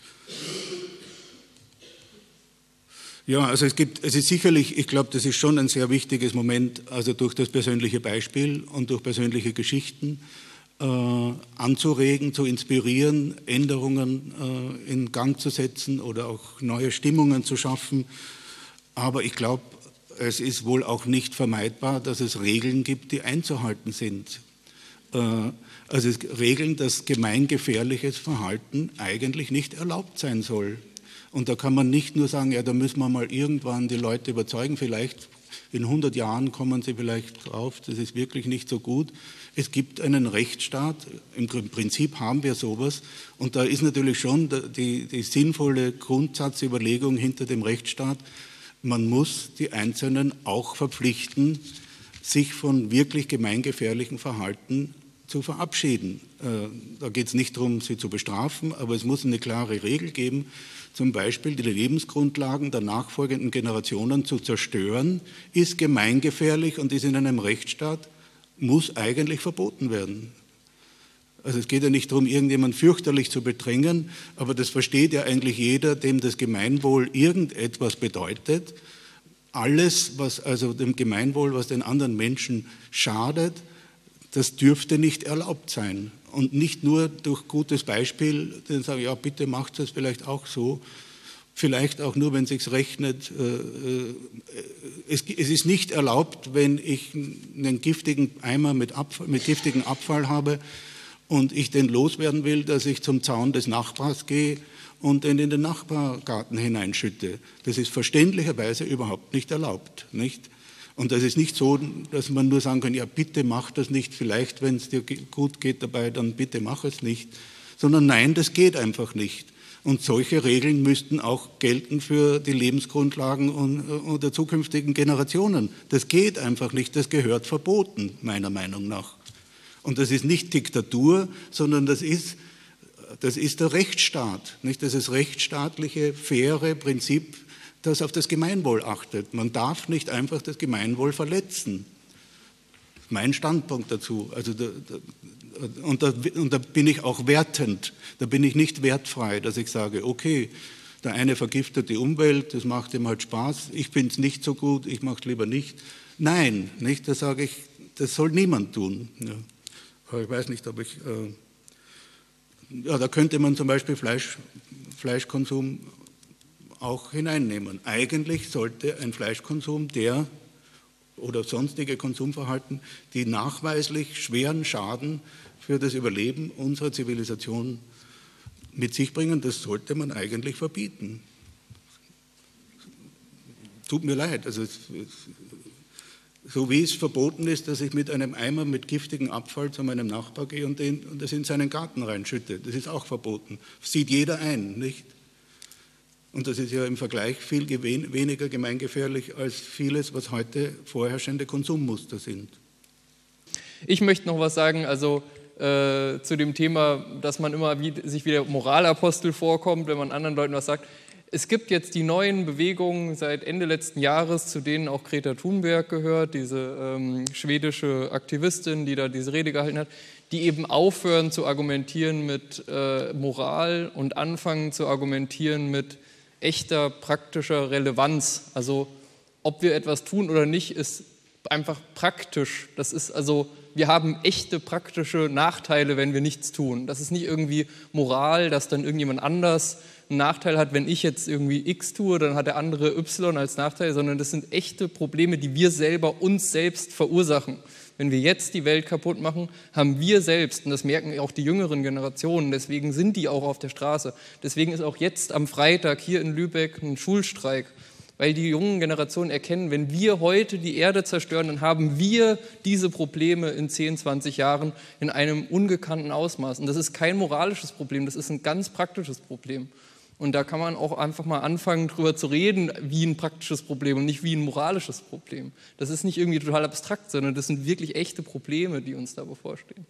Ja, also es gibt, es ist sicherlich, ich glaube, das ist schon ein sehr wichtiges Moment, also durch das persönliche Beispiel und durch persönliche Geschichten äh, anzuregen, zu inspirieren, Änderungen äh, in Gang zu setzen oder auch neue Stimmungen zu schaffen. Aber ich glaube, es ist wohl auch nicht vermeidbar, dass es Regeln gibt, die einzuhalten sind. Äh, also es, Regeln, dass gemeingefährliches Verhalten eigentlich nicht erlaubt sein soll. Und da kann man nicht nur sagen, ja, da müssen wir mal irgendwann die Leute überzeugen, vielleicht in hundert Jahren kommen sie vielleicht drauf, das ist wirklich nicht so gut. Es gibt einen Rechtsstaat, im Prinzip haben wir sowas, und da ist natürlich schon die, die sinnvolle Grundsatzüberlegung hinter dem Rechtsstaat, man muss die Einzelnen auch verpflichten, sich von wirklich gemeingefährlichen Verhalten zu verabschieden. Da geht es nicht darum, sie zu bestrafen, aber es muss eine klare Regel geben, zum Beispiel die Lebensgrundlagen der nachfolgenden Generationen zu zerstören, ist gemeingefährlich und ist in einem Rechtsstaat, muss eigentlich verboten werden. Also es geht ja nicht darum, irgendjemanden fürchterlich zu bedrängen, aber das versteht ja eigentlich jeder, dem das Gemeinwohl irgendetwas bedeutet. Alles, was also dem Gemeinwohl, was den anderen Menschen schadet, das dürfte nicht erlaubt sein. Und nicht nur durch gutes Beispiel, dann sage ich, ja, bitte macht das vielleicht auch so. Vielleicht auch nur, wenn es sich rechnet. Es, es ist nicht erlaubt, wenn ich einen giftigen Eimer mit, Abfall, mit giftigem Abfall habe und ich den loswerden will, dass ich zum Zaun des Nachbars gehe und den in den Nachbargarten hineinschütte. Das ist verständlicherweise überhaupt nicht erlaubt, nicht? Und das ist nicht so, dass man nur sagen kann, ja, bitte mach das nicht, vielleicht, wenn es dir gut geht dabei, dann bitte mach es nicht. Sondern nein, das geht einfach nicht. Und solche Regeln müssten auch gelten für die Lebensgrundlagen und, und der zukünftigen Generationen. Das geht einfach nicht, das gehört verboten, meiner Meinung nach. Und das ist nicht Diktatur, sondern das ist, das ist der Rechtsstaat, nicht? Das ist rechtsstaatliche, faire Prinzip, das auf das Gemeinwohl achtet. Man darf nicht einfach das Gemeinwohl verletzen. Mein Standpunkt dazu. Also da, da, und, da, und da bin ich auch wertend. Da bin ich nicht wertfrei, dass ich sage, okay, der eine vergiftet die Umwelt, das macht ihm halt Spaß, ich finde es nicht so gut, ich mache es lieber nicht. Nein, nicht, da sage ich, das soll niemand tun. Ja. Aber ich weiß nicht, ob ich... Äh, ja, da könnte man zum Beispiel Fleisch, Fleischkonsum auch hineinnehmen. Eigentlich sollte ein Fleischkonsum, der oder sonstige Konsumverhalten, die nachweislich schweren Schaden für das Überleben unserer Zivilisation mit sich bringen, das sollte man eigentlich verbieten. Tut mir leid, also so wie es verboten ist, dass ich mit einem Eimer mit giftigem Abfall zu meinem Nachbar gehe und, den, und das in seinen Garten reinschütte, das ist auch verboten. Das sieht jeder ein, nicht? Und das ist ja im Vergleich viel weniger gemeingefährlich als vieles, was heute vorherrschende Konsummuster sind. Ich möchte noch was sagen, also äh, zu dem Thema, dass man immer wie, sich wie der Moralapostel vorkommt, wenn man anderen Leuten was sagt. Es gibt jetzt die neuen Bewegungen seit Ende letzten Jahres, zu denen auch Greta Thunberg gehört, diese ähm, schwedische Aktivistin, die da diese Rede gehalten hat, die eben aufhören zu argumentieren mit äh, Moral und anfangen zu argumentieren mit echter praktischer Relevanz. Also ob wir etwas tun oder nicht, ist einfach praktisch. Das ist also, wir haben echte praktische Nachteile, wenn wir nichts tun. Das ist nicht irgendwie Moral, dass dann irgendjemand anders einen Nachteil hat, wenn ich jetzt irgendwie X tue, dann hat der andere Y als Nachteil, sondern das sind echte Probleme, die wir selber uns selbst verursachen. Wenn wir jetzt die Welt kaputt machen, haben wir selbst, und das merken auch die jüngeren Generationen, deswegen sind die auch auf der Straße. Deswegen ist auch jetzt am Freitag hier in Lübeck ein Schulstreik, weil die jungen Generationen erkennen, wenn wir heute die Erde zerstören, dann haben wir diese Probleme in zehn, zwanzig Jahren in einem ungekannten Ausmaß. Und das ist kein moralisches Problem, das ist ein ganz praktisches Problem. Und da kann man auch einfach mal anfangen, drüber zu reden, wie ein praktisches Problem und nicht wie ein moralisches Problem. Das ist nicht irgendwie total abstrakt, sondern das sind wirklich echte Probleme, die uns da bevorstehen.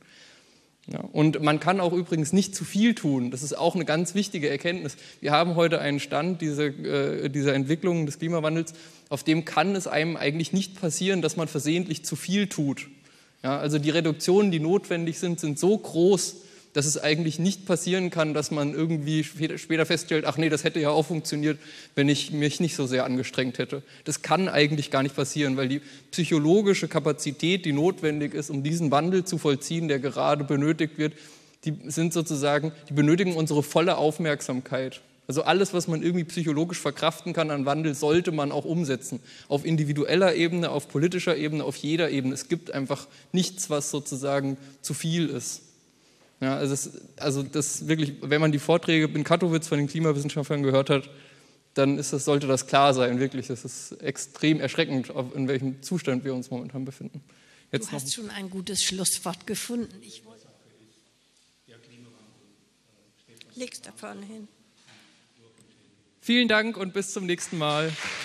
Ja, und man kann auch übrigens nicht zu viel tun. Das ist auch eine ganz wichtige Erkenntnis. Wir haben heute einen Stand dieser, äh, dieser Entwicklung des Klimawandels, auf dem kann es einem eigentlich nicht passieren, dass man versehentlich zu viel tut. Ja, also die Reduktionen, die notwendig sind, sind so groß, dass es eigentlich nicht passieren kann, dass man irgendwie später feststellt, ach nee, das hätte ja auch funktioniert, wenn ich mich nicht so sehr angestrengt hätte. Das kann eigentlich gar nicht passieren, weil die psychologische Kapazität, die notwendig ist, um diesen Wandel zu vollziehen, der gerade benötigt wird, die sind sozusagen, die benötigen unsere volle Aufmerksamkeit. Also alles, was man irgendwie psychologisch verkraften kann an Wandel, sollte man auch umsetzen. Auf individueller Ebene, auf politischer Ebene, auf jeder Ebene. Es gibt einfach nichts, was sozusagen zu viel ist. Ja, also, das, also das wirklich, wenn man die Vorträge in Katowice von den Klimawissenschaftlern gehört hat, dann ist das, sollte das klar sein, wirklich. Das ist extrem erschreckend, in welchem Zustand wir uns momentan befinden. Jetzt du hast noch schon ein gutes Schlusswort gefunden. Ich wollte leg's da vorne hin. Vielen Dank und bis zum nächsten Mal.